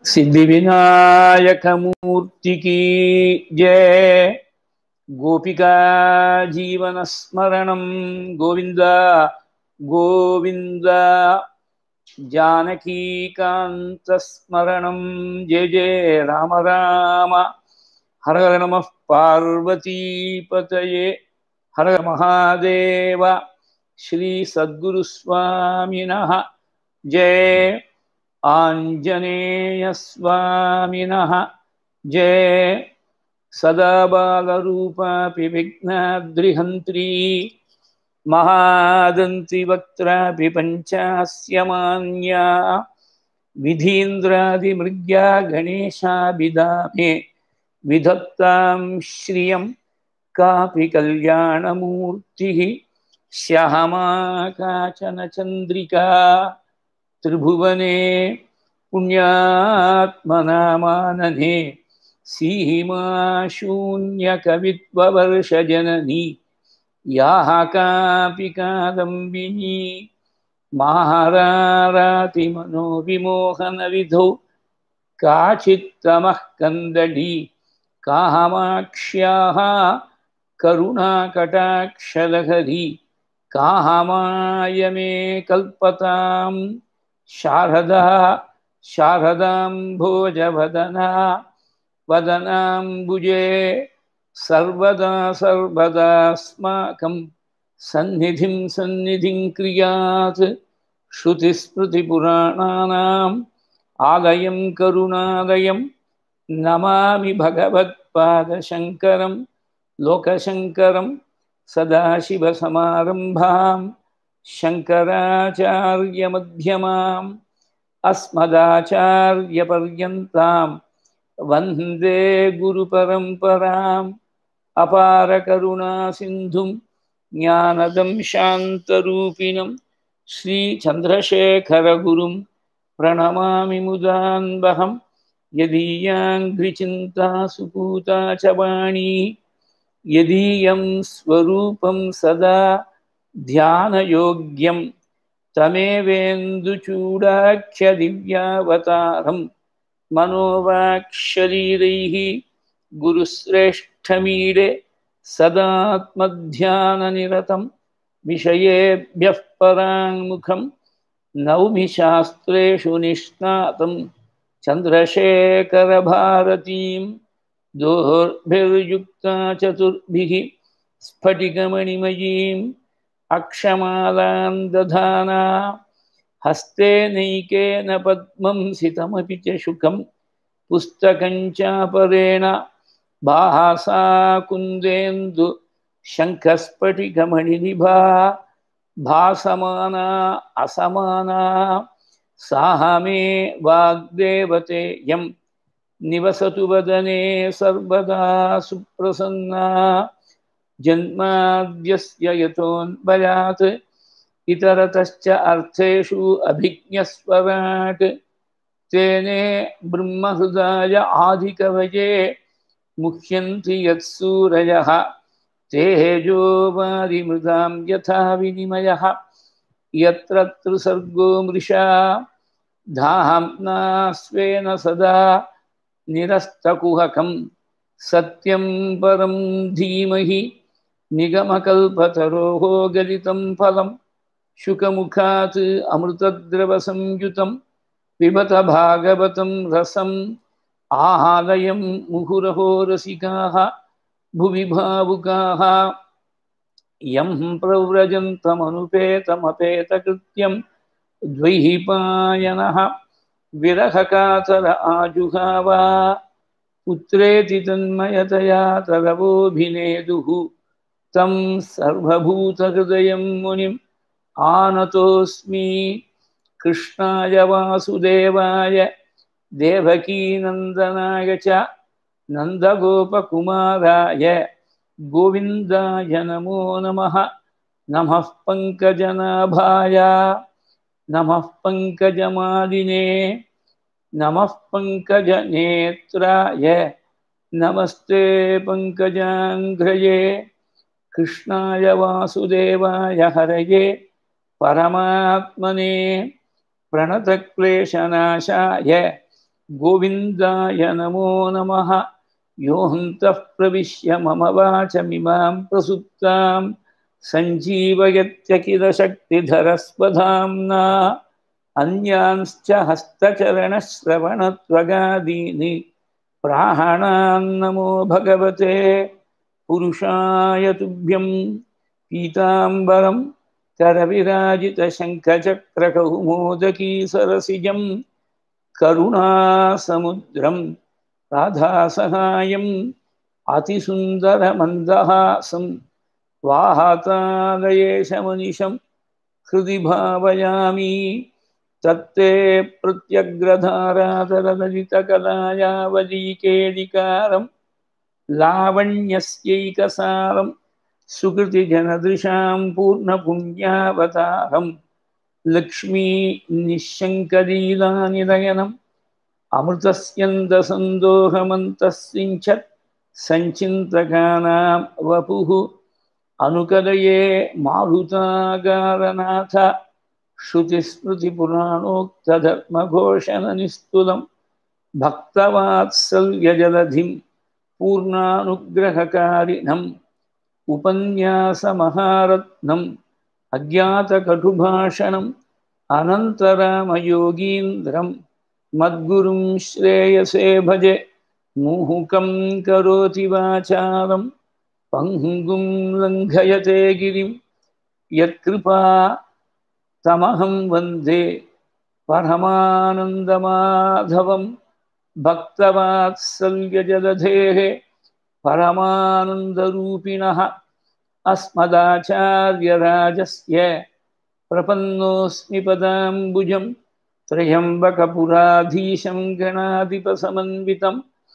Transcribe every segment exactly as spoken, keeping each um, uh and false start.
सिद्धि विनायक मूर्ति की जय। गोपिका जीवन स्मरणं गोविंद गोविंद। जानकी कांत स्मरणं जय जय राम राम। हर हर नमः पार्वती पतये। हर हर महादेव। श्री सद्गुरु स्वामिनः जय। आंजनेय स्वामिनः जय। सदा बालरूपापि विघ्नाद्रिहन्त्री महादन्ति वक्त्रापि पञ्चास्य मान्या विधीन्द्रादिमृग्या गणेशाभिधामे विधत्तां श्रियं कापि कल्याणमूर्तिः श्यामा काचन चन्द्रिका त्रिभुवने पुण्यात्मनामानने सीमा शून्यकवित्ववर्षजननी याः कापि कादम्बिनी महारारातिमनोविमोहनविधौ काचित्तमः कन्दली कामाक्ष्याः करुणाकटाक्षलहरी कामाय मे कल्पतां शारदा शारदाम्भोजवदना वदनाम्बुजे सर्वदा सर्वदास्माकं सन्निधिं सन्निधिं क्रियात्। श्रुतिस्मृतिपुराणानाम् आलयं करुणालयं नमामि भगवत्पादशङ्करं लोकशङ्करं। सदाशिवसमारम्भां शङ्कराचार्यमध्यमाम् अस्मदाचार्यपर्यन्तां वन्दे गुरुपरम्पराम्। अपारकरुणासिन्धुं ज्ञानदं शान्तरूपिणं श्रीचन्द्रशेखरगुरुं प्रणमामि मुदान्वहं। यदीयाङ्घ्रिचिन्ता सुपूता च वाणी यदीयं स्वरूपं सदा ध्यानयोग्यं तमेवेन्दुचूडाख्यदिव्यावतारं मनोवाक्शरीरैः गुरुश्रेष्ठमीडे सदात्मध्याननिरतं विषयेभ्यः पराङ्मुखं नौमि शास्त्रेषु निष्णातं चन्द्रशेखरभारतीं। दोर्भिर्युक्ता चतुर्भिः स्फटिकमणिमयीम् अक्षमालां दधाना हस्ते नैकेन पद्मं सितमपि च शुकं पुस्तकं चापरेण भासा कुन्देन्दु शङ्खस्फटिकमणिनिभा भासमाना असमाना साह मे वाग्देवतेयं निवसतु वदने सर्वदा सुप्रसन्ना। जन्माद्यस्य यतोऽन्वयात् इतरतश्च अर्थेषु अभिज्ञस्वराट् तेने ब्रह्महृदाय आदिकवये मुह्यन्ति यत्सूरयः तेजो वारिमृदां यथा विनिमयः। यत्र त्रिसर्गो मृषा धाम्ना स्वेन सदा निरस्तकुहकं सत्यं परं धीमहि निगमकल्पतरोः गलितं फलं शुकमुखात् अमृतद्रवसंयुतं पिबत भागवतं रसम् आहालयं मुहुरहो रसिकाः भुवि भावुकाः। यं प्रव्रजन्तमनुपेतमपेतकृत्यं द्वैपायनः विरहकातर आजुहाव पुत्रेति तन्मयतया तरवोऽभिनेदुः तं सर्वभूतहृदयं मुनिम् आनतोऽस्मि। कृष्णाय वासुदेवाय देवकीनन्दनाय च नन्दगोपकुमाराय गोविन्दाय नमो नमः। नमः पङ्कजनाभाय नमः पङ्कजमालिने नमः पङ्कजनेत्राय नमस्ते पङ्कजाङ्घ्रये। कृष्णाय वासुदेवाय हरये परमात्मने प्रणतक्लेशनाशाय गोविन्दाय नमो नमः। योऽन्तः प्रविश्य मम वाचमिमां प्रसुप्तां सञ्जीवयत्यखिलशक्तिधरस्वधाम्ना अन्यांश्च हस्तचरणश्रवणत्वगादीनि प्राणान्नमो भगवते पुरुषाय तुभ्यं। पीताम्बरं करविराजितशङ्खचक्रकौमोदकी सरसिजं करुणासमुद्रं राधासहायम् अतिसुन्दरमन्दहासं वातालयेशमनिशं हृदि भावयामि। तत्ते प्रत्यग्रधारातरललितकलायावलीकेलिकारं लावण्यस्यैकसारं सुकृतिजनदृशां पूर्णपुण्यावतारं लक्ष्मी निःशङ्कलीलानिलयनम् अमृतस्यन्दसन्दोहमन्तस्सिञ्चत् सञ्चिन्तकानां वपुः अनुकलये मारुतागारनाथ। श्रुतिस्मृतिपुराणोक्तधर्मघोषणनिस्तुलं भक्तवात्सल्यजलधिं पूर्णानुग्रहकारिणम् उपन्यासमहारत्नम् अज्ञातकटुभाषणम् अनन्तरामयोगीन्द्रं मद्गुरुं श्रेयसे भजे। मुहुकं करोति वाचालं पङ्गुं लङ्घयते गिरिं यत्कृपा तमहं वन्दे परमानन्दमाधवं। भक्तवात्सल्यजलधेः परमानन्दरूपिणः अस्मदाचार्यराजस्य प्रपन्नोऽस्मि पदाम्बुजं। त्र्यम्बकपुराधीशं गणाधिपसमन्वितं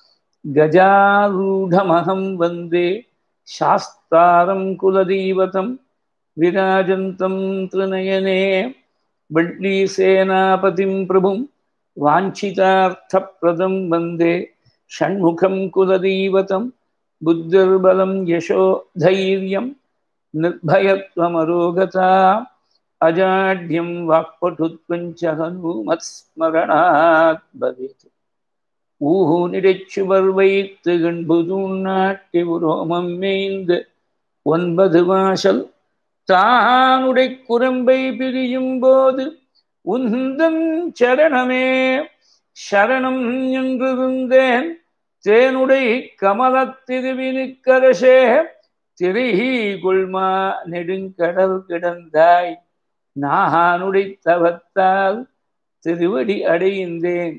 गजारूढमहं वन्दे शास्तारं कुलदैवतं। विराजन्तं त्रिनयने वल्लीसेनापतिं प्रभुं वाञ्छितार्थप्रदं वन्दे षण्मुखं कुलदैवतं। बुद्धिर्बलं यशो धैर्यं निर्भयत्वमरोगता अजाड्यं वाक्पटुत्वञ्च हनूमत्स्मरणात् भवेत्। ஊஹு நிடைச்சுவர் வைத்து கண்புதூன் நாட்டி உரோமம் மேய்ந்து ஒன்பது வாசல் தானுடை குரம்பை பிரியும் போது உந்தன் சரணமே சரணம் என்றிருந்தேன். தேனுடை கமலத்திருவினுக்கரசே திரைஹி கொள்மா நெடுங்கடல் கிடந்தாய். நானுடை தவத்தால் திருவடி அடைந்தேன்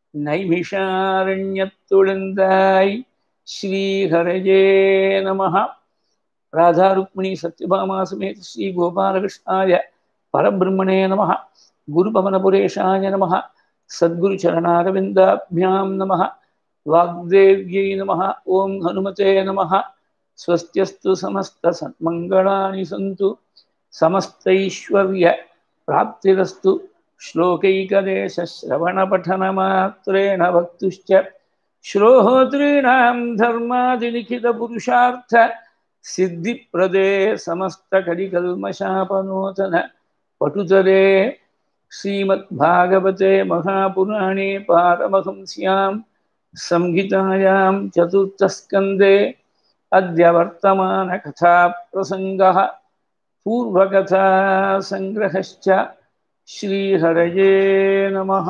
நைமிஷாரண்யத்துழந்தாய். ஸ்ரீஹரயே நமः. राधा रुक्मिणी सत्यभामा समेत श्री गोपालकृष्णाय परब्रह्मणे नमः। गुरुपवनपुरेशाय नमः। सद्गुरुचरणारविन्दाभ्यां नमः। वाग्देव्यै नमः। ओं हनुमते नमः। स्वस्त्यस्तु समस्तसन्मङ्गलानि सन्तु समस्तैश्वर्य प्राप्तिरस्तु। श्लोकैकदेशश्रवणपठनमात्रेण वक्तुश्च श्रोतॄणां धर्मादिलिखितपुरुषार्थ सिद्धिप्रदे समस्तकलिकल्मषापनोतन पटुतरे श्रीमद्भागवते महापुराणे पारमहंस्यां संहितायां चतुर्थस्कन्धे अद्य वर्तमानकथाप्रसङ्गः पूर्वकथासङ्ग्रहश्च। श्रीहरये नमः।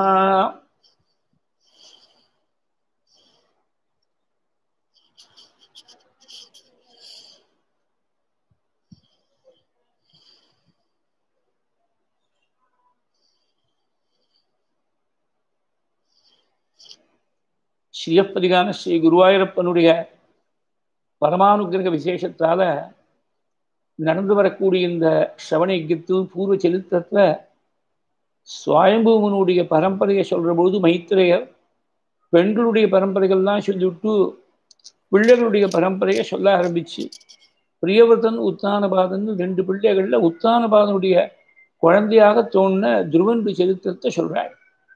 ஸ்ரீயப்பதிகான ஸ்ரீ குருவாயூரப்பனுடைய பரமானுகிரக விசேஷத்தால் நடந்து வரக்கூடிய இந்த ஸ்ரவண யஜ்ஞத்து பூர்வ சரித்திரத்தில் சுவாயம்பூமனுடைய பரம்பரையை சொல்கிற பொழுது மைத்திரேயர் பெண்களுடைய பரம்பரைகள்லாம் சொல்லிவிட்டு பிள்ளைகளுடைய பரம்பரையை சொல்ல ஆரம்பிச்சு பிரியவர்த்தன் உத்தானபாதன் ரெண்டு பிள்ளைகளில் உத்தானபாதனுடைய குழந்தையாக தோணின துருவனுடைய சரித்திரத்தை சொல்கிறாள்.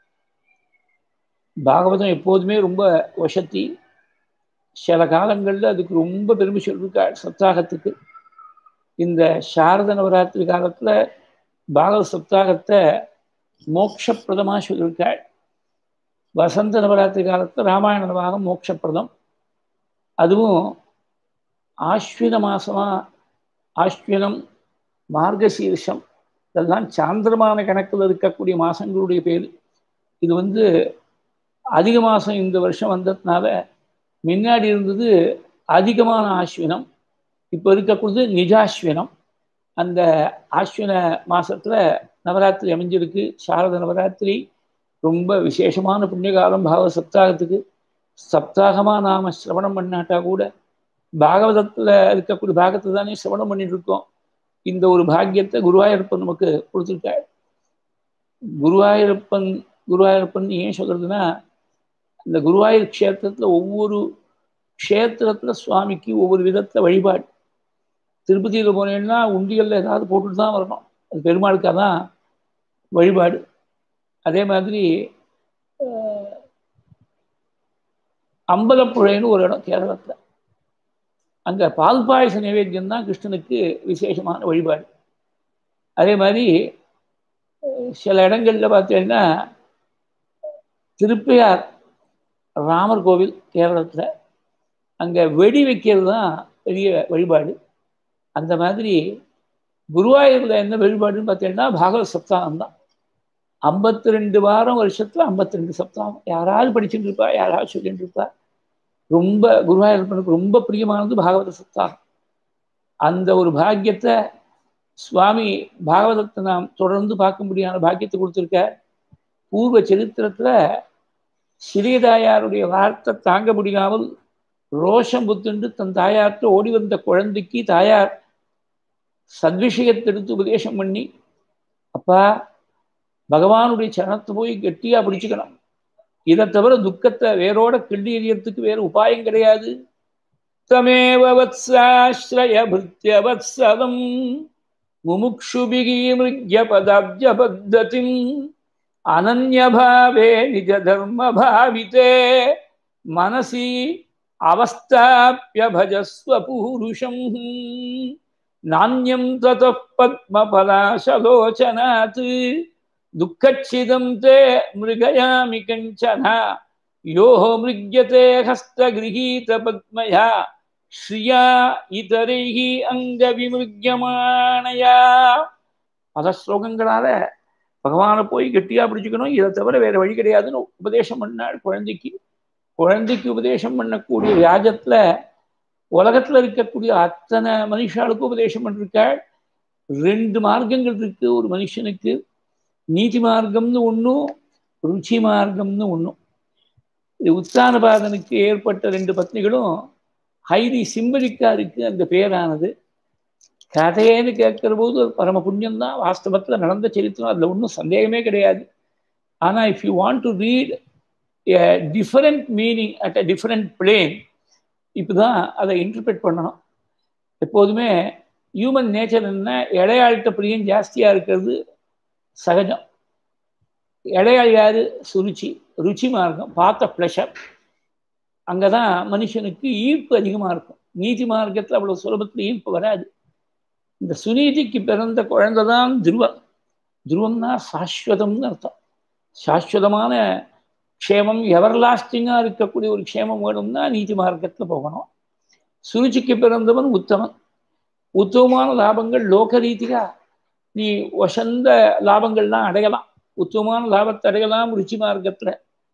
பாகவதம் எப்போதுமே ரொம்ப வசத்தி. சில காலங்களில் அதுக்கு ரொம்ப பெருமை சொல்லியிருக்காள் சப்தாகத்துக்கு. இந்த சாரத நவராத்திரி காலத்தில் பாகவத சப்தாகத்தை மோட்சப்பிரதமாக சொல்லியிருக்காள். வசந்த நவராத்திரி காலத்தில் ராமாயண பாகம் மோட்சப்பிரதம். அதுவும் ஆஸ்வின மாசமாக ஆஸ்வினம் மார்கசீர்ஷம் இதெல்லாம் சாந்திரமான கணக்கில் இருக்கக்கூடிய மாதங்களுடைய பேர். இது வந்து அதிக மாதம் இந்த வருஷம் வந்ததுனால முன்னாடி இருந்தது அதிகமான ஆஸ்வினம், இப்போ இருக்கக்கூடியது நிஜாஸ்வினம். அந்த ஆஸ்வின மாதத்தில் நவராத்திரி அமைஞ்சிருக்கு. சாரத நவராத்திரி ரொம்ப விசேஷமான புண்ணியகாலம். பாகவத சப்தாகத்துக்கு சப்தாகமாக நாம் சிரவணம் பண்ணாட்டா கூட பாகவதத்தில் இருக்கக்கூடிய பாகத்தை தானே சிரவணம் பண்ணிட்டு இருக்கோம். இந்த ஒரு பாக்கியத்தை குருவாயூரப்பன் நமக்கு கொடுத்துருக்காள். குருவாயூரப்பன் குருவாயூரப்பன் ஏன் சொல்றதுன்னா, இந்த குருவாயூர் க்ஷேத்திரத்தில் ஒவ்வொரு க்ஷேத்திரத்தில் சுவாமிக்கு ஒவ்வொரு விதத்தில் வழிபாடு. திருப்பதியில் போனேன்னா உண்டியலில் ஏதாவது போட்டுட்டு தான் வரணும், அது பெருமாளுக்காக தான் வழிபாடு. அதே மாதிரி அம்பலப்புழைன்னு ஒரு இடம் கேரளத்தில், அங்கே பால் பாயச நைவேத்தியம் தான் கிருஷ்ணனுக்கு விசேஷமான வழிபாடு. அதே மாதிரி சில இடங்களில் பார்த்தீங்கன்னா திருப்பையார் ராமர் கோவில் கேரளத்தில், அங்கே வெடி வைக்கிறது தான் பெரிய வழிபாடு. அந்த மாதிரி குருவாயூரில் என்ன வழிபாடுன்னு பார்த்தீங்கன்னா பாகவத சப்தாகம் தான். ஐம்பத்தி ரெண்டு வாரம் வருஷத்தில் ஐம்பத்தி ரெண்டு சப்தாகம் யாராவது படிச்சுட்டு இருப்பா, யாராவது சொல்லிட்டு இருப்பா. ரொம்ப குருவாயூரப்பனுக்கு ரொம்ப பிரியமானது பாகவத சப்தாகம். அந்த ஒரு பாக்கியத்தை சுவாமி பாகவதத்தை நாம் தொடர்ந்து பார்க்க முடியாத பாக்கியத்தை கொடுத்துருக்க. பூர்வ சரித்திரத்தில் ஸ்ரீதாயாருடைய வார்த்தை தாங்க முடியாமல் ரோஷம் புத்துண்டு தன் தாயார்கிட்ட ஓடி வந்த குழந்தைக்கு தாயார் சத்விஷயத்தை எடுத்து உபதேசம் பண்ணி, அப்பா பகவானுடைய சரணத்தை போய் கெட்டியா பிடிச்சுக்கணும், இதை தவிர துக்கத்தை வேரோட கிள்ளி எறியறதுக்கு வேறு உபாயம் கிடையாது. தமேவ வத்சாஸ்ரய பிருத்யவத்சதம் முமுக்ஷுபிகி மிருக்ய பதாப்ஜ பத்ததிம் அனன்யபாவே நிஜ தர்ம பாவிதே மனசி அவஸ்தாப்ய பஜஸ்வ பூருஷம் நான்யம் ததः பத்மபலாசலோச்சனாத் துக்கச்சிதம் தே மிருகயாமி கஞ்சனா யோஹ மிருக்யதே ஹஸ்தகிரஹீத பத்மயா ஸ்ரியா இதரைஹி அங்க விமிருக்யமானயா. பல ஸ்லோகங்களால பகவானை போய் கெட்டியா பிடிச்சுக்கணும், இதை தவிர வேற வழி கிடையாதுன்னு உபதேசம் பண்ணாள் குழந்தைக்கு. குழந்தைக்கு உபதேசம் பண்ணக்கூடிய வியாஜத்துல உலகத்துல இருக்கக்கூடிய அத்தனை மனுஷாளுக்கும் உபதேசம் பண்ணிருக்காள். ரெண்டு மார்க்கங்கள் இருக்கு ஒரு மனுஷனுக்கு, நீதி மார்க்கம்னு ஒன்றும் ருச்சி மார்க்கம்னு ஒன்றும். உத்தானபாதனுக்கு ஏற்பட்ட ரெண்டு பத்னிகளும் ஹைலி சிம்பலிக்கா இருக்கு அந்த பேரானது. கதையேன்னு கேட்கிற போது அது பரம புண்ணியம்தான், வாஸ்தவத்தில் நடந்த சரித்திரம், அதில் ஒன்றும் சந்தேகமே கிடையாது. ஆனால் if you want to read a different meaning at a different plane, இப்போ தான் அதை இன்டர்பிரேட் பண்ணணும். எப்போதுமே ஹியூமன் நேச்சர் என்ன, இடையாள்கிட்ட பிரியம் ஜாஸ்தியாக இருக்கிறது சகஜம். இடையாள் யாரு? சுருச்சி, ருச்சி மார்க்கம், பார்த்த ப்ளஷர். அங்கே தான் மனுஷனுக்கு ஈர்ப்பு அதிகமாக இருக்கும். நீதி மார்க்கத்தில் அவ்வளோ சுலபத்தில் ஈர்ப்பு வராது. இந்த சுனீதிக்கு பிறந்த குழந்தை தான் துருவம். துருவம்னா சாஸ்வதம்னு அர்த்தம். சாஸ்வதமான க்ஷேமம், எவர் லாஸ்டிங்காக இருக்கக்கூடிய ஒரு க்ஷேமம் வேணும்னா நீதி மார்க்கத்தில் போகணும். சுருச்சிக்கு பிறந்தவன் உத்தமன். உத்தமமான லாபங்கள் லோக ரீதியாக நீ வசந்த லாபங்கள்லாம் அடையலாம், உத்தமமான லாபத்தை அடையலாம் ருச்சி மார்க்கத்தில்.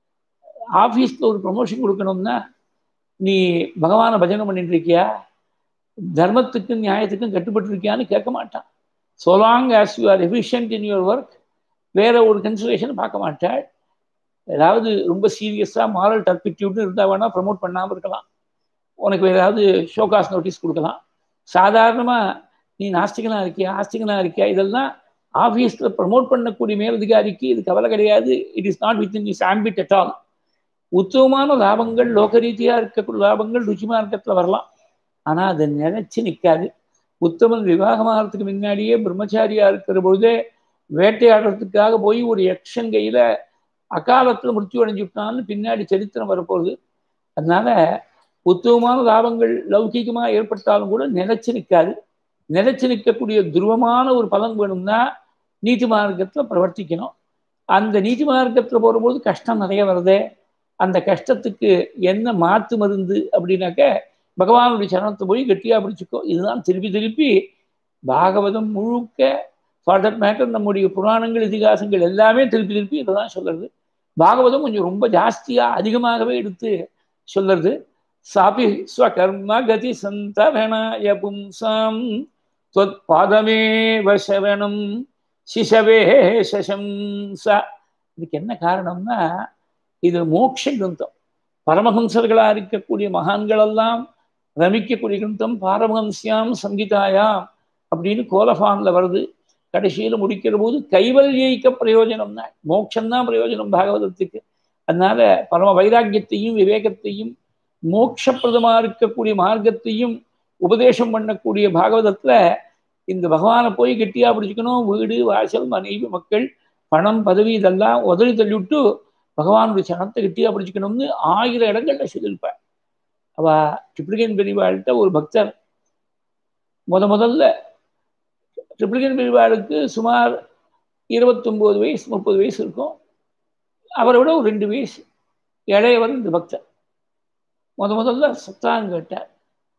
ஆஃபீஸில் ஒரு ப்ரமோஷன் கொடுக்கணும்னா நீ பகவானை பஜனை பண்ணிட்டு இருக்கியா, தர்மத்துக்கும் நியாயத்துக்கும் கட்டுப்பட்டு இருக்கியான்னு கேட்க மாட்டான். so long as you are efficient in your work, வேற ஒரு கன்சிடரேஷன் பார்க்க மாட்டாள். ஏதாவது ரொம்ப சீரியஸாக மாரல் டர்பிட்யூட்னு இருந்தால் வேணால் ப்ரமோட் பண்ணாமல் இருக்கலாம், உனக்கு வேறு ஏதாவது ஷோகாஸ் நோட்டீஸ் கொடுக்கலாம். சாதாரணமாக நீ நாஸ்திகனாக இருக்கியா ஆஸ்திகனாக இருக்கியா இதெல்லாம் ஆஃபீஸில் ப்ரமோட் பண்ணக்கூடிய மேலதிகாரிக்கு இது கவலை கிடையாது. It is not within is ambit at all. உத்தமமான லாபங்கள் லோக ரீதியாக இருக்கக்கூடிய லாபங்கள் ருச்சி மார்க்கத்தில் வரலாம், ஆனால் அதை நினைச்சு நிற்காது. உத்தமன் விவாகமாகறதுக்கு முன்னாடியே பிரம்மச்சாரியாக இருக்கிற பொழுதே வேட்டையாடுறதுக்காக போய் ஒரு யக்ஷன் கையில் அகாலத்தில் மிருத்யு அடைஞ்சுட்டான்னு பின்னாடி சரித்திரம் வரப்போகுது. அதனால உத்தமமான லாபங்கள் லௌகிகமாக ஏற்பட்டாலும் கூட நிலைச்சு நிற்காது. நிலைச்சு நிற்கக்கூடிய துருவமான ஒரு பலன் வேணும்னா நீதி மார்க்கத்தில் பிரவர்த்திக்கணும். அந்த நீதி மார்க்கத்தில் போகும்போது கஷ்டம் நிறைய வருதே, அந்த கஷ்டத்துக்கு என்ன மாற்று மருந்து அப்படின்னாக்க பகவானுடைய சரணத்தை போய் கெட்டியாக பிடிச்சிக்கோ. இதுதான் திருப்பி திருப்பி பாகவதம் முழுக்க, ஃபார் தட் மேட்டர் நம்முடைய புராணங்கள் இதிகாசங்கள் எல்லாமே திருப்பி திருப்பி இதை தான் சொல்றது. பாகவதம் கொஞ்சம் ரொம்ப ஜாஸ்தியாக அதிகமாகவே எடுத்து சொல்றது. சாபி ஸ்வகர்ம கதி சந்தரணாய பும்சாம் त्वत् பாதமேவ சரணம் சிசவே சசம்சா. இதுக்கு என்ன காரணம்னா, இது மோட்ச கிரந்தம். பரமஹம்சர்களாக இருக்கக்கூடிய மகான்களெல்லாம் ரமிக்கக்கூடிய கிரந்தம். பாரமஹம்சியாம் சங்கீதாயாம் அப்படின்னு கோலஃபான்ல வருது. கடைசியில் முடிக்கிற போது கைவல்யைக்க பிரயோஜனம் தான், மோட்சம்தான் பிரயோஜனம் பாகவதத்துக்கு. அதனால பரம வைராக்கியத்தையும் விவேகத்தையும் மோட்சப்பிரதமாக இருக்கக்கூடிய மார்க்கத்தையும் உபதேசம் பண்ணக்கூடிய பாகவதத்துல இந்த பகவானை போய் கெட்டியா பிடிச்சிக்கணும். வீடு வாசல் மனைவி மக்கள் பணம் பதவி இதெல்லாம் உதறி தள்ளிவிட்டு பகவானுடைய சனத்தை கெட்டியா பிடிச்சிக்கணும்னு ஆயிரம் இடங்கள்ல சொல்லியிருப்பாள். அவ ட்ரிப்ளிகேன் பெரியவாள்கிட்ட ஒரு பக்தர் முத முதல்ல, ட்ரிப்ளிகேன் பெரியவாளுக்கு சுமார் இருபத்தொம்போது வயசு முப்பது வயசு இருக்கும். அவரை விட ஒரு ரெண்டு வயசு இளையவர் இந்த பக்தர். முத முதல்ல சத்தாங்க கேட்டார்.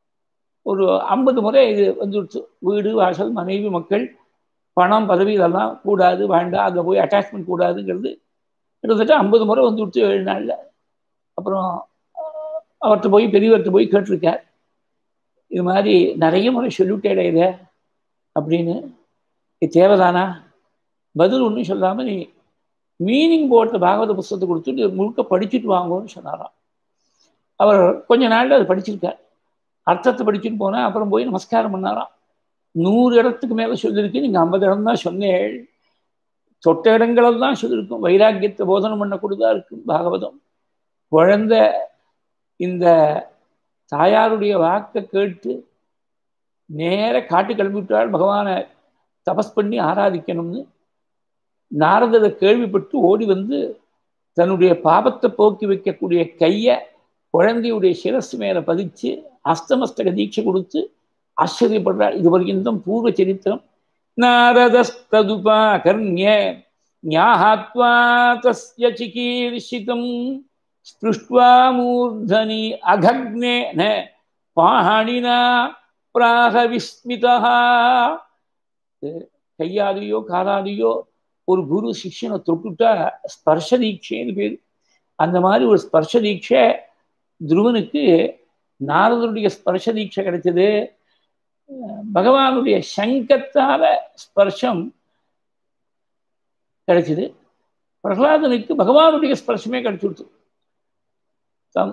ஒரு ஐம்பது முறை இது வந்துடுச்சு. வீடு வாசல் மனைவி மக்கள் பணம் பதவி இதெல்லாம் கூடாது, வேண்டாம், அதில் போய் அட்டாச்மெண்ட் கூடாதுங்கிறது கிட்டத்தட்ட ஐம்பது முறை வந்துடுச்சு ஏழு நாளில். அப்புறம் அவர்கிட்ட போய் பெரியவர்கிட்ட போய் கேட்டிருக்கார், இது மாதிரி நிறைய முறை சொல்லிவிட்டேட இதை அப்படின்னு, இது தேவைதானா? பதில் ஒன்றும் சொல்லாமல் நீ மீனிங் போட்ட பாகவத புஸ்தகத்தை கொடுத்துட்டு முழுக்க படிச்சுட்டு வாங்கன்னு சொன்னாராம். அவர் கொஞ்ச நாளில் அதை படிச்சிருக்கார். அர்த்தத்தை படிச்சுட்டு போனேன். அப்புறம் போய் நமஸ்காரம் பண்ணாராம். நூறு இடத்துக்கு மேலே சொல்லியிருக்கு, நீங்கள் ஐம்பது இடம் தான் சொன்னேன். தொட்ட இடங்களெல்லாம் தான் சொல்லியிருக்கும். வைராக்கியத்தை போதனம் பண்ணக்கூடியதாக இருக்கும் பாகவதம். குழந்தை இந்த தாயாருடைய வாக்கை கேட்டு நேர காட்டு கிளம்பிவிட்டால் பகவானை தபஸ் பண்ணி ஆராதிக்கணும்னு. நாரதரை கேள்விப்பட்டு ஓடி வந்து தன்னுடைய பாபத்தை போக்கி வைக்கக்கூடிய கையை குழந்தையுடைய சிரசு மேலே பதிச்சு அஸ்தமஸ்தக தீட்சை கொடுத்து ஆச்சரியப்படுறார். இது வரைக்கும் பூர்வ சரித்திரம். நாரதஸ்ததுபாகர்ண்ய ஞாஹத்வா தஸ்ய சிகீர்ஷிதம் ஸ்பிருஷ்ட்வா மூர்தனி அகக்னேன பாணினா பிராக விஸ்மிதா. கையாலேயோ காலாலேயோ ஒரு குரு சிஷ்யனை தொட்டுட்டா ஸ்பர்ஷ தீட்சைன்னு பேர். அந்த மாதிரி ஒரு ஸ்பர்ஷ தீட்சை துருவனுக்கு நாரதருடைய ஸ்பர்ஷ தீட்சை கிடைச்சது. பகவானுடைய சங்கத்தால ஸ்பர்ஷம் கிடைச்சது. பிரகலாதனுக்கு பகவானுடைய ஸ்பர்ஷமே கிடைச்சுடுச்சு. தம்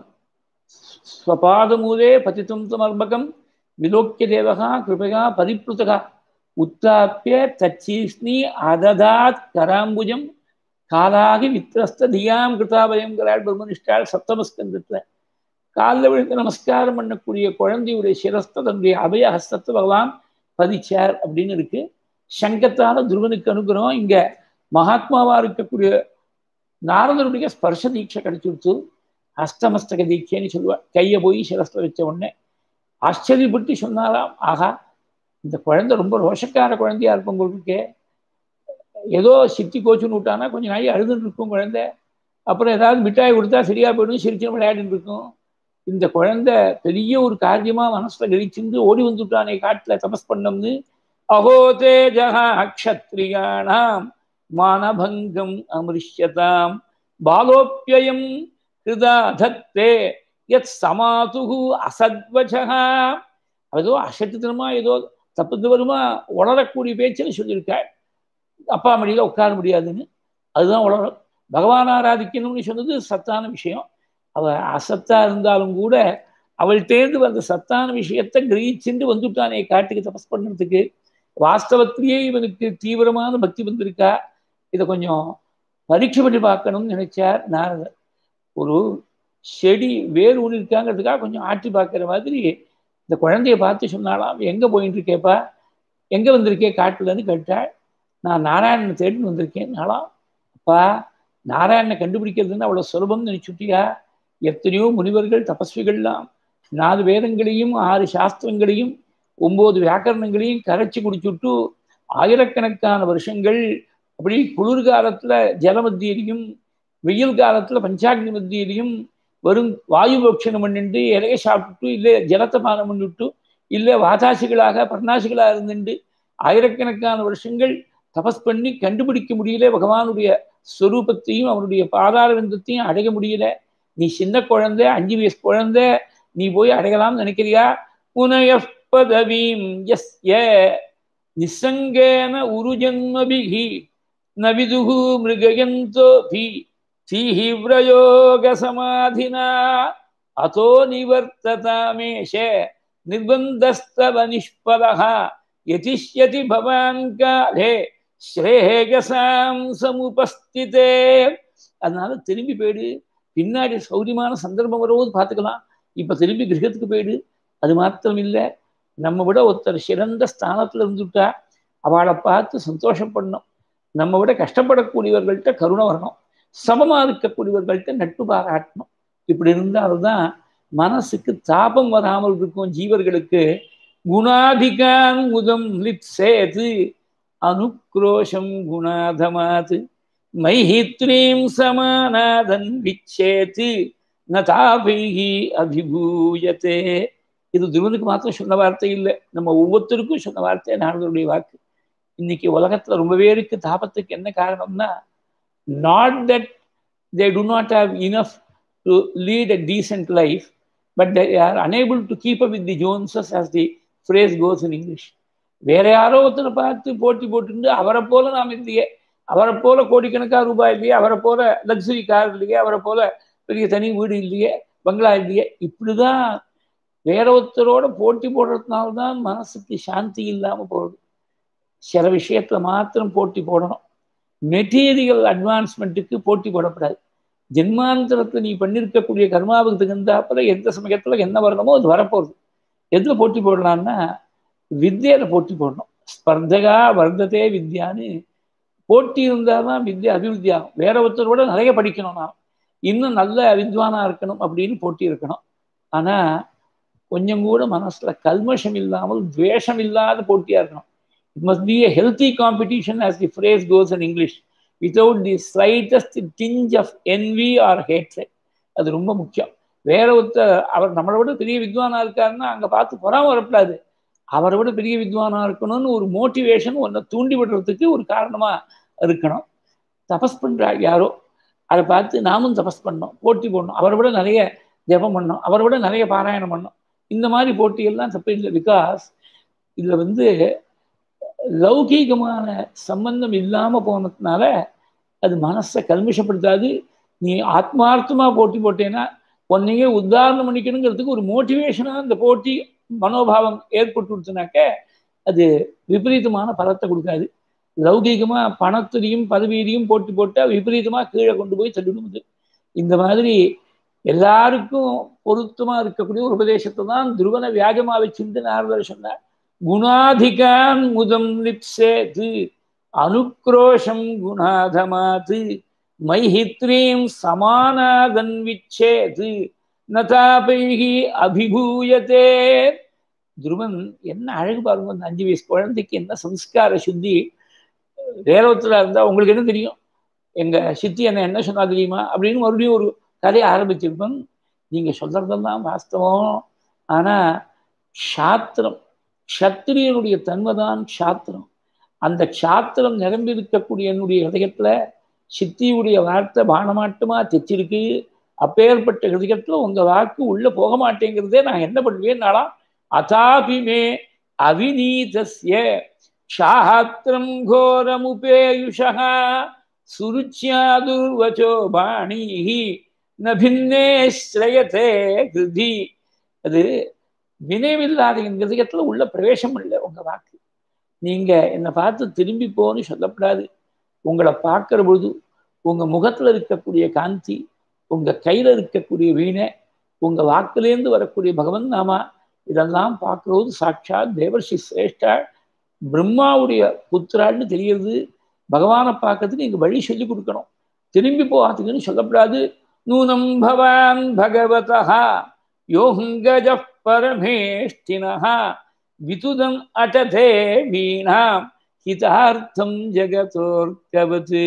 ஸ்வபாதமூலே பதித்தும் தமர்பகம் விலோக்கிய தேவகா கிருபையா பரிப்ளுதகா உத்தாப்பிய தச்சீஸ்னி அததாத் கராம்புஜம் காலாகி வித்ரஸ்த தியாம் கிருதாபயங்கிறாள் பிரம்மனிஷ்டாள் சப்தமஸ்கந்தத்துல. காலில் விழுந்து நமஸ்காரம் பண்ணக்கூடிய குழந்தையுடைய சிரஸ்த தன்னுடைய அபய ஹஸ்தத்தை பகவான் பதிச்சார் அப்படின்னு இருக்கு. சங்கத்தால துருவனுக்கு அனுகிரகம். இங்க மகாத்மாவா இருக்கக்கூடிய நாரதருடைய ஸ்பர்ஷ தீட்சை கிடைச்சிடுச்சு. அஸ்தமஸ்தக தீட்சைன்னு சொல்லுவாள். கையை போய் சிரஸ்த வச்ச உடனே ஆச்சரியப்பட்டு சொன்னாராம், ஆகா இந்த குழந்தை ரொம்ப ரோஷக்கார குழந்தையா இருக்கும் உங்களுக்கு. ஏதோ சித்தி கோச்சுன்னு விட்டானா கொஞ்சம் நாளை அழுதுன்னு இருக்கும் குழந்தை. அப்புறம் ஏதாவது மிட்டாய் கொடுத்தா சரியா போயிடும், சிரிச்சு விளையாடின்னு இருக்கும். இந்த குழந்தை பெரிய ஒரு காரியமா மனசுல கழிச்சிருந்து ஓடி வந்துட்டானே காட்டுல தபஸ் பண்ணம்னு. அஹோ தேஜஹா அக்ஷத்ரியாணாம் மானபங்கம் அமிருஷ்யதாம் பாலோப்யயம் ஹிருதா தத்தே யத் சமாதுஹு அசத்வஜஹா. ஏதோ அசட்டுத்தனமா ஏதோ தப்பு தவறுமா உளரக்கூடிய பேச்சுன்னு சொல்லியிருக்காள். அப்பா மடியில் உட்கார முடியாதுன்னு, அதுதான் உலகம். பகவான் ஆராதிக்கணும்னு சொன்னது சத்தான விஷயம். அவள் அசத்தா இருந்தாலும் கூட அவள் தேர்ந்து வந்த சத்தான விஷயத்தை கிரகிச்சுட்டு வந்துட்டானே காட்டுக்கு தபஸ் பண்ணுறதுக்கு. வாஸ்தவத்திலேயே இவனுக்கு தீவிரமான பக்தி வந்திருக்கா, இதை கொஞ்சம் பரீட்சை பண்ணி பார்க்கணும்னு நினைச்சார் நாரதர். ஒரு செடி வேறு ஒன்று இருக்காங்கிறதுக்காக கொஞ்சம் ஆட்டி பார்க்குற மாதிரி இந்த குழந்தைய பார்த்து சொன்னாலாம், எங்கே போயிட்டு இருக்கேப்பா, எங்கே வந்திருக்கே காட்டுலன்னு கேட்டாள். நான் நாராயணனை தேடின்னு வந்திருக்கேன் நாளாம். அப்பா நாராயணனை கண்டுபிடிக்கிறதுன்னு அவ்வளோ சுலபம்னு நினைச்சுட்டியா? எத்தனையோ முனிவர்கள் தபஸ்விகள்லாம் நாலு வேதங்களையும் ஆறு சாஸ்திரங்களையும் ஒன்பது வியாக்கரணங்களையும் கரைச்சி குடிச்சுட்டு ஆயிரக்கணக்கான வருஷங்கள் அப்படி குளிர்காலத்துல ஜல மத்தியிலையும் வெயில் காலத்துல பஞ்சாக்னி மத்தியிலையும் வெறும் வாயு போட்சணம் பண்ணிட்டு இலைய சாப்பிட்டுட்டு இல்லை ஜலத்தை பானம் பண்ணிவிட்டு இல்லை வாதாசிகளாக பர்ணாசிகளாக இருந்துட்டு ஆயிரக்கணக்கான வருஷங்கள் தபஸ் பண்ணி கண்டுபிடிக்க முடியல பகவானுடைய ஸ்வரூபத்தையும் அவனுடைய பாதார விந்தத்தையும் அடைய முடியல. நீ சின்ன குழந்தை, அஞ்சு வயசு குழந்தை, நீ போய் அடையலாம்னு நினைக்கிறியா? உனய பதவீம் யஸ்ய நிசங்கேன உருஜன்மபிஹி நவிதுகு மிருகயந்தோபி தீஹிவ்ரயோக சமாதினா அதோ நிவர்த்ததாமேஷ நிர்பந்தஸ்தவ நிஷ்பதஹ யதிஷ்யதி பவான் காலே ஸ்ரேகசாம் சமுபஸ்திதே. அதனால திரும்பி போயிடு, பின்னாடி சௌரியமான சந்தர்ப்பம் வரும்போது பார்த்துக்கலாம். இப்ப திரும்பி கிரகத்துக்கு போயிடு. அது மாத்திரம் இல்லை, நம்ம விட ஒருத்தர் சிறந்த ஸ்தானத்துல இருந்துட்டா அவளை பார்த்து சந்தோஷப்படணும். நம்ம விட கஷ்டப்படக்கூடியவர்கள்ட்ட கருணை வரணும், சமமா இருக்கக்கூடியவர்கள்ட்ட நட்பு பாராட்டணும். இப்படி இருந்தால்தான் மனசுக்கு தாபம் வராமல் இருக்கும். ஜீவர்களுக்கு குணாதிகான் முதம் லிப்சேது அனுக்ரோஷம் குணாதமாது மைஹித்ரீம் சமானாதன் விச்சேத்து நதாபிஹி அபிபூயத்தே. இது துருவனுக்கு மாத்திரம் சொன்ன வார்த்தை இல்லை, நம்ம ஒவ்வொருத்தருக்கும் சொன்ன வார்த்தை நாரதருடைய வாக்கு. இன்னைக்கு உலகத்துல ரொம்ப பேருக்கு தாபத்துக்கு என்ன காரணம்னா, not that they do not have enough to lead a decent life, but they are unable to keep up with the Joneses, as the phrase goes in English. வேற யாரோ ஒருத்தரை பார்த்து போட்டி போட்டு அவரை போல நாம் இல்லையே, அவரை போல கோடிக்கணக்கான ரூபாய் இல்லையே, அவரை போல லக்ஸுரி கார் இல்லையே, அவரை போல பெரிய தனி வீடு இல்லையே, பங்களா இல்லையே, இப்படிதான் வேற ஒருத்தரோட போட்டி போடுறதுனால்தான் மனசுக்கு சாந்தி இல்லாம போகுது. சில விஷயத்துல மாத்திரம் போட்டி போடணும். மெட்டீரியல் அட்வான்ஸ்மெண்ட்டுக்கு போட்டி போடக்கூடாது. ஜென்மாந்தரத்தை நீ பண்ணிருக்கக்கூடிய கர்மாவுக்கு தகுந்தாப்புல எந்த சமயத்துல என்ன வரணுமோ அது வரப்போகுது. எதுல போட்டி போடலாம்னா வித்யில போட்டி போடணும். ஸ்பர்தகா வர்த்ததே வித்யான்னு போட்டி இருந்தால்தான் வித்யா அபிவிருத்தி ஆகும். வேற ஒருத்தரோட நிறைய படிக்கணும், நான் இன்னும் நல்ல வித்வானா இருக்கணும் அப்படின்னு போட்டி இருக்கணும். ஆனா கொஞ்சம் கூட மனசுல கல்மஷம் இல்லாமல் துவேஷம் இல்லாத போட்டியா இருக்கணும். It must be a healthy competition, as the phrase goes in English, without the slightest tinge of envy or hatred. அது ரொம்ப முக்கியம். வேற ஒருத்தர் அவர் நம்மளை விட பெரிய வித்வானா இருக்காருன்னா அங்க பார்த்து பொறாம வரக்கூடாது. அவரை விட பெரிய வித்வானா இருக்கணும்னு ஒரு மோட்டிவேஷன் ஒன்றை தூண்டி விடுறதுக்கு ஒரு காரணமா இருக்கணும். தபஸ் பண்றாள் யாரோ, அதை பார்த்து நாமும் தபஸ் பண்ணோம், போட்டி போடணும். அவரை விட நிறைய ஜபம் பண்ணோம், அவரை விட நிறைய பாராயணம் பண்ணோம். இந்த மாதிரி போட்டியெல்லாம் தப்பு இல்லை. பிகாஸ் இதுல வந்து லௌகீகமான சம்பந்தம் இல்லாம போனதுனால அது மனசை கல்மிஷப்படுத்தாது. நீ ஆத்மார்த்தமா போட்டி போட்டேன்னா உன்னையே உத்தாரணம் பண்ணிக்கணுங்கிறதுக்கு ஒரு மோட்டிவேஷனா அந்த போட்டி மனோபாவம் ஏற்பட்டுனாக்க அது விபரீதமான பலத்தை கொடுக்காது. லௌகீகமா பணத்திலையும் பதவியிலையும் போட்டி போட்டா விபரீதமா கீழே கொண்டு போய் தள்ளிடுது. இந்த மாதிரி எல்லாருக்கும் பொருத்தமா இருக்கக்கூடிய ஒரு உபதேசத்தை தான் துருவன வியாஜமா வச்சிருந்து நாரதர் சொன்னார். குணாதிகான் முதம் லிப்சேது அனுக்ரோஷம் குணாதமாது மைஹித்ரீம் சமானாதன் விச்சேது நதாபைஹி அபிபூயத்தே. துருவன் என்ன அழகு பாருங்க, அந்த அஞ்சு வயசு குழந்தைக்கு என்ன சம்ஸ்கார சுத்தி. வேறொருத்தரா இருந்தா உங்களுக்கு என்ன தெரியும், எங்க சித்தி என்ன என்ன சொன்னா தெரியுமா அப்படின்னு மறுபடியும் ஒரு கதையை ஆரம்பிச்சிருப்பேன். நீங்க சொல்றதெல்லாம் வாஸ்தவம். ஆனா சாத்திரம், க்ஷத்திரியனுடைய தன்மைதான் சாத்திரம். அந்த சாத்திரம் நிரம்பி இருக்கக்கூடிய என்னுடைய ஹிருதயத்துல சித்தியுடைய வார்த்தை பானமாட்டமா தைச்சிருக்கு. அப்பேற்பட்ட ஹிருதயத்துல உங்க வாக்கு உள்ள போக மாட்டேங்கிறதே நான் என்ன பண்ணுவேன்னாலாம். அதாபிமே அவிநீதஸ்ய சாத்திரம் கோரமுபேயுஷா சுருச்சியாதுர்வச்சோ பாணிஹி நபின்னே ஸ்ரயதே கிருதி. அது வினைவில்லாத என் ஹிருதயத்துல உள்ள பிரவேசம் இல்லை உங்க வாக்கு. நீங்க என்னை பார்த்து திரும்பி போன்னு சொல்லப்படாது. உங்களை பார்க்கிற பொழுது உங்க முகத்துல இருக்கக்கூடிய காந்தி, உங்க கையில இருக்கக்கூடிய வீணை, உங்க வாக்குலேருந்து வரக்கூடிய பகவன் நாமா, இதெல்லாம் பார்க்கறது சாட்சாத் தேவர்ஷி சிரேஷ்டா பிரம்மாவுடைய புத்திரான்னு தெரியுது. பகவானை பார்க்கறதுக்கு நீங்க வழி சொல்லி கொடுக்கணும், திரும்பி போகாதுக்குன்னு சொல்லப்படாது. நூனம் பவான் பகவதா யோங்கஜ பரமேஷ்டினஹ விதுதம் அடதே வீணாம் ஹிதார்த்தம் ஜெகதோர்கவதே.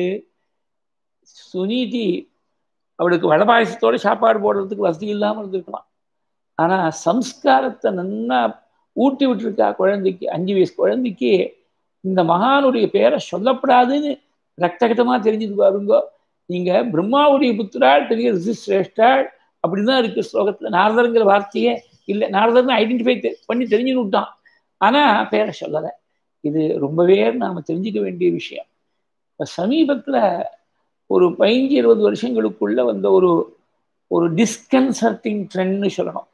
சுனீதி அவளுக்கு வடபாயசத்தோட சாப்பாடு போடுறதுக்கு வசதி இல்லாமல் இருந்திருக்கலாம். ஆனா சம்ஸ்காரத்தை நன்னா ஊட்டி விட்டுருக்கா குழந்தைக்கு. அஞ்சு வயசு குழந்தைக்கு இந்த மகானுடைய பேரை சொல்லப்படாதுன்னு ரத்தகட்டமா தெரிஞ்சுட்டு பாருங்க. நீங்க பிரம்மாவுடைய புத்திராள் பெரிய ரிஷிஸ்ரேஷ்டாள் அப்படிதான் இருக்கு ஸ்லோகத்துல. நாரதருங்கிற வார்த்தையே இல்லை. நாரதர்னு ஐடென்டிஃபை பண்ணி தெரிஞ்சுன்னு விட்டான், ஆனா பேரை சொல்லலை. இது ரொம்பவே நாம தெரிஞ்சுக்க வேண்டிய விஷயம். சமீபத்துல ஒரு பதினஞ்சு இருபது வருஷங்களுக்குள்ள வந்த ஒரு ஒரு டிஸ்கன்சர்டிங் ட்ரெண்ட்னு சொல்லணும்.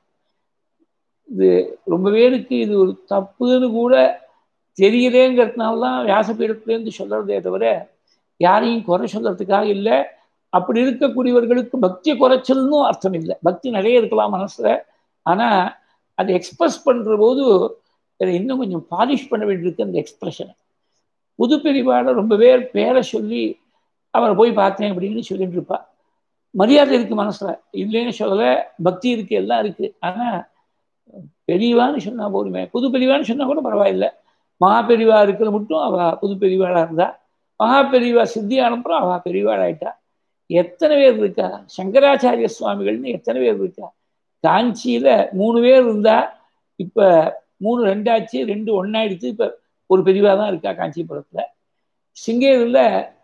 இது ரொம்ப பேருக்கு இது ஒரு தப்புன்னு கூட தெரியலேங்கிறதுனால தான் வியாசபீடத்துலேருந்து சொல்றதே தவிர யாரையும் குறை சொல்றதுக்காக இல்லை. அப்படி இருக்கக்கூடியவர்களுக்கு பக்தியை குறைச்சல்னு அர்த்தம் இல்லை. பக்தி நிறைய இருக்கலாம் மனசுல, ஆனா அதை எக்ஸ்பிரஸ் பண்ற போது அதை இன்னும் கொஞ்சம் பாலிஷ் பண்ண வேண்டியிருக்கு அந்த எக்ஸ்பிரஷனை. புது பெரிவாளை ரொம்ப பேர் பேரை சொல்லி அவரை போய் பார்த்தேன் அப்படின்னு சொல்லிட்டு இருப்பா. மரியாதை இருக்கு மனசுல, இல்லைன்னு சொல்லல, பக்தி இருக்கு, எல்லாம் இருக்கு. ஆனா பெரியவான்னு சொன்னா போதுமே. புது பெரியவான்னு சொன்னா கூட பரவாயில்லை. மகா பெரியவா இருக்கிற மட்டும் அவ புது பெரியவாளா இருந்தா, மகா பெரியவா சித்தி அனுப்புறோம் அவ பெரியவாள் ஆயிட்டா. எத்தனை பேர் இருக்கா? சங்கராச்சாரிய சுவாமிகள்னு எத்தனை பேர் இருக்கா? காஞ்சியில மூணு பேர் இருந்தா, இப்ப மூணு ரெண்டாச்சு, ரெண்டு ஒன்னாயிடுச்சு. இப்ப ஒரு பெரியவா தான் இருக்கா காஞ்சிபுரத்துல. சிங்கேரியில்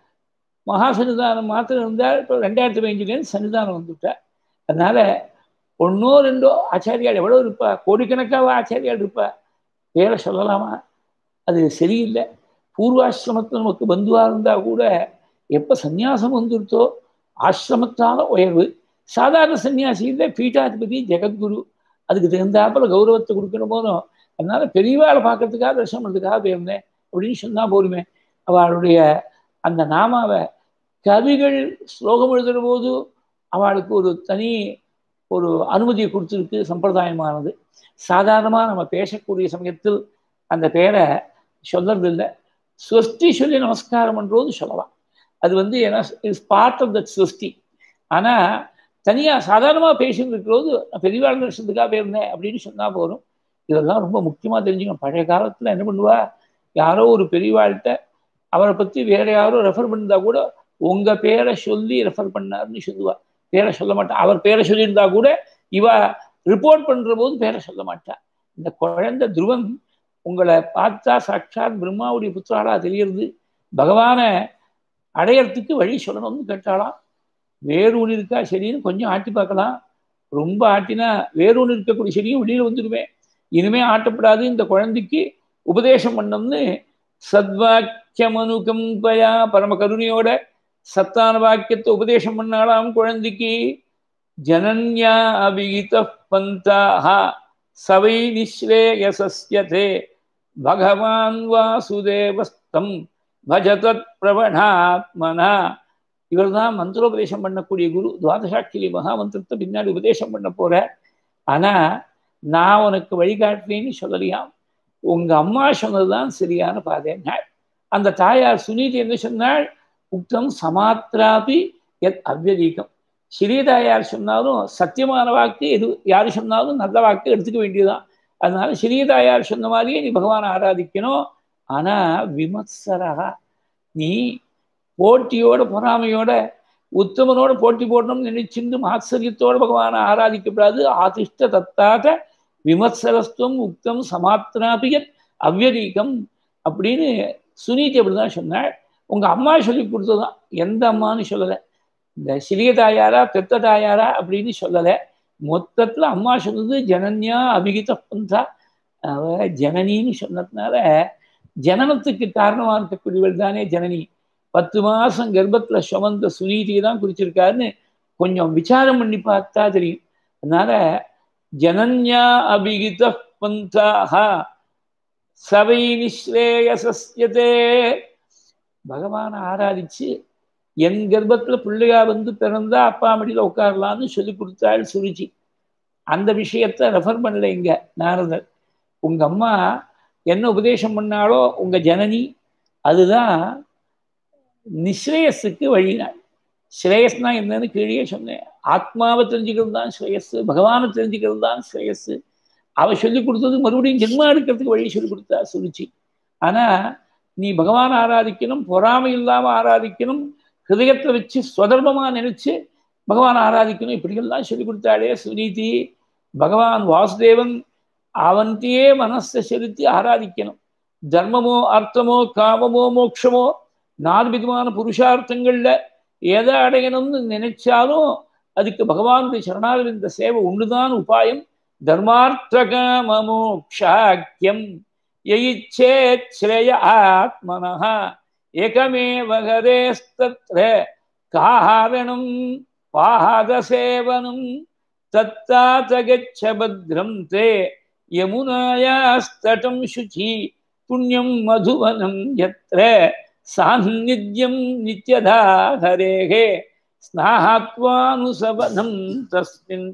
மகா சன்னிதானம் மாத்திரம் இருந்தால் இப்போ ரெண்டாயிரத்தி பதினஞ்சுலேருந்து சன்னிதானம் வந்துவிட்டா. அதனால ஒன்னோ ரெண்டோ ஆச்சாரியால் எவ்வளோ இருப்பா, கோடிக்கணக்காக ஆச்சாரியால் இருப்பா. பேரை சொல்லலாமா? அது சரியில்லை. பூர்வாசிரமத்தில் நமக்கு பந்துவாக இருந்தால் கூட எப்போ சந்நியாசம் வந்துருத்தோ ஆசிரமத்தால உயர்வு. சாதாரண சன்னியாசி இல்லை, பீட்டாதிபதி ஜெகத்குரு, அதுக்கு தகுந்தாப்புல கௌரவத்தை கொடுக்கணும் போதும். அதனால பெரியவாளை பார்க்கறதுக்காக தரிசனம் பண்ணுறதுக்காக போயிருந்தேன் அப்படின்னு சொன்னால் போருமே. அவளுடைய அந்த நாமாவை கவிகள் ஸ்லோகம் எழுதுகிற போது அவளுக்கு ஒரு தனி ஒரு அனுமதியை கொடுத்துருக்கு, சம்பிரதாயமானது. சாதாரணமாக நம்ம பேசக்கூடிய சமயத்தில் அந்த பேரை சொல்றது இல்லை. ஸ்வஸ்தி சொல்லி நமஸ்காரம் பண்ணுறது சொல்லலாம். அது வந்து ஏன்னா இஸ் பார்ட் ஆஃப் தட் ஸ்வஸ்தி. ஆனால் தனியாக சாதாரணமாக பேசிட்டு இருக்கிறது பெரியவாள் தரிசனத்துக்காக போயிருந்தேன் அப்படின்னு சொன்னால் போதும். இதெல்லாம் ரொம்ப முக்கியமாக தெரிஞ்சுக்கணும். பழைய காலத்தில் என்ன பண்ணுவா, யாரோ ஒரு பெரியவாள்கிட்ட அவரை பற்றி வேற யாரோ ரெஃபர் பண்ணிருந்தா கூட உங்க பேரை சொல்லி ரெஃபர் பண்ணாருன்னு சொல்லுவா. பேரை சொல்ல மாட்டா. அவர் பேரை சொல்லியிருந்தா கூட இவ ரிப்போர்ட் பண்ற போது பேரை சொல்ல மாட்டா. இந்த குழந்தை துருவன் உங்களை பார்த்தா சாட்சாத் பிரம்மாவுடைய புத்திராளா தெரியுது, பகவானை அடையறதுக்கு வழி சொல்லணும்னு கேட்டாலாம். வேறு ஒன்று இருக்கா சரின்னு கொஞ்சம் ஆட்டி பார்க்கலாம். ரொம்ப ஆட்டினா வேறு ஒன்று இருக்கக்கூடிய சரியும் வெளியில் வந்துடுவேன். இனிமே ஆட்டப்படாது, இந்த குழந்தைக்கு உபதேசம் பண்ணோம்னு சத்வாக்கியமனுகம்பயா பரம கருணையோட சத்தான வாக்கியத்தை உபதேசம் பண்ணாலாம் குழந்தைக்கு. ஜனன்யா அபிகித பந்தாக சவை நிஸ்ரேயசஸ்யதே பகவான் வாசுதேவஸ்தம் பஜதத் பிரவணாத்மனா. இவர் தான் மந்திரோபதேசம் பண்ணக்கூடிய குரு. துவாதசாட்சிலி மகாமந்திரத்தை பின்னாடி உபதேசம் பண்ண போற. ஆனா நான் உனக்கு வழிகாட்டுறேன்னு சொல்லலையாம். உங்க அம்மா சொன்னதுதான் சரியான பாதை. அந்த தாயார் சுனீதி என்ன சொன்னாள்? உக்தம் சமாத்ராபி எத் அவ்வதீகம். ஸ்ரீதாயார் சொன்னாலும் சத்தியமான வாக்கு எது யாரு சொன்னாலும் நல்ல வாக்கு எடுத்துக்க வேண்டியதுதான். அதனால ஸ்ரீதாயார் சொன்ன மாதிரியே நீ பகவானை ஆராதிக்கணும். ஆனா விமத்சரா, நீ போட்டியோட பொறாமையோட உத்தமனோட போட்டி போடணும்னு நினைச்சிருந்து மாத்சரியத்தோட பகவானை ஆராதிக்கப்படாது. ஆதிஷ்ட தத்தாத விமத்சரஸ்துவம் உக்தம் சமாத்ராபியத் அவ்வதீகம் அப்படின்னு சுனீதி அப்படிதான் சொன்னாள். உங்க அம்மா சொல்லி கொடுத்ததுதான். எந்த அம்மான்னு சொல்லலை, இந்த சிறிய தாயாரா பெத்த தாயாரா அப்படின்னு சொல்லலை. மொத்தத்துல அம்மா சொன்னது ஜனன்யா அபிகித பந்தா. அவ ஜனனின்னு சொன்னதுனால ஜனனத்துக்கு காரணமாக இருக்கக்கூடியவள் தானே ஜனனி. பத்து மாசம் கர்ப்பத்துல சுமந்த சுனீதியை தான் குறிச்சிருக்காருன்னு கொஞ்சம் விசாரம் பண்ணி பார்த்தா தெரியும். அதனால ஜனன்யா அபிகித பந்தாக சவை நிஸ்ரேயசஸ்யதே. பகவானை ஆராதிச்சு என் கர்ப்பத்துல பிள்ளையா வந்து பிறந்தா அப்பா மடியில உட்காரலான்னு சொல்லி கொடுத்தாள் சுருச்சி. அந்த விஷயத்த ரெஃபர் பண்ணல இங்க நாரதர். உங்க அம்மா என்ன உபதேசம் பண்ணாலோ உங்க ஜனனி, அதுதான் நிஸ்ரேயஸுக்கு வழினாள். ஸ்ரேயஸ்னா என்னன்னு கீழே சொன்னேன். ஆத்மாவை தெரிஞ்சுக்கிறது தான் ஸ்ரேயஸ், பகவானை தெரிஞ்சுக்கிறது தான் ஸ்ரேயஸ். அவ சொல்லி கொடுத்தது மறுபடியும் ஜென்மா எடுக்கிறதுக்கு வழி சொல்லி கொடுத்தா சுருச்சி. ஆனா நீ பகவான் ஆராதிக்கணும், பொறாமை இல்லாம ஆராதிக்கணும், ஹிருதயத்தை வச்சு ஸ்வதர்மமா நினைச்சு பகவான் ஆராதிக்கணும். இப்படியெல்லாம் சொல்லி கொடுத்தாளே சுனீதி. பகவான் வாசுதேவன் அவன்கிட்டயே மனசை செலுத்தி ஆராதிக்கணும். தர்மமோ அர்த்தமோ காமமோ மோட்சமோ நாலு விதமான புருஷார்த்தங்கள்ல எதை அடையணும்னு நினைச்சாலும் அதுக்கு பகவானுடைய சரணாரவிந்த சேவை ஒண்ணுதான் உபாயம். தர்மார்த்த காம மோக்ஷாக்கியம் யயிச்சேத் ஸ்ரேய ஆத்மனஹ ஏகமேவ ஹரேஸ்தத்ர காரணம் பாதசேவனம் தத்தாத கச்ச பத்ரம் தே யமுனாயாஸ்தடம் சுச்சி புண்ணியம் மதுவனம் யத்ர சாநித்யம் நித்யதா ஹரேஹே ஸ்நாத்வானுசவனம் தஸ்மின்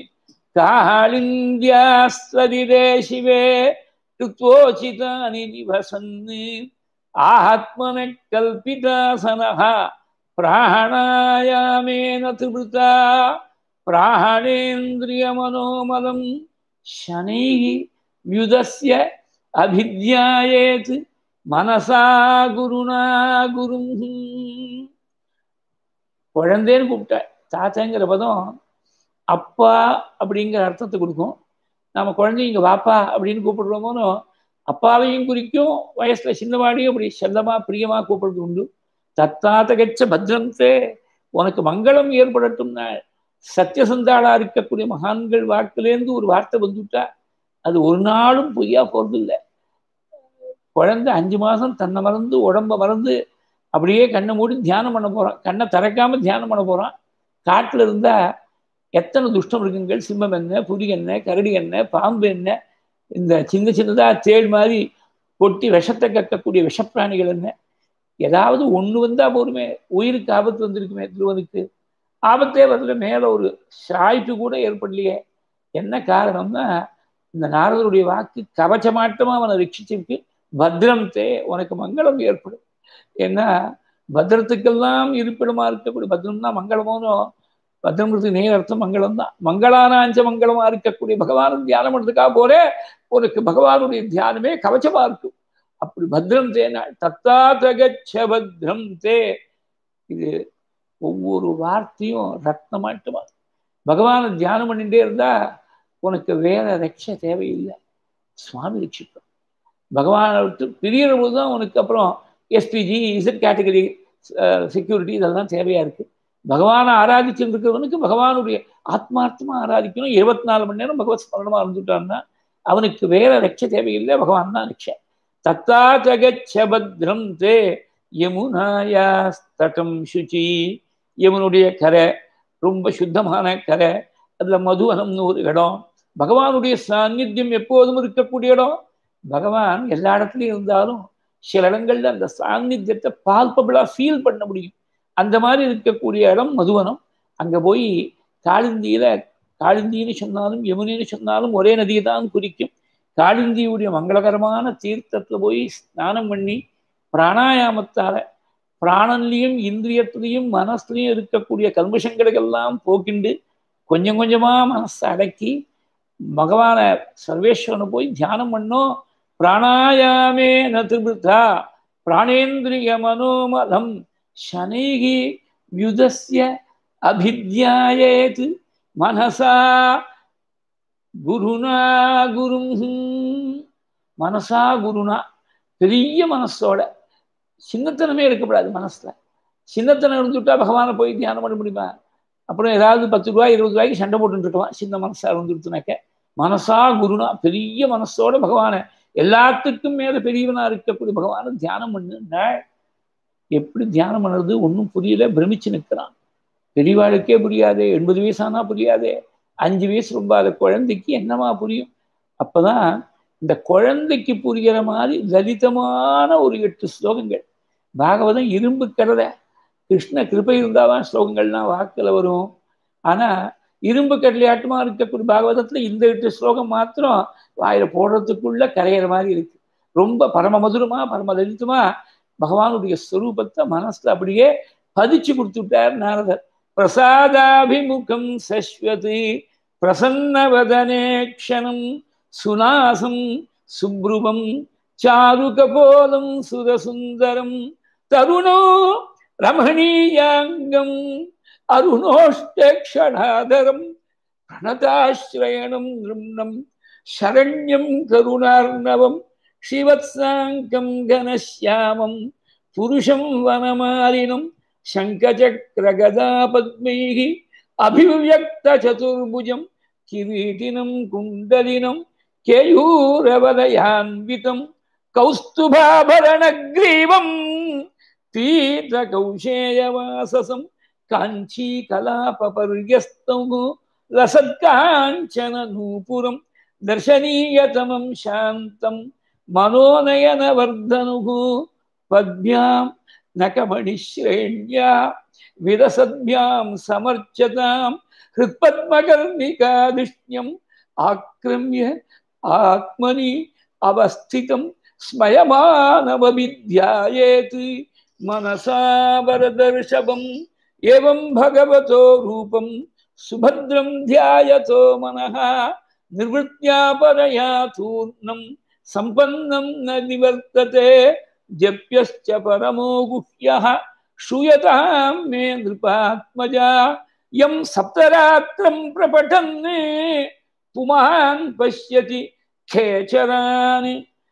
காளிந்தியாஸ்வதிதே சிவே ருத்வோசிதானி நிவசன் ஆத்மன கல்பிதாசனஹ பிராணாயாமேன திருப்தா பிராணேந்திரிய மனோமலம் சனைஹி வ்யுதஸ்ய அபித்யாயேத் மனசா குருணா குரும். குழந்தைன்னு கூப்பிட்ட தாத்தாங்கிற பதம் அப்பா அப்படிங்கிற அர்த்தத்தை கொடுக்கும். நம்ம குழந்தைங்க இங்க வாப்பா அப்படின்னு கூப்பிடுறோமோனோ அப்பாவையும் குறிக்கும், வயசுல சின்னவாடியும் அப்படி செல்லமா பிரியமா கூப்பிடுறது உண்டு. தத்தாத கச்ச பத்ரந்தே, உனக்கு மங்களம் ஏற்படட்டும்னா சத்தியசந்தாளா இருக்கக்கூடிய மகான்கள் வாக்குலேருந்து ஒரு வார்த்தை வந்துட்டா அது ஒரு நாளும் பொய்யா போறது இல்லை. குழந்தை அஞ்சு மாசம் தன்னை மறந்து உடம்ப மறந்து அப்படியே கண்ணை மூடி தியானம் பண்ண போறான். கண்ணை திறக்காம தியானம் பண்ண போறான். காட்டுல இருந்தா எத்தனை துஷ்ட மிருகங்கள், சிம்மம் என்ன, புலி என்ன, கரடி என்ன, பாம்பு என்ன, இந்த சின்ன சின்னதா தேள் மாதிரி கொட்டி விஷத்தை கக்கக்கூடிய விஷப்பிராணிகள் என்ன, ஏதாவது ஒண்ணு வந்தா போருமே, உயிருக்கு ஆபத்து வந்திருக்குமே. திருவனுக்கு ஆபத்தே வரல, மேல ஒரு சாய்ப்பு கூட ஏற்படலையே. என்ன காரணம்னா இந்த நாரதருடைய வாக்கு கவச்சமாட்டமா அவனை ரட்சிச்சிருக்கு. பத்ரம் தே, உனக்கு மங்களம் ஏற்படும். ஏன்னா பத்ரத்துக்கெல்லாம் இருப்பிடமா இருக்கக்கூடிய பத்ரம்னா மங்களமோனோ, பத்ரங்கிறதுக்கு நேர் அர்த்தம் மங்களம் தான். மங்களானாஞ்ச மங்களமா இருக்கக்கூடிய பகவான் தியானம் பண்ணுறதுக்காக போலே உனக்கு பகவானுடைய தியானமே கவச்சமா இருக்கும். அப்படி பத்ரம் தேனா தத்தாதகச்ச பத்ரம் தே. இது ஒவ்வொரு வார்த்தையும் ரத்னமாட்டுமா. பகவானை தியானம் பண்ணிட்டே இருந்தா உனக்கு வேற ரட்ச தேவையில்லை, சுவாமி ரட்சிப்போம். பகவானை விட்டு பிரிகிற போதுதான் உனக்கு அப்புறம் எஸ்பிஜி இசட் கேட்டகரி செக்யூரிட்டி இதெல்லாம் தேவையா இருக்கு. பகவானை ஆராதிச்சுட்டு இருக்கிறவனுக்கு பகவானுடைய ஆத்மார்த்தமா ஆராதிக்கணும். இருபத்தி நாலு மணி நேரம் பகவத் ஸ்மரணமா இருந்துட்டான்னா அவனுக்கு வேற ரட்ச தேவையில்லை, பகவான் தான் ரட்ச. தத்தாதகச்ச பத்ரம் தே யமுனாயாஸ்தடம் சுச்சி. யமுனுடைய கரை ரொம்ப சுத்தமான கரை, அதுல மதுவனம்னு ஒரு இடம், பகவானுடைய சாநித்தியம் எப்போதும் இருக்கக்கூடிய இடம். பகவான் எல்லா இடத்துலையும் இருந்தாலும் சில இடங்கள்ல அந்த சாநித்தியத்தை பால்பபிளா ஃபீல் பண்ண முடியும். அந்த மாதிரி இருக்கக்கூடிய இடம் மதுவனம். அங்க போய் காளிந்தியில, காளிந்தின்னு சொன்னாலும் யமுனின்னு சொன்னாலும் ஒரே நதியை தான் குறிக்கும். காளிந்தியுடைய மங்களகரமான தீர்த்தத்துல போய் ஸ்நானம் பண்ணி பிராணாயாமத்தால பிராணன்லையும் இந்திரியத்திலையும் மனசுலையும் இருக்கக்கூடிய கல்மஷங்களுக்கெல்லாம் போக்கிண்டு கொஞ்சம் கொஞ்சமா மனசை அடக்கி பகவான சர்வேஸ்வரனை போய் தியானம் பண்ணோம். பிராணாயாமே நிருத்தா பிராணேந்திரிய மனோமலம் சனைகி வ்யுதஸ்ய அபித்யாயேத் மனசா குருனா குரும். மனசா குருனா, பெரிய மனசோட, சின்னத்தனமே இருக்கப்படாது மனசுல. சின்னத்தனம் இருந்துட்டா பகவானை போய் தியானம் பண்ண முடியுமா? அப்புறம் ஏதாவது பத்து ரூபாய் இருபது ரூபாய்க்கு சண்டை போட்டுட்டு இருக்கலாம். சின்ன மனசா இருந்துட்டுனாக்க மனசா குருனா, பெரிய மனசோட பகவானை, எல்லாத்துக்கும் மேல பெரியவனா இருக்கக்கூடிய பகவானை தியானம் பண்ணுன்னா எப்படி தியானம் பண்ணுறது ஒன்றும் புரியல, பிரமிச்சு நிற்கிறான். பெரியவாளுக்கே புரியாதே, எண்பது வயசானா புரியாதே, அஞ்சு வயசு ரொம்ப அந்த குழந்தைக்கு என்னமா புரியும்? அப்பதான் இந்த குழந்தைக்கு புரிகிற மாதிரி லலிதமான ஒரு எட்டு ஸ்லோகங்கள். பாகவதம் இரும்பு கடலை, கிருஷ்ண கிருபை இருந்தாதான் ஸ்லோகங்கள்லாம் வாக்கில் வரும். ஆனா இரும்பு கடலையாட்டமா இருக்கக்கூடிய பாகவதத்துல இந்த எட்டு ஸ்லோகம் மாத்திரம் வாயில போடுறதுக்குள்ள கரையிற மாதிரி இருக்கு. ரொம்ப பரம மதுரமா பரம லலிதமா பகவானுடைய ஸ்வரூபத்தை மனசுல அப்படியே பதிச்சு கொடுத்து விட்டார் நாரதர். பிரசாதாபிமுகம் சஸ்வதி பிரசன்னவதனே க்ஷணம் சுனாசம் சுப்ருவம் சாருகபோலம் சுரசுந்தரம் தருணோ ரமணீயாங்கம் அருணோஷ்டக்ஷணாதரம் பிரணதாஸ்ரயணம் நிரும்ணம் சரண்யம் கருணார்ணவம் ஸ்ரீவத்சாங்கம் கனஸ்யாமம் புருஷம் வனமாலினம் சங்கசக்ரகதா பத்மைஹி அபிவ்யக்த சதுர்புஜம் கிரீட்டினம் குண்டலினம் கேயூரவலயான்விதம் கௌஸ்துபாபரணக்ரீவம் பீதகௌஷேயவாசசம் காஞ்சி கலாபபர்யஸ்தம் லசத்காஞ்சன நூபுரம் தர்ஷனீயதமம் சாந்தம் மனோநயனவர்தனுகு பத்யாம் நகமணிஸ்ரேண்யா விரசத்யாம் சமர்ச்சதாம் ஹிருத்பத்மகர்ணிகாதிஷ்யம் ஆக்ரம்ய ஆத்மனி அவஸ்திதம் ஸ்மயமானவவித்யாயேத் மனசா வரதர்ஷபம் ஏவம் பகவதோ ரூபம் சுபத்ரம் தியாயதோ மனஹ நிர்வృత్యా பரயா தூர்ணம் சம்பன்னம் ந நிவர்த்ததே ஜப்யஸ்ச பரமோ குஹ்யः ஸ்ரூயதாம் மே நிருபாத்மஜா யம் சப்தராத்திரம் பிரபடன் புமான் பஷ்யதி கேச்சரான்.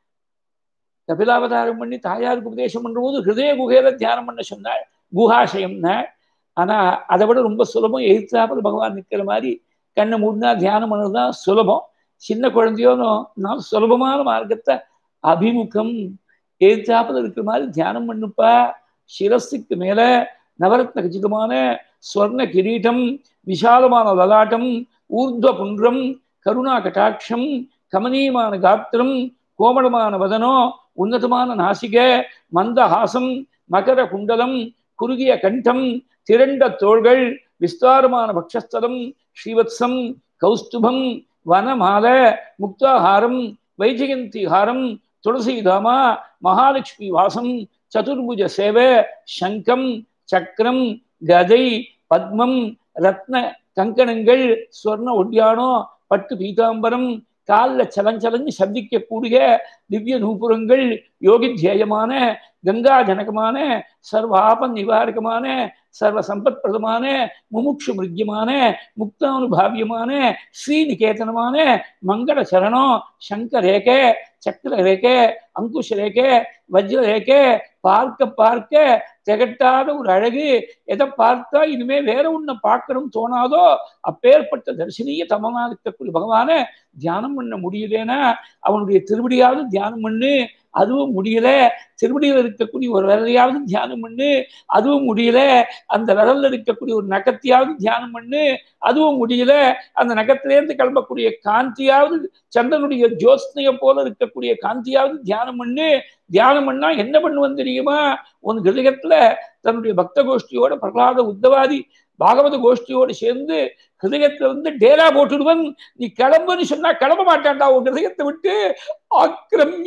கபிலாவதாரம் பண்ணி தாயாருக்கு உபதேசம் பண்ற போது ஹிருதய குகையில தியானம் பண்ண சொன்னாள், குஹாசயம்னா. ஆனா அதை விட ரொம்ப சுலபம், எதிர்த்தாப்புல பகவான் நிற்கிற மாதிரி கண்ணை மூடினா தியானம் பண்ணதுதான் சுலபம். சின்ன குழந்தையோனும் நான் சுலபமான மார்க்கத்தை அபிமுகம் எதிர்த்தாப்புல இருக்கிற மாதிரி தியானம் பண்ணுப்பா. சிரஸுக்கு மேல நவரத்ன கச்சிதமான ஸ்வர்ண கிரீட்டம், விசாலமான லலாட்டம், ஊர்த்வ புன்றம், கருணா கட்டாட்சம், கமனீயமான காத்திரம், கோமளமான வதனோ, உன்னதமான நாசிக, மந்தஹாசம், மகர குண்டலம், குறுகிய கண்டம், திரண்ட தோள்கள், விஸ்தாரமான பக்ஷஸ்தலம், ஸ்ரீவத்சம், கௌஸ்துபம், வனமால, முக்தாஹாரம், வைஜயந்தி ஹாரம், துளசிதாமா, மகாலட்சுமி வாசம், சதுர்புஜ சேவ, சங்கம், சக்கரம், கதை, பத்மம், ரத்ன கங்கணங்கள், ஸ்வர்ண ஒட்டியானோ, பட்டு பீதாம்பரம், காலில் சலஞ்சலஞ்சு சப்திக்கக்கூடிய திவ்ய நூபுரங்கள், யோகித்யேயமான கங்கா ஜனகமான சர்வாப நிவாரகமான சர்வ சம்பத் பிரதமான முமுட்சு மிருத்தியமான முக்தானுபாவியமான ஸ்ரீநிகேதனமான மங்கள சரணம், சங்க ரேகை, சக்கர ரேகை, அங்குஷ ரேகை, வஜ்ர ரேகை, பார்க்க பார்க்க திகட்டாத ஒரு அழகு. எதை பார்த்தா இனிமே வேற ஒண்ணு பார்க்கணும் தோணாதோ அப்பேற்பட்ட தரிசனிய தமமா இருக்கக்கூடிய பகவான தியானம் பண்ண முடியலன்னா அவனுடைய திருவடியாவது தியானம் பண்ணு, அதுவும் முடியல. திருவடியில் இருக்கக்கூடிய ஒரு விரலையாவது தியானம் பண்ணு, அதுவும் முடியல. அந்த விரல்ல இருக்கக்கூடிய ஒரு நகத்தையாவது தியானம் பண்ணு, அதுவும் முடியல. அந்த நகத்திலேருந்து கிளம்பக்கூடிய காந்தியாவது, சந்திரனுடைய ஜோத்ஸ்னைய போல இருக்கக்கூடிய காந்தியாவது தியானம் பண்ணு. தியானம் பண்ணா என்ன பண்ணுவன் தெரியுமா? உன் ஹிருதயத்துல தன்னுடைய பக்த கோஷ்டியோட, பிரகலாத உத்தவாதி பாகவத கோஷ்டியோடு சேர்ந்து ஹிருதயத்துல வந்து டேரா போட்டுடுவன். நீ கிளம்புன்னு சொன்னா கிளம்ப மாட்டான்டா உன் ஹிருதயத்தை விட்டு. ஆக்ரம்ய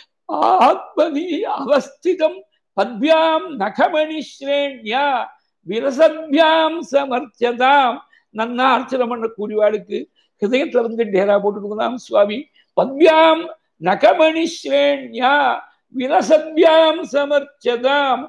ஆத்மனி அவஸ்திதம் பத்யாம் நகமணி ஸ்ரேண்யா விரசத்யாம் சமர்ச்சதாம். நன்னா அர்ச்சனை பண்ண கூடிவாளுக்கு ஹிருதயத்துல வந்து டேரா போட்டுடுவதாம் சுவாமி. பத்யாம் நகமணி ஸ்ரேண்யா விரசத்யாம் சமர்ச்சதாம்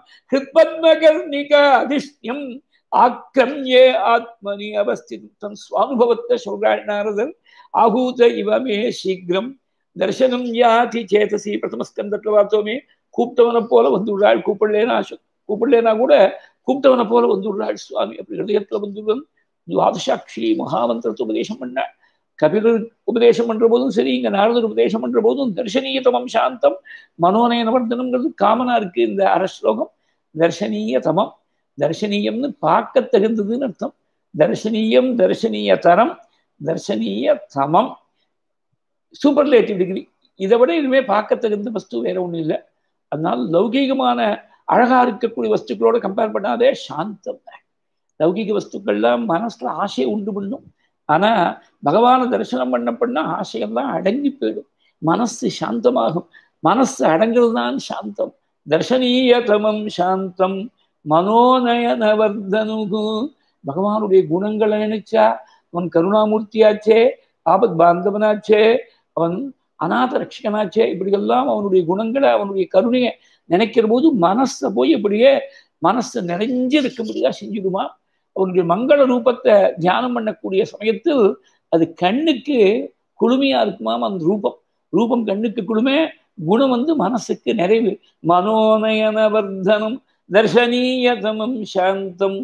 ஹிருத்பத்மகர்ணிகாதிஷ்யம் ஆக்ரம்யே ஆத்மனி அவஸ்திதம். சுவானுபவத்தை சொல்றாள் நாரதர். ஆகூத இவமே சீக்கிரம் தர்சனம் யாதி சேதசி. பிரதமஸ்கந்தத்துல பார்த்தோமே, கூப்பிட்டவனை போல வந்துள்ளாள். கூப்பிடலேனா கூப்பிடலேனா கூட கூப்பிட்டவனை போல வந்துள்ளாள் சுவாமி. அப்படி ஹிருதயத்துல வந்துள்ளன். துவாதசாட்சி மகாமந்திரத்தை உபதேசம் பண்ணாள். கபிலர் உபதேசம் பண்ற போதும் சரி, இங்க நாரதர் உபதேசம் பண்ற போதும் தர்ஷனீயதமம் சாந்தம் மனோநயனவர்தனம்ங்கிறது காமனா இருக்கு இந்த அர ஸ்லோகம். தர்ஷனீய தமம், தர்ஷனீயம்னு பார்க்க தகுந்ததுன்னு அர்த்தம். தர்ஷனீயம், தர்ஷனீய தரம், தர்ஷனீய தமம், சூப்பர்லேட்டிவ் டிகிரி. இதை விட இதுவே பார்க்க தகுந்த வஸ்து வேற ஒன்றும் இல்லை. அதனால லௌகீகமான அழகா இருக்கக்கூடிய வஸ்துக்களோட கம்பேர் பண்ணாதே சாந்தம். லௌகீக வஸ்துக்கள்லாம் மனசுல ஆசையை உண்டு பண்ணும். ஆனா பகவான தரிசனம் பண்ண பண்ணா ஆசையெல்லாம் அடங்கி போயிடும், மனசு சாந்தமாகும். மனசு அடங்கிறது தான் சாந்தம். தர்ஷனீய தமம் சாந்தம் மனோநயனவர்தனுகு. பகவானுடைய குணங்களை நினைச்சா அவன் கருணாமூர்த்தியாச்சே, ஆபத் பாந்தவனாச்சே, அவன் அநாத ரட்சகனாச்சே, இப்படியெல்லாம் அவனுடைய குணங்களை அவனுடைய கருணையை நினைக்கிற போது மனசை போய் அப்படியே மனசு நிறைஞ்சு இருக்கும்படியா செஞ்சுடுமா. அவனுடைய மங்கள ரூபத்தை தியானம் பண்ணக்கூடிய சமயத்தில் அது கண்ணுக்கு குளுமையா இருக்குமாம். அந்த ரூபம் ரூபம் கண்ணுக்கு குளுமை, குணம் வந்து மனசுக்கு நிறைவு. மனோநயனவர்தனம் தர்ஷனீயதமம் சாந்தம்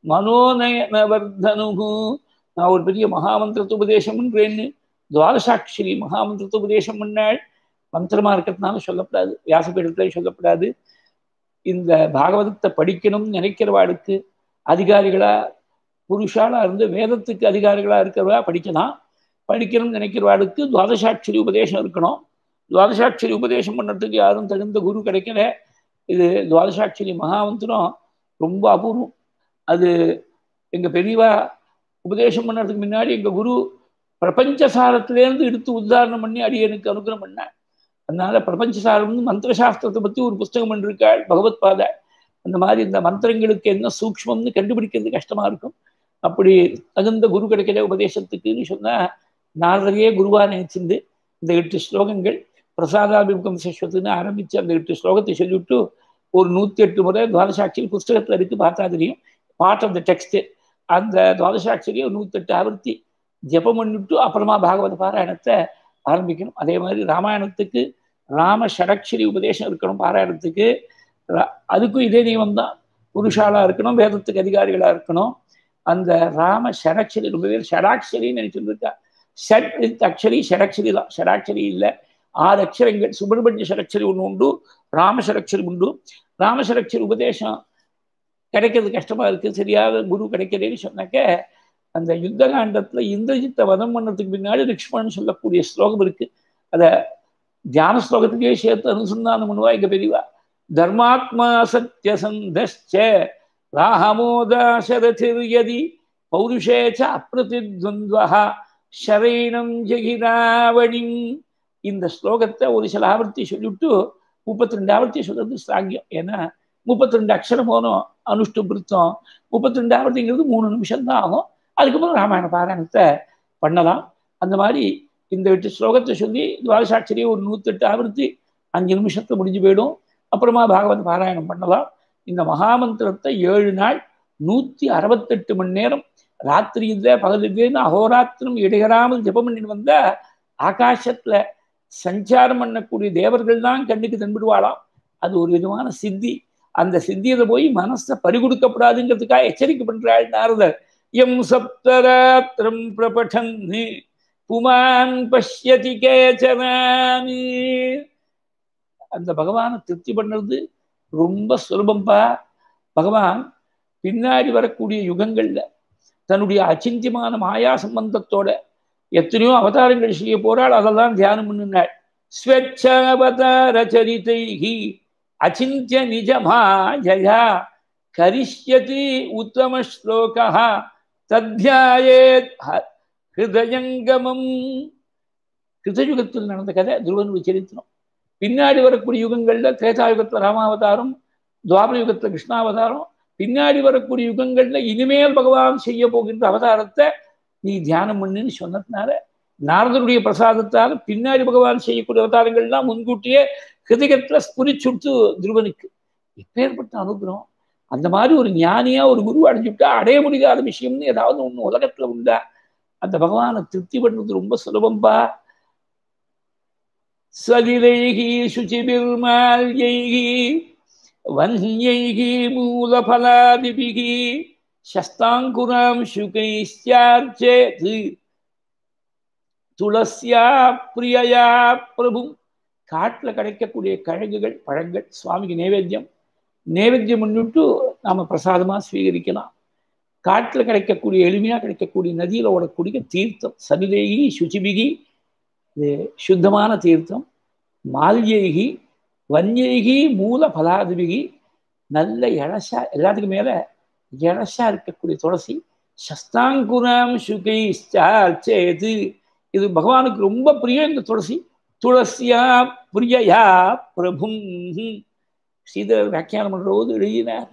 மனோநயனவர்தனு. நான் ஒரு பெரிய மகாமந்திரத்தை உபதேசம் பண்றேன்னு துவாதசாட்சரி மகாமந்திரத்தை உபதேசம் பண்ணாள். மந்திரமா இருக்கிறதுனால சொல்லப்படாது, வியாசபீடத்துல சொல்லப்படாது. இந்த பாகவதத்தை படிக்கணும்னு நினைக்கிறவாளுக்கு அதிகாரிகளா புருஷாலா இருந்து வேதத்துக்கு அதிகாரிகளா இருக்கிறவா படிக்கலாம். படிக்கணும்னு நினைக்கிறவாளுக்கு துவாதசாட்சரி உபதேசம் இருக்கணும். துவாதசாட்சரி உபதேசம் பண்ணுறதுக்கு யாரும் தகுந்த குரு கிடைக்கல. இது துவாதசாட்சரி மகாமந்திரம் ரொம்ப அபூர்வம். அது எங்க பெரியவா உபதேசம் பண்ணுறதுக்கு முன்னாடி எங்க குரு பிரபஞ்சசாரத்திலேருந்து எடுத்து உத்தாரணம் பண்ணி அடியனுக்கு அனுகிரகம் பண்ணார். அதனால பிரபஞ்சசாரம் மந்திரசாஸ்திரத்தை பற்றி ஒரு புஸ்தகம் பண்ணிருக்காள் பகவத் பாதை. அந்த மாதிரி இந்த மந்திரங்களுக்கு என்ன சூக்ஷ்மம்னு கண்டுபிடிக்கிறது கஷ்டமா இருக்கும். அப்படி தகுந்த குரு கிடைக்கல உபதேசத்துக்குன்னு சொன்னா நாரதரையே குருவா நினைச்சிருந்து இந்த எட்டு ஸ்லோகங்கள் பிரசாதாபிமுகம் சஸ்வத்துன்னு ஆரம்பிச்சு அந்த எட்டு ஸ்லோகத்தை சொல்லிவிட்டு ஒரு நூத்தி எட்டு முறை துவாதசாட்சி புஸ்தகத்துல இருக்கு, பார்த்தா தெரியும். பார்ட் ஆஃப் த டெக்ஸ்ட் அந்த துவாதசாட்சியை ஒரு நூத்தி எட்டு ஆவர்த்தி ஜெபம் பண்ணிட்டு அப்புறமா பாகவத பாராயணத்தை ஆரம்பிக்கணும். அதே மாதிரி ராமாயணத்துக்கு ராம ஷடக்ஷரி உபதேசம் இருக்கணும். பாராயணத்துக்கு அதுக்கும் இதே நியமம் தான். புருஷாலா இருக்கணும், வேதத்துக்கு அதிகாரிகளா இருக்கணும். அந்த ராம ஷடக்ஷரி ரொம்ப பேர் ஷடாட்சரின்னு நினைச்சுட்டு இருக்கா. ஷட் அக்ஷரி ஷடக்ஷரி தான், ஷடாட்சரி இல்லை. ஆறு அக்ஷரங்கள் சுப்பிரமணிய ஷடக்ஷரி ஒன்று உண்டு, ராம ஷடக்ஷரி உண்டு. ராம ஷடக்ஷரி உபதேசம் கிடைக்கிறது கஷ்டமா இருக்கு, சரியாக குரு கிடைக்கிறேன்னு சொன்னாக்க அந்த யுத்த காண்டத்துல இந்திரஜித்தை வதம் பண்ணதுக்கு பின்னாடி ரிக்ஷ்மன் சொல்லக்கூடிய ஸ்லோகம் இருக்கு. அதை தியான ஸ்லோகத்துக்கே சேர்த்து அனுசந்தானம் பண்ணுவா எங்க பெரியவா. தர்மாத்மா சத்யசந்தஸ்ச ராஹமோதாசரதிர்யதி பௌருஷேச்ச அப்ரதித்வந்த்வஹ ஷரைனம் ஜெகிராவணிம். இந்த ஸ்லோகத்தை ஒரு சில ஆவர்த்தி சொல்லிவிட்டு முப்பத்தி ரெண்டு ஆவர்த்தி சொல்றது சாங்கியம். ஏன்னா முப்பத்தி ரெண்டு அக்ஷரம் போனோம் அனுஷ்டு பிருத்தம். முப்பத்தி ரெண்டு ஆவர்த்திங்கிறது மூணு நிமிஷம் தான் ஆகும். அதுக்கப்புறம் ராமாயண பாராயணத்தை பண்ணலாம். அந்த மாதிரி இந்த எட்டு ஸ்லோகத்தை சொல்லி துவாதசாட்சரியை ஒரு நூத்தி எட்டு ஆவர்த்தி அஞ்சு நிமிஷத்துல முடிஞ்சு போயிடும். அப்புறமா பாகவத பாராயணம் பண்ணலாம். இந்த மகாமந்திரத்தை ஏழு நாள் நூத்தி அறுபத்தெட்டு மணி நேரம் ராத்திரி இல்லை பகல் இல்லைன்னு அகோராத்திரம் இடையறாமல் ஜெபம் பண்ணிட்டு வந்தா ஆகாசத்துல சஞ்சாரம் பண்ணக்கூடிய தேவர்கள் தான் கண்ணுக்கு தென்படுவாளாம். அது ஒரு விதமான சித்தி. அந்த சித்தியில போய் மனசை பறிகொடுக்கப்படாதுங்கிறதுக்காக எச்சரிக்கை பண்றாள் நாரதர். எம் சப்தராத்திரம் பிரபடன் புமான் பஷ்யதி கேச்சனானி. அந்த பகவானை திருப்தி பண்ணுறது ரொம்ப சுலபம்பா. பகவான் பின்னாடி வரக்கூடிய யுகங்கள்ல தன்னுடைய அச்சிந்தியமான மாயா சம்பந்தத்தோட எத்தனையோ அவதாரங்கள் செய்ய போறாள். அதெல்லாம் தியானம் பண்ணினாள். ஸ்வச்சாவதார சரிதைஹி அச்சிந்திய நிஜமாயா கரிஷ்யதி உத்தம ஸ்லோகா தத்யாயேத் ஹிருதயங்கமம். கிருதயுகத்தில் நடந்த கதை துருவனுடைய சரித்திரம். பின்னாடி வரக்கூடிய யுகங்கள்ல திரேதாயுகத்துல ராமாவதாரம், துவாபர யுகத்துல கிருஷ்ணாவதாரம், பின்னாடி வரக்கூடிய யுகங்கள்ல இனிமேல் பகவான் செய்ய போகின்ற அவதாரத்தை நீ தியானம் பண்ணுன்னு சொன்னதுனால நாரதருடைய பிரசாதத்தால் பின்னாடி பகவான் செய்யக்கூடிய அவதாரங்கள்லாம் முன்கூட்டியே ஹிருதயத்துல ஸ்புரிச்சுட்டு துருவனுக்கு. எப்பேற்பட்ட அனுகிரகம்! அந்த மாதிரி ஒரு ஞானியா ஒரு குரு அடைஞ்சுட்டா அடைய முடியாத விஷயம்னு ஏதாவது ஒண்ணு உலகத்துல உண்டா? அந்த பகவானை திருப்தி பண்ணுறது ரொம்ப சுலபம்பா. சலிலைஹி சுசிபிர்மால்யைஹி வன்யைஹி மூலபலாதிபிஹி சஸ்தாங்குராம் சுகைஸ்யார்ச்சேத் துளசியா பிரியயா பிரபு. காட்டுல கிடைக்கக்கூடிய கிழங்குகள் பழங்கள் சுவாமிக்கு நைவேத்தியம். நைவேத்தியம் முன்னிட்டு நாம பிரசாதமா ஸ்வீகரிக்கலாம். காட்டுல கிடைக்கக்கூடிய எளிமையா கிடைக்கக்கூடிய நதியில ஓடக்கூடிய தீர்த்தம் சலிலைஹி சுசிபிகி, இது சுத்தமான தீர்த்தம். மால்யைகி வன்யைகி மூல பலாதிபிகி, நல்ல இழசா எல்லாத்துக்கும் மேல இழசா இருக்கக்கூடிய துளசி. சஸ்தாங்குராம் சுகைஸ்சார்ச்சேது, இது பகவானுக்கு ரொம்ப பிரியம் இந்த துளசி. துளசியா பிரியயா பிரபும். ஸ்ரீதர் வியாக்கியானம் பண்ற போது எழுதினார்,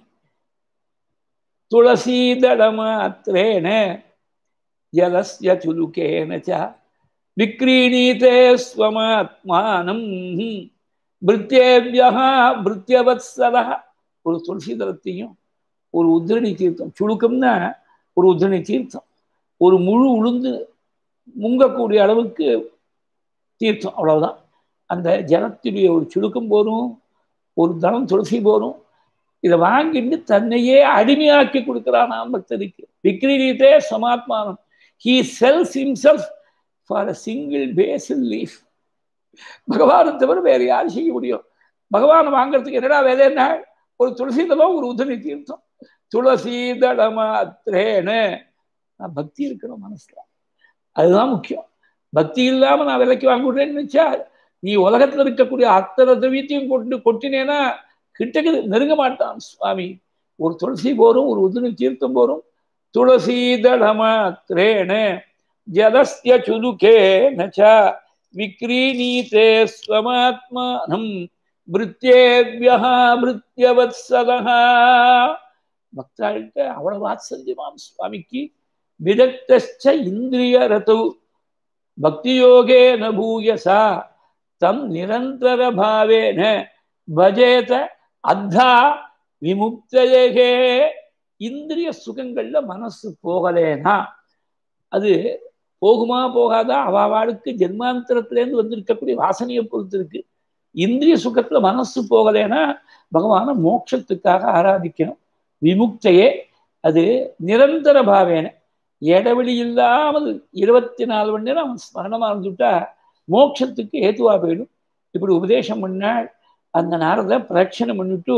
துளசி தளமாத்திரேன ஜலஸ்ய சுலுகேன ச விக்ரீணீதே ஸ்வமாத்மானம் பிருத்யேவ்யா பிருத்யவத்சலஹ. ஒரு துளசி தலத்தையும் ஒரு உத்திரணி தீர்த்தம், சுழுக்கம்னா ஒரு உத்திரணி தீர்த்தம், ஒரு முழு உளுந்து முங்கக்கூடிய அளவுக்கு தீர்த்தம், அவ்வளவுதான். அந்த ஜலத்துடைய ஒரு சுழுக்கம் போரும், ஒரு தளம் துளசி போரும். இதை வாங்கிட்டு தன்னையே அடிமையாக்கி கொடுக்கிறான் நாம் பக்தருக்கு. விக்ரீணீதே ஸ்வமாத்மானம். He sells himself for a single basil leaf. பகவானை தவிர வேற யாரும் செய்ய முடியும்? பகவானை வாங்கறதுக்கு என்னடா வேலை? என்ன? ஒரு துளசி தளம், ஒரு உதிரி தீர்த்தம். துளசி தளமாத்திரேன்னு பக்தி இருக்கணும் மனசுல, அதுதான் முக்கியம். பக்தி இல்லாம நான் விலைக்கு வாங்க விடுறேன்னு நினைச்சா நீ உலகத்துல இருக்கக்கூடிய அத்தனை திரவியத்தையும் கொண்டு கொட்டினேன்னா கிட்டக்கு நெருங்க மாட்டான் சுவாமி. ஒரு துளசி போரும், ஒரு உதிரி தீர்த்தம் போரும். துளசி தளமாத்திரேன்னு ஜலஸ்ய சுலுகேன ச விக்ரீணீதே ஸ்வமாத்மானம் பிருத்யேவ்யஹ பிருத்யவத்சலஹ. பக்தாள்கிட்ட அவ்வளவு வாத்சல்யமாம் சுவாமிக்கு. விதக்தஸ்ச இந்திரிய ரதௌ பக்தியோகேன பூயசா தம் நிரந்தர பாவேன பஜேத அத்தா விமுக்தயே. இந்திரிய சுகங்கள்ல மனசு போகலேனா அது போகுமா போகாதா அவாவாளுக்கு ஜென்மாந்தரத்திலேருந்து வந்திருக்கக்கூடிய வாசனையை பொறுத்து இருக்கு. இந்திரிய சுகத்துல மனசு போகலேனா பகவான மோட்சத்துக்காக ஆராதிக்கணும். விமுக்தையே அது நிரந்தர பாவேன, இடைவெளி இல்லாமல் இருபத்தி நாலு மணி நேரம் அவன் ஸ்மரணமா இருந்துட்டா மோட்சத்துக்கு ஏதுவா போயிடும். இப்படி உபதேசம் பண்ணால் அந்த நாரத பிரதட்சணம் பண்ணிட்டு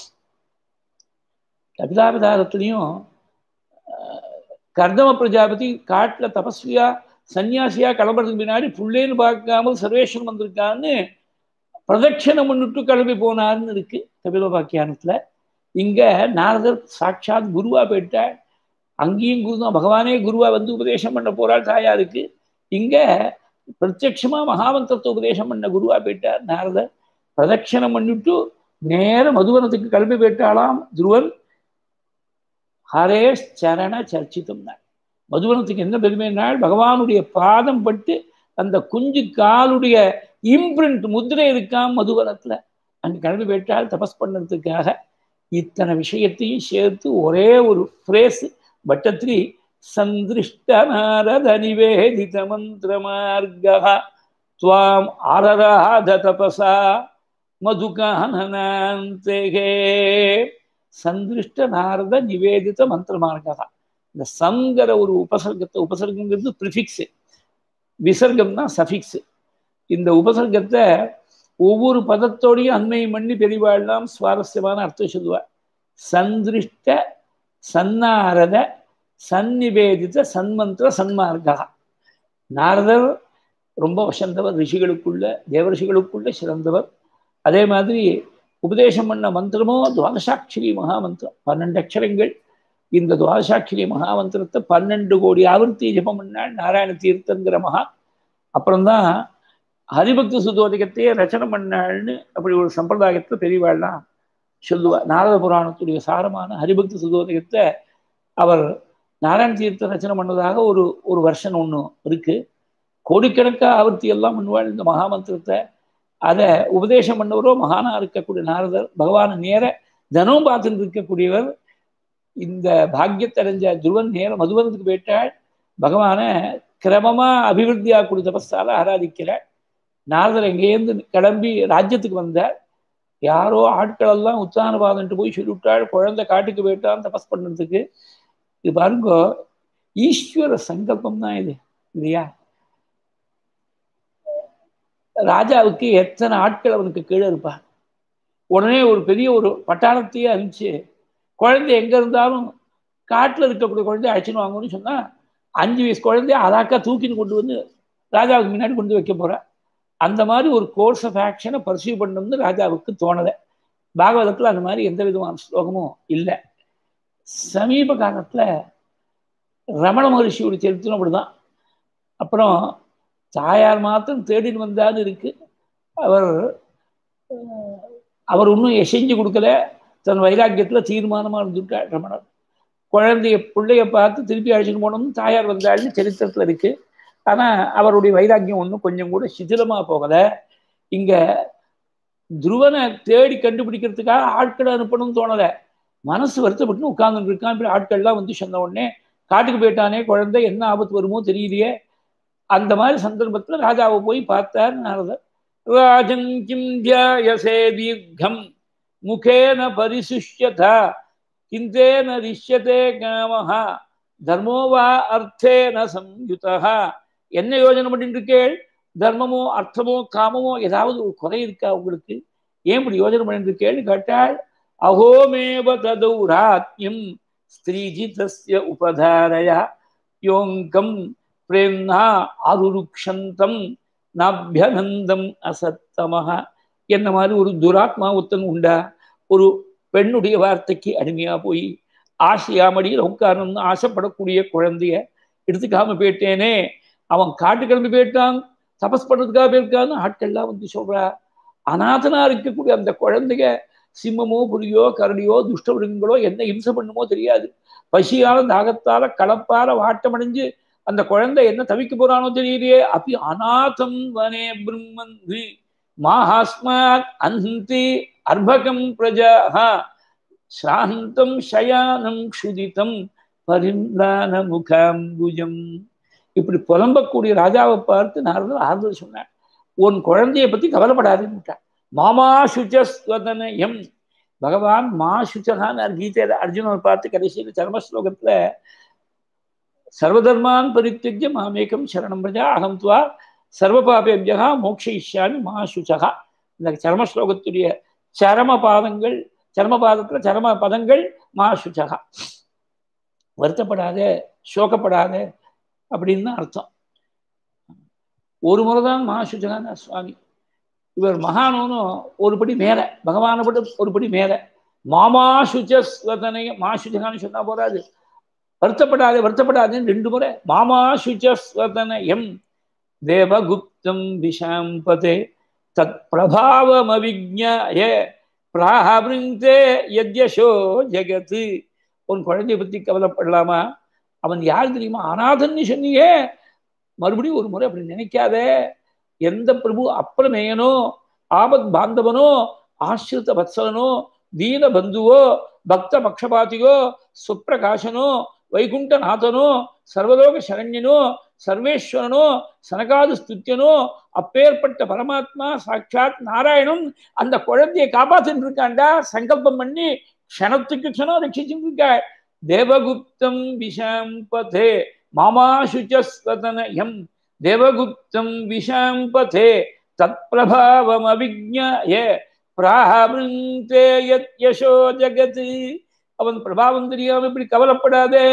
கபிலாவதாரத்திலையும் கர்தம பிரஜாபதி காட்டுல தபஸ்வியா சன்னியாசியா கிளம்புறதுக்கு பின்னாடி புள்ளேன்னு பார்க்காமல் சர்வேஸ்வரன் வந்திருக்கான்னு பிரதட்சணம் பண்ணிட்டு கிளம்பி போனார்னு இருக்கு கபிலோபாக்கியானத்துல. இங்க நாரதர் சாட்சாத் குருவா போயிட்டார். அங்கேயும் குரு தான், பகவானே குருவா வந்து உபதேசம் பண்ண போறாள் தாயாருக்கு. இங்க பிரத்யட்சமா மகாமந்திரத்தை உபதேசம் பண்ண குருவா போயிட்டார் நாரதர். பிரதட்சணம் பண்ணிட்டு நேர மதுவனத்துக்கு கிளம்பி போயிட்டாலாம் துருவன். ஹரேஷ் சரண சர்ச்சிதம் நாள். மதுவனத்துக்கு என்ன பெருமை நாள்? பகவானுடைய பாதம் பட்டு அந்த குஞ்சு காலுடைய இம்பிரிண்ட் முத்திரை இருக்காம் மதுவனத்துல. அங்க கிளம்பி போயிட்டால் தபஸ் பண்ணதுக்காக. இத்தனை விஷயத்தையும் சேர்த்து ஒரே ஒரு ஃப்ரேஸ் பட்டத்ரி சந்திருஷ்ட நாரத நிவேதித மந்திர மார்கா துவாம் ஆரராத தபசா மதுகானனாந்தேகே. சந்திருஷ்ட நாரத நிவேதித மந்திர மார்கா. இந்த சங்கர ஒரு உபசர்க்கத்தை, உபசர்க்கங்கிறது ப்ரிஃபிக்ஸு, விசர்க்கம்னா சஃபிக்ஸு. இந்த உபசர்க்கத்தை ஒவ்வொரு பதத்தோடையும் அண்மையும் பண்ணி பெரியவாழ்லாம் சுவாரஸ்யமான அர்த்தம் சொல்லுவார். சந்திருஷ்ட சன்னாரத சந்நிவேதித சன்மந்திர சன்மார்கா. நாரதர் ரொம்ப வசந்தவர், ரிஷிகளுக்குள்ள தேவரிஷிகளுக்குள்ள சிறந்தவர். அதே மாதிரி உபதேசம் பண்ண மந்திரமோ துவாதசாட்சரி மகாமந்திரம், பன்னெண்டு அக்ஷரங்கள். இந்த துவாதசாட்சரி மகாமந்திரத்தை பன்னெண்டு கோடி ஆவர்த்தி ஜபம் பண்ணால் நாராயண தீர்த்தங்கிற மகா. அப்புறம்தான் ஹரிபக்தி சுதோதிகத்தையே ரச்சனை பண்ணாள்னு அப்படி ஒரு சம்பிரதாயத்தை பெரியவாள்லாம் சொல்லுவார். நாரத புராணத்துடைய சாரமான ஹரிபக்தி சுதோதிகத்தை அவர் நாராயண தீர்த்த ரச்சனை பண்ணதாக ஒரு ஒரு வருஷன் ஒன்று இருக்கு. கோடிக்கணக்காக ஆவர்த்தி எல்லாம் பண்ணுவாள் இந்த மகாமந்திரத்தை. அதை உபதேசம் பண்ணவரோ மகானா இருக்கக்கூடிய நாரதர், பகவானை நேர தினமும் பார்த்துட்டு இருக்கக்கூடியவர். இந்த பாக்கியத்தை அடைஞ்ச துருவன் நேர மதுவனத்துக்கு போயிட்டாள். பகவானை கிரமமா அபிவிருத்தியா கூடிய தபஸ்தால ஆராதிக்கிறாள். நாரதர் எங்கேருந்து கிளம்பி ராஜ்யத்துக்கு வந்தார். யாரோ ஆட்களெல்லாம் உத்தானபாதன்ட்டு போய் சொல்லிவிட்டாள், குழந்தை காட்டுக்கு போயிட்டான் தபஸ் பண்ணுறதுக்கு. இது பாருங்க, ஈஸ்வர சங்கல்பம் தான் இது இல்லையா? ராஜாவுக்கு எத்தனை ஆட்கள் அவனுக்கு கீழே இருப்பார். உடனே ஒரு பெரிய ஒரு பட்டாளத்தையே அனுப்பிச்சு குழந்தை எங்க இருந்தாலும் காட்டில் இருக்கக்கூடிய குழந்தைய அழைச்சின்னு வாங்கன்னு சொன்னா அஞ்சு வயசு குழந்தைய அதாக்கா தூக்கின்னு கொண்டு வந்து ராஜாவுக்கு முன்னாடி கொண்டு வைக்க போற. அந்த மாதிரி ஒரு கோர்ஸ் ஆஃப் ஆக்ஷனை பர்சியூ பண்ணணும்னு ராஜாவுக்கு தோணலை. பாகவதத்தில் அந்த மாதிரி எந்த விதமான ஸ்லோகமும் இல்லை. சமீப காலத்துல ரமண மகரிஷியோட சரித்திரம் அப்படிதான். அப்புறம் தாயார் மாத்திரம் தேடின்னு வந்தான்னு இருக்கு. அவர் அவர் ஒன்றும் செஞ்சு கொடுக்கல. தன் வைராக்கியத்துல தீர்மானமா இருந்துட்டார் ரமணர். குழந்தைய பிள்ளைய பார்த்து திருப்பி அழைச்சிட்டு போனோம்னு தாயார் வந்தாள்னு சரித்திரத்துல இருக்கு. ஆனா அவருடைய வைராக்கியம் ஒன்றும் கொஞ்சம் கூட சிதிலமா போகல. இங்க துருவனை தேடி கண்டுபிடிக்கிறதுக்காக ஆட்களை அனுப்பணும்னு தோணல. மனசு வருத்தப்பட்டு உட்கார்ந்து இருக்கான். இப்படி ஆட்கள்லாம் வந்து சொன்ன உடனே காட்டுக்கு போயிட்டானே, குழந்தை என்ன ஆபத்து வருமோ தெரியலையே. அந்த மாதிரி சந்தர்ப்பத்துல ராஜாவை போய் பார்த்தார் நாரதர். ராஜன் கிம் தியாயசே தீர்க்கம் முகேன பரிசுஷ்யதா கிந்தேன ரிஷ்யதே காமஹா தர்மோவா அர்த்தேன சம்யுதா. என்ன யோஜனை பண்ணிட்டு இருக்கேள்? தர்மமோ அர்த்தமோ காமமோ ஏதாவது ஒரு குறை இருக்கா உங்களுக்கு? ஏன் இப்படி யோஜனை பண்ணிட்டு இருக்கேன்னு கேட்டாள். அஹோமேவ ததௌராத்யம் ஸ்திரீஜிதஸ்ய உபதாரயா யோங்கம் பிரேம்னா அருருக்ஷந்தம் நபியனந்தம் அசத்தமஹ. என்ன மாதிரி ஒரு துராத்மா ஒத்தன் உண்டா? ஒரு பெண்ணுடைய வார்த்தைக்கு அடிமையா போய் ஆசையாமடியில் உட்காரணும்னு ஆசைப்படக்கூடிய குழந்தைய எடுத்துக்காம போயிட்டேனே. அவன் காட்டு கிளம்பி போயிட்டான், தபஸ் பண்றதுக்காக போயிருக்கான்னு ஆட்கள்லாம் வந்து சொல்றா. அநாதனா இருக்கக்கூடிய அந்த குழந்தைய சிம்மமோ புலியோ கரடியோ துஷ்ட மிருகங்களோ என்ன இம்சை பண்ணுமோ தெரியாது. பசியால தாகத்தால களப்பால வாட்டமடைஞ்சு அந்த குழந்தை என்ன தவிக்க போறானோ தெரியலையே. அப்படி அநாதம் வனே பிரம்மந்தி மாஹாஸ்மாத் அந்தி அர்பகம் பிரஜா சாந்தம் ஷயானம் க்ஷுதிதம் பரிந்தான முகாம்புஜம். இப்படி புலம்பக்கூடிய ராஜாவை பார்த்து நாரதர் ஆறுதல் சொன்னார். உன் குழந்தையை பத்தி கவலைப்படாதுன்னு. மாமா சுச்சஸ்வதனயம். பகவான் மா சுச்சகான்னு கீதையில அர்ஜுனனை பார்த்து கடைசியில் சர்ம ஸ்லோகத்துல சர்வதர்மான் பரித்யஜ்ய மாமேகம் சரணம் பிரஜா அகம் துவா சர்வபாபேபியகா மோக்ஷயிஷ்யாமி மா சுச்சகா. இந்த சர்ம ஸ்லோகத்துடைய சரம பாதங்கள், சர்ம பாதத்துல சரம பதங்கள் மா சுச்சகா. வருத்தப்படாத, சோகப்படாத அப்படின்னு அர்த்தம். ஒரு முறைதான் மா சுச்சகான சுவாமி. இவர் மகானோனும் ஒருபடி மேல, பகவானை படி ஒருபடி மேல. மாமா சுச்சஸ்வதனைய மா சுச்சகான்னு சொன்னா போறாது. வருத்தப்படாதே வருத்தப்படாதுன்னு ரெண்டு முறை. மாமா சுச்சஸ்வதனயம் தேவகுப்தம் விஷாம்பதே தத் பிரபாவம் அவிஜ்ஞாய பிராஹிருந்தே யத்யசோ ஜெகத். உன் குழந்தைய பத்தி கவலைப்படலாமா? அவன் யார் தெரியுமா? அநாதன்னு சொன்னியே. மறுபடியும் ஒரு முறை அப்படி நினைக்காத. எந்த பிரபு அப்பிரமேயனோ ஆபத் பாந்தவனோ ஆசிரித வத்சலனோ தீன பந்துவோ பக்த பக்ஷபாதியோ சுப்பிரகாசனோ வைகுண்டநாதனோ சர்வலோக சரண்யனோ சர்வேஸ்வரனோ சனகாது ஸ்துத்தியனோ அப்பேற்பட்ட பரமாத்மா சாட்சாத் நாராயணன் அந்த குழந்தையை காப்பாத்தின்னு இருக்காண்டா. சங்கல்பம் பண்ணி க்ஷணத்துக்கு க்ஷணம் ரட்சிச்சுட்டு இருக்கா. தேவகுப்தம் விஷாம்பதே மாமா சுச்சஸ்வதனயம் தேவகுப்தம் விஷாம்பதே தத் பிரபாவம் அவிஜ்ஞாய பிராஹிருந்தே யத்யசோ ஜெகத். அவன் பிரபாவம் தெரியாம இப்படி கவலைப்படாதே.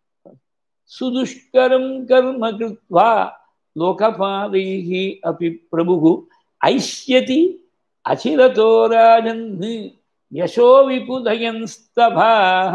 சுதுஷ்கரம் கர்ம கிருத்வா லோகபாதைஹி அபி பிரபு ஐஷ்யதி அச்சிரதோ ராஜன் யசோ விபுதயன்ஸ்தபாஹ.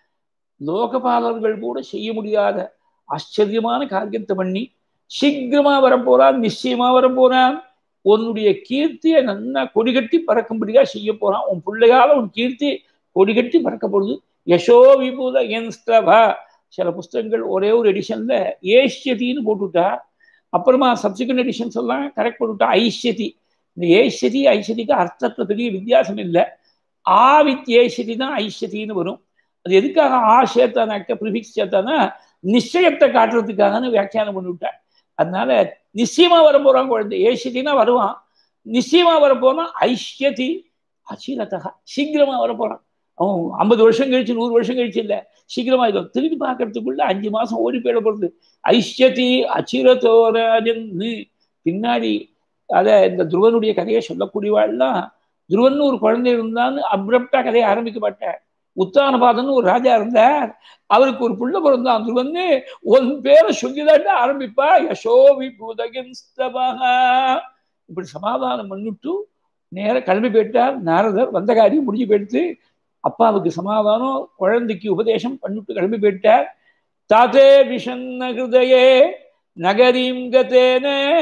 லோகபாலர்கள் கூட செய்ய முடியாத ஆச்சரியமான காரியத்தை பண்ணி சீக்கிரமா வரப்போறான், நிச்சயமா வரப்போறான். உன்னுடைய கீர்த்தியை நல்லா கொடிகட்டி பறக்கும்படியா செய்ய போறான். உன் பிள்ளையால உன் கீர்த்தி கொடிகட்டி பறக்கப்படுது. யசோ விபுதயன்ஸ்தபா. சில புஸ்தகங்கள் ஒரே ஒரு எடிஷன்ல ஏஷ்யத்தின்னு போட்டுவிட்டா, அப்புறமா சப்சிக்வெண்ட் எடிஷன்ஸ் எல்லாம் கரெக்ட் போட்டுவிட்டா ஐஷ்யதி. இந்த ஏஷ்யதி ஐஷ்யதிக்கு அர்த்தத்துல பெரிய வித்தியாசம் இல்லை. ஆ வித் ஏஷ்யதி தான் ஐஷ்யத்தின்னு வரும். அது எதுக்காக ஆ சேர்த்தானாக்க ப்ரிஃபிக்ஸ் சேர்த்தானா நிச்சயத்தை காட்டுறதுக்காகன்னு வியாக்கியானம் பண்ணிவிட்டார். அதனால நிச்சயமா வர போறான் குழந்தை. ஏஷ்யத்தினா வருவான், நிச்சயமா வரப்போனா ஐஷ்யதி அச்சிரதா. சீக்கிரமா வரப்போறான். அவன் ஐம்பது வருஷம் கழிச்சு நூறு வருஷம் கழிச்சு இல்லை, சீக்கிரமா இது திரும்பி பார்க்கறதுக்குள்ள அஞ்சு மாசம் ஓடி போயிட போறது. ஐஷ்யதி அச்சிரதோராஜன். பின்னாடி அத இந்த துருவனுடைய கதையை சொல்லக்கூடியவாள்லாம் துருவன் ஒரு குழந்தை இருந்தான்னு அப்ரப்டா கதையை ஆரம்பிக்க மாட்டார். உத்தானபாதன் ஒரு ராஜா இருந்தார், அவருக்கு ஒரு புள்ள பிறந்தான் துருவன். உன் பேரை சொல்லிதான் ஆரம்பிப்பா. யசோ விபுதயன்ஸ்தபஹ. இப்படி சமாதானம் பண்ணிட்டு நேர கிளம்பி போயிட்டார் நாரதர். வந்த காரியம் முடிஞ்சு போயிடுத்து. அப்பாவுக்கு சமாதானம், குழந்தைக்கு உபதேசம் பண்ணிட்டு கிளம்பி போயிட்டார். தாத்தே விஷன்ன ஹிருதயே நகரீம் கதேன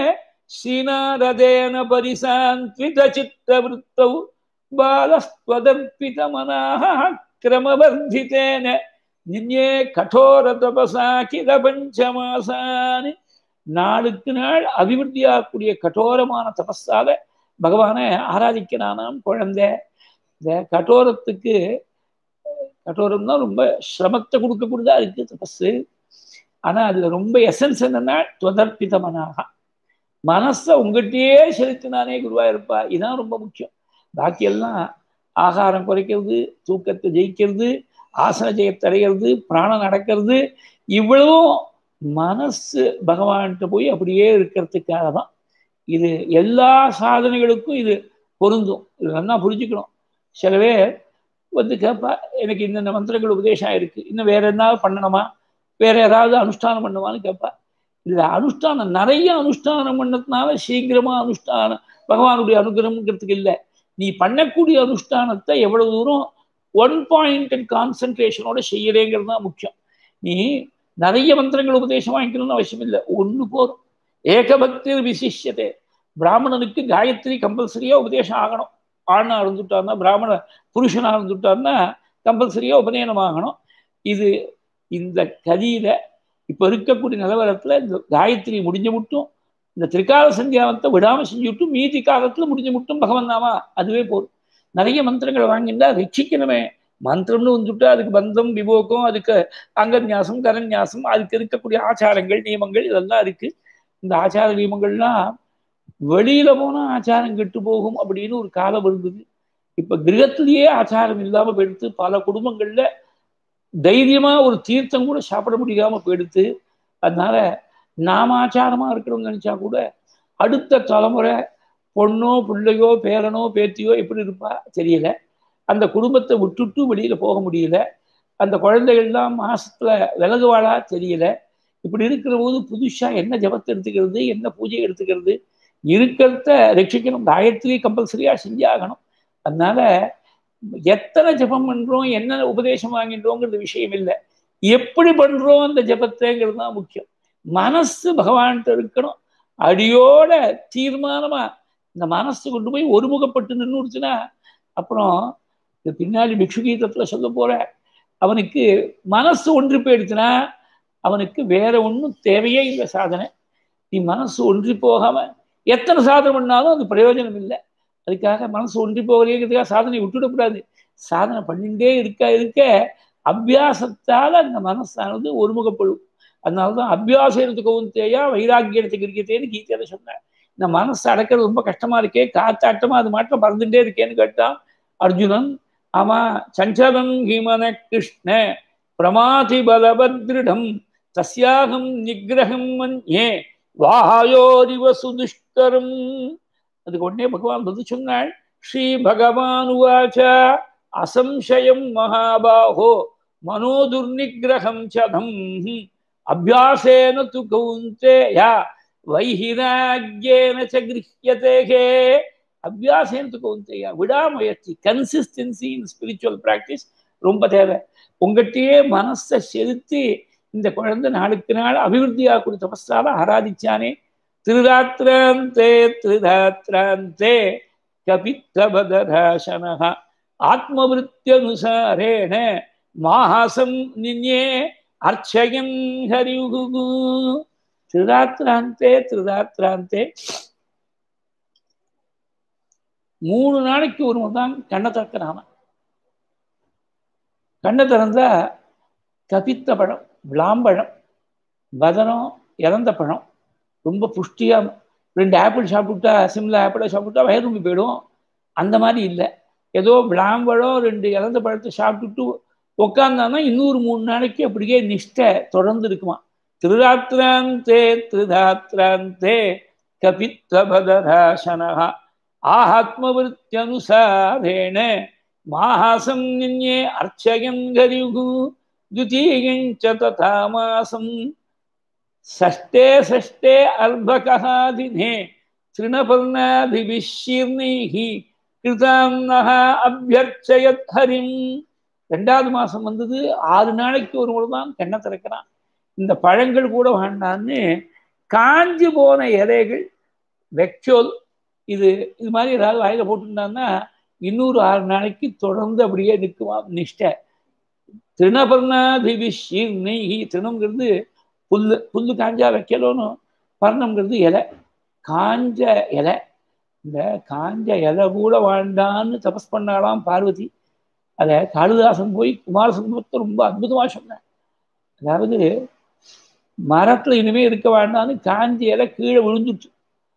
ஸ்ரீநாரதேன பரிசாந்த்வித சித்த விருத்தௌ பாலஸ்வதர்ப்பித மனாஹ கிரமவர்திதேன நின்யே கடோர தபசா கில பஞ்சமாசானி நாளுக்கு நாள் அபிவிருத்தியாகக்கூடிய கடோரமான தபஸால பகவானை ஆராதிக்கிறானாம் குழந்தை. இந்த கடோரத்துக்கு கடோரம் தான் ரொம்ப சிரமத்தை கொடுக்கக்கூடியதா இருக்கு தபஸு. ஆனா அதுல ரொம்ப எசன்ஸ் என்னன்னா துவதர்ப்பித மனாக, மனசை உங்ககிட்டயே செலுத்தினானே குருவா இருப்பா. இதுதான் ரொம்ப முக்கியம். பாக்கியெல்லாம் ஆகாரம் குறைக்கிறது, தூக்கத்தை ஜெயிக்கிறது, ஆசன ஜெயத்தை அடைகிறது, பிராணம் நடக்கிறது, இவ்வளவும் மனசு பகவான்கிட்ட போய் அப்படியே இருக்கிறதுக்காக தான். இது எல்லா சாதனைகளுக்கும் இது பொருந்தும். இது நல்லா புரிஞ்சுக்கணும். சில பேர் வந்து கேட்பா, எனக்கு இந்த மந்திரங்கள் உபதேசம் ஆயிருக்கு, இன்னும் வேற என்ன பண்ணணுமா, வேற ஏதாவது அனுஷ்டானம் பண்ணுவான்னு கேட்பா. இதுல அனுஷ்டானம் நிறைய அனுஷ்டானம் பண்ணதுனால சீக்கிரமா அனுஷ்டானம் பகவானுடைய அனுகிரகம்ங்கிறதுக்கு இல்லை. நீ பண்ணக்கூடிய அனுஷ்டானத்தை எவ்வளவு தூரம் ஒன் பாயிண்ட் அண்ட் கான்சன்ட்ரேஷனோட செய்யறேங்கிறது தான் முக்கியம். நீ நிறைய மந்திரங்கள் உபதேசம் வாங்கிக்கணும்னு அவசியம் இல்லை, ஒன்று போதும். ஏகபக்தி விசிஷ்யத்தை. பிராமணனுக்கு காயத்ரி கம்பல்சரியா உபதேசம் ஆகணும். ஆணா இருந்துட்டான்னா, பிராமண புருஷனா இருந்துட்டான்னா கம்பல்சரியா உபநயனம் ஆகணும். இது இந்த கதியில இப்ப இருக்கக்கூடிய நிலவரத்துல இந்த காயத்ரி முடிஞ்ச மட்டும், இந்த திரிகால சந்தியாவத்தை விடாம செஞ்சுட்டும் மீதி காலத்துல முடிஞ்ச மட்டும் பகவன் நாமா அதுவே போதும். நிறைய மந்திரங்களை வாங்கிட்டா ரட்சிக்கணுமே. மந்திரம்னு வந்துட்டா அதுக்கு பந்தம் விபோகம், அதுக்கு அங்கன்யாசம் கரன்யாசம், அதுக்கு இருக்கக்கூடிய ஆச்சாரங்கள் நியமங்கள் இதெல்லாம் இருக்கு. இந்த ஆச்சார நியமங்கள்லாம் வெளியில போனா ஆச்சாரம் கெட்டு போகும் அப்படின்னு ஒரு காலம் இருந்தது. இப்ப கிரகத்திலேயே ஆச்சாரம் இல்லாம போயிடுத்து. பல குடும்பங்கள்ல தைரியமா ஒரு தீர்த்தம் கூட சாப்பிட முடியாம போயிடுத்து. அதனால நாம ஆச்சாரமா இருக்கணும்னு நினைச்சா கூட அடுத்த தலைமுறை பொண்ணோ பிள்ளையோ பேரனோ பேத்தியோ எப்படி இருப்பா தெரியல. அந்த குடும்பத்தை விட்டுட்டு வெளியில போக முடியல. அந்த குழந்தைகள்லாம் மாசத்துல விலகுவாளா தெரியல. இப்படி இருக்கிற போது புதுசா என்ன ஜபத்தை எடுத்துக்கிறது, என்ன பூஜை எடுத்துக்கிறது, இருக்கிறத ரட்சிக்கணும். காயத்ரி கம்பல்சரியா செஞ்சாகணும். அதனால எத்தனை ஜபம் பண்றோம், என்ன உபதேசம் வாங்கின்றோங்கிறது விஷயம் இல்லை, எப்படி பண்றோம் அந்த ஜபத்தைங்கிறது தான் முக்கியம். மனசு பகவான்கிட்ட இருக்கணும். அடியோட தீர்மானமா இந்த மனசு கொண்டு போய் ஒருமுகப்பட்டு நின்றுச்சுன்னா அப்புறம் பின்னாடி பிக்ஷு கீதத்துல சொல்ல போற, அவனுக்கு மனசு ஒன்றி போயிடுச்சுன்னா அவனுக்கு வேற ஒன்றும் தேவையே இல்லை சாதனை. நீ மனசு ஒன்றி போகாம எத்தனை சாதனை பண்ணாலும் அது பிரயோஜனம் இல்லை. அதுக்காக மனசு ஒன்றி போகிறதுக்காக சாதனை விட்டுவிடக்கூடாது. சாதனை பண்ணிட்டே இருக்க இருக்க அபியாசத்தால அந்த மனசானது ஒருமுகப்படும். அதனாலதான் அபியாசத்துக்கு தேயா வைராக்கியத்துக்கு இருக்கேன்னு கீதையில சொன்னேன். இந்த மனசு அடக்கிறது ரொம்ப கஷ்டமா இருக்கே, காத்தாட்டமா அது மாட்டம் பறந்துட்டே இருக்கேன்னு கேட்டான் அர்ஜுனன். ஆமா, சஞ்சலம் ஹிமன கிருஷ்ண பிரமாதி பலபத்ரிடம் தஸ்யாகம் நிகிரகம் மன்யே வாயோரிவ சுதுஷ்கரம். அதுக்கு உடனே பகவான் பதில் சொன்னாள். ஸ்ரீ பகவான் உவாச்ச அசம்சயம் மகாபாஹோ மனோதுர்நிகிரகம் சதம் அபியாசேன து கௌந்தேயா வைஹிராக்யேன ச கிருஹ்யதே. அபியாசேன து கௌந்தேயா, விடாமுயற்சி, கன்சிஸ்டன்சி இன் ஸ்பிரிச்சுவல் பிராக்டிஸ் ரொம்ப தேவை. உங்ககிட்டயே மனசை செலுத்தி இந்த குழந்தை நாளுக்கு நாள் அபிவிருத்தியாக தபஸால ஆராதிச்சானே. திருராத்திராந்தே திருராத்திராந்தே கபித்தபதராசனஹ ஆத்மவிருத்தியனுசாரேண மாஹாசம் நின்யே அர்ச்சயன் ஹரியுகு. திருராத்திராந்தே திருராத்திராந்தே மூணு நாளைக்கு ஒரு முறை தான் கண்ணை திறக்கிறான். கண்ணை திறந்தா கபித்த பழம், விளாம்பழம், பதனம், இறந்த பழம், ரொம்ப புஷ்டியா ரெண்டு ஆப்பிள் சாப்பிட்டா, சிம்லா ஆப்பிளை சாப்பிட்டா வயிறு ரொம்ப போயிடும். அந்த மாதிரி இல்லை. ஏதோ விளாம்பழம் ரெண்டு இறந்த பழத்தை சாப்பிட்டுட்டு உட்காந்தான்னா இன்னொரு மூணு நாளைக்கு அப்படியே நிஷ்டை தொடர்ந்து இருக்குமா. திருராத்திராந்தே திருராத்திராந்தே கபித்வபதராசனஹ ஆத்மவிருத்தியனுசாரேண மாஹாசம் நின்யே அர்ச்சயன் ஹரியுகு துதீயஞ்ச ததா மாசம் ஷஷ்டே ஷஷ்டே அர்பகஹாதினே திருணபர்ணாதிபிஷீர்ணைஹி கிருதான்னஹ அபியர்ச்சயத் ஹரிம். ரெண்டாவது மாசம் வந்தது, ஆறு நாளைக்கு ஒரு முறை தான் கண்ணை திறக்கிறான். இந்த பழங்கள் கூட வேண்டான்னு காஞ்சி போன இலைகள், வெக்சோல், இது இது மாதிரி ஏதாவது வாயில போட்டுருந்தான்னா இன்னொரு ஆறு நாளைக்கு தொடர்ந்து அப்படியே நிற்குவான் நிஷ்டை. திருணபர்ணாதிபிஷீர்ணைஹி, திருணங்கிறது புல்லு, புல்லு காஞ்சா வைக்கலோன்னு பர்ணம்ங்கிறது இலை, காஞ்ச இலை. இந்த காஞ்ச இலை கூட வாழ்ந்தான்னு தபஸ் பண்ணாலாம் பார்வதி. அதை காளிதாசன் போய் குமாரசம்பவத்தை ரொம்ப அற்புதமாக சொன்னார். அதாவது மரத்துல இனிமே இருக்க வேண்டாம்னு காஞ்ச இலை கீழே விழுந்துட்டு,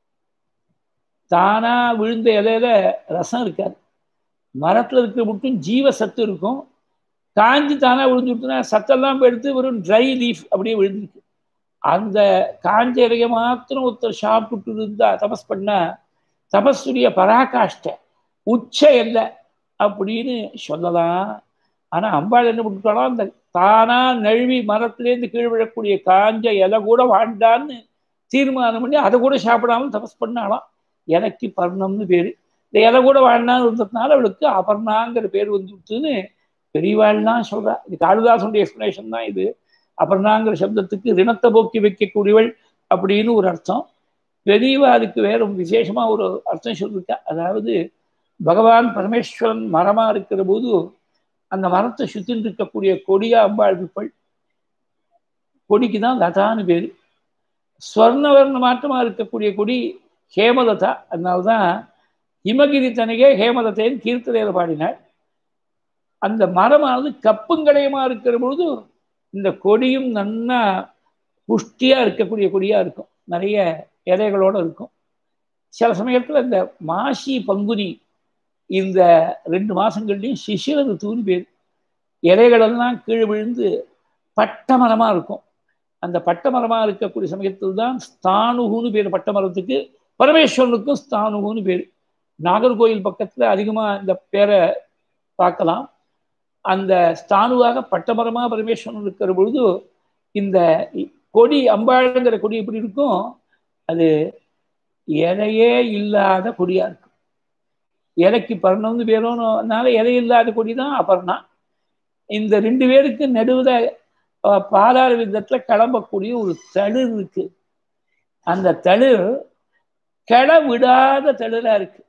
தானா விழுந்த இலையில ரசம் இருக்காது, மரத்துல இருக்கிற மட்டும் ஜீவ சத்து இருக்கும். காஞ்சி தானா விழுந்துட்டுனா சத்தெல்லாம் எடுத்து வெறும் ட்ரை லீஃப் அப்படியே விழுந்துருக்கு. அந்த காஞ்ச இலைய மாத்திரம் ஒருத்தர் சாப்பிட்டு இருந்தா தபஸ் பண்ண தபஸுடைய பராகாஷ்ட உச்ச இல்லை அப்படின்னு சொல்லலாம். ஆனா அம்பாள் என்ன பண்ணிட்டாலும் அந்த தானா நழுவி மரத்திலேருந்து கீழ் விழக்கூடிய காஞ்ச இலை கூட வாண்டான்னு தீர்மானம் பண்ணி அதை கூட சாப்பிடாமல் தபஸ் பண்ணாலாம். எனக்கு பர்ணம்னு பேரு. இந்த இலை கூட வாழ்னான்னு இருந்ததுனால அவளுக்கு அபர்ணாங்கிற பேர் வந்துட்டுன்னு பெரியவாள்லாம் சொல்றா. இது காளிதாசனுடைய எக்ஸ்பிளனேஷன் தான் இது. அபர்ணாங்கிற சப்தத்துக்கு ரிணத்தை போக்கி வைக்கக்கூடியவள் அப்படின்னு ஒரு அர்த்தம். பெரியவா அதுக்கு வேற விசேஷமா ஒரு அர்த்தம் சொல்லியிருக்கா. அதாவது பகவான் பரமேஸ்வரன் மரமா இருக்கிற போது அந்த மரத்தை சுத்தின்னு இருக்கக்கூடிய கொடியா அம்பாள் இருப்பள். கொடிக்கு தான் லதான்னு பேரு. ஸ்வர்ணவர்ண மாற்றமா இருக்கக்கூடிய கொடி ஹேமலதா. அதனால்தான் ஹிமகிரி தனகே ஹேமலதேன்னு கீர்த்தனையில பாடினாள். அந்த மரமானது கப்புங்கடையமா இருக்கிற பொழுது இந்த கொடியும் நன்னா புஷ்டியா இருக்கக்கூடிய கொடியா இருக்கும், நிறைய இலைகளோட இருக்கும். சில சமயத்துல இந்த மாசி பங்குனி இந்த ரெண்டு மாசங்கள்லையும் சிசிர ருத்துன்னு பேர். இலைகளெல்லாம் கீழே விழுந்து பட்ட மரமா இருக்கும். அந்த பட்ட மரமா இருக்கக்கூடிய சமயத்தில் தான் ஸ்தானுகுன்னு பேர் பட்ட மரத்துக்கு. பரமேஸ்வரனுக்கும் ஸ்தானுகுன்னு பேர். நாகர்கோயில் பக்கத்துல அதிகமா இந்த பேரை பார்க்கலாம். அந்த ஸ்தானுவாக பட்டமரமா பரமேஸ்வரன் இருக்கிற பொழுது இந்த கொடி அம்பாளுங்கிற கொடி எப்படி இருக்கும், அது இலையே இல்லாத கொடியா இருக்கும். இலைக்கு பர்ணம்னு பேரோனால இலை இல்லாத கொடி தான் அபர்ணா. இந்த ரெண்டு பேருக்கு நடுவுல பாதாள விதத்துல கிளம்பக்கூடிய ஒரு தளிர் இருக்கு. அந்த தளிர் கிள விடாத தளிரா இருக்கு.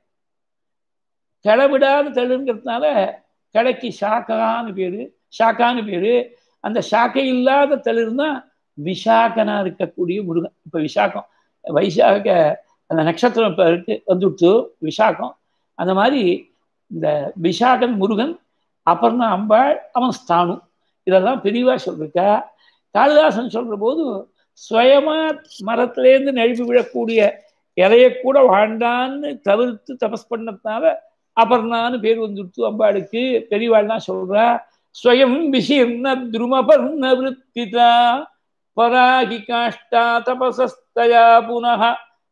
கிள விடாத தளிர்ங்கிறதுனால கிளைக்கு சாக்கான்னு பேரு, சாக்கான்னு பேரு. அந்த சாக்கை இல்லாத தளிர்னா விஷாகனா இருக்கக்கூடிய முருகன். இப்ப விசாகம் வைசாக அந்த நட்சத்திரம் இப்ப இருக்கு வந்துட்டு விசாகம். அந்த மாதிரி இந்த விஷாகன் முருகன், அபர்ணா அம்பாள், அவன் ஸ்தானு. இதெல்லாம் பெரியவா சொல்லிருக்கா. காளிதாசன் சொல்ற போது சுயமா மரத்திலேருந்து நழுவி விழக்கூடிய இலைய கூட வாழ்ந்தான்னு தவிர்த்து தபஸ் பண்ணதுனால அபர்ணான்னு பேர் வந்துடுத்து அம்பாளுக்கு. பெரியவாள்லாம் சொல்றா, ஸ்வயம் விசீர்ண துருமபர்ண விருத்திதா பராகி காஷ்டா தபசஸ்தயா புனः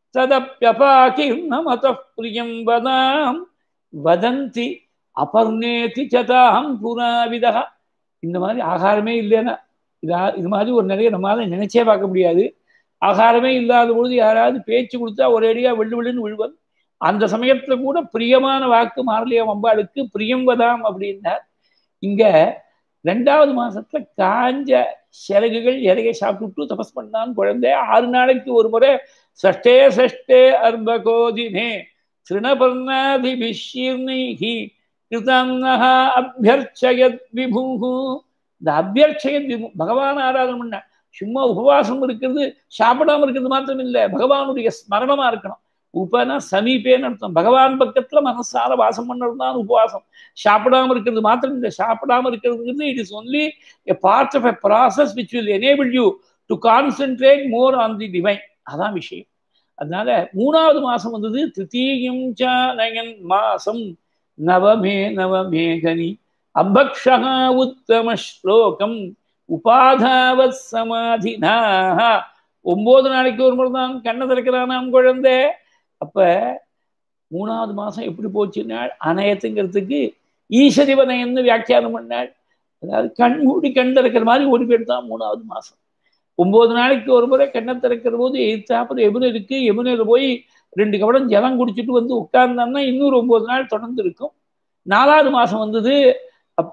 ததப்யபாகீர்ண மதः பிரியம் வதாம் வதந்தி அபர்ணேதி சதாம் புராவிதா. இந்த மாதிரி ஆகாரமே இல்லைன்னா இதா இது மாதிரி ஒரு நிலையை நம்மளால நினைச்சே பார்க்க முடியாது. ஆகாரமே இல்லாத பொழுது யாராவது பேச்சு கொடுத்தா ஒரேடியா வெள்ளு வெள்ளுன்னு விழுவன். அந்த சமயத்துல கூட பிரியமான வாக்கு மாறலியம் அம்பாளுக்கு பிரியம் வதாம் அப்படின்னார். இங்க ரெண்டாவது மாசத்துல காஞ்ச சிறகுகள் இலையை சாப்பிட்டு தபஸ் பண்ணான்னு குழந்தை. ஆறு நாளைக்கு ஒரு முறை சஷ்டே சஷ்டே அர்பகோதினே திருணபர்ணாதி விஷீர்ணைஹி கிருதன்னஹா அபியர்ச்சயத் விபூஹு. இந்த அபியர்ச்சயத் விபூ பகவான் ஆராதனை பண்ண. சும்மா உபவாசம் இருக்கிறது சாப்பிடாம இருக்கிறது மாத்திரம் இல்லை, பகவானுடைய ஸ்மரணமா இருக்கணும். உபனா சமீபேன்னு அர்த்தம். பகவான் பக்கத்துல மனசால வாசம் பண்ணதான் உபவாசம். சாப்பிடாம இருக்கிறது மாத்திரம் இல்லை, சாப்பிடாம இருக்கிறது it is only a part of a process which will enable you to concentrate more on the divine. அதான் விஷயம். அதனால மூணாவது மாசம் வந்தது திருத்தீயம் நயன் மாசம் நவமே நவமேகனி அபக்ஷா உத்தம ஸ்லோகம் உபாதாவத் சமாதினாக. ஒன்பது நாளைக்கு ஒரு முறை தான் கண்ணை திறக்கிறானாம் குழந்தை. அப்ப மூணாவது மாசம் எப்படி போச்சுன்னாள், அநயத்துங்கிறதுக்கு ஈஸ்வரிவனயன்னு வியாக்கியானம் பண்ணாள். அதாவது கண் மூடி கண் திறக்கிற மாதிரி ஓடி போயிட்டு தான் மூணாவது மாசம். ஒன்பது நாளைக்கு ஒரு முறை கண்ணை திறக்கிற போது எதிர்த்தாப்புல யமுனை இருக்கு, யமுனையில போய் ரெண்டு கவடம் ஜலம் குடிச்சிட்டு வந்து உட்கார்ந்தான்னா இன்னொரு ஒன்பது நாள் தொடர்ந்து இருக்கும். நாலாவது மாசம் வந்தது. அப்ப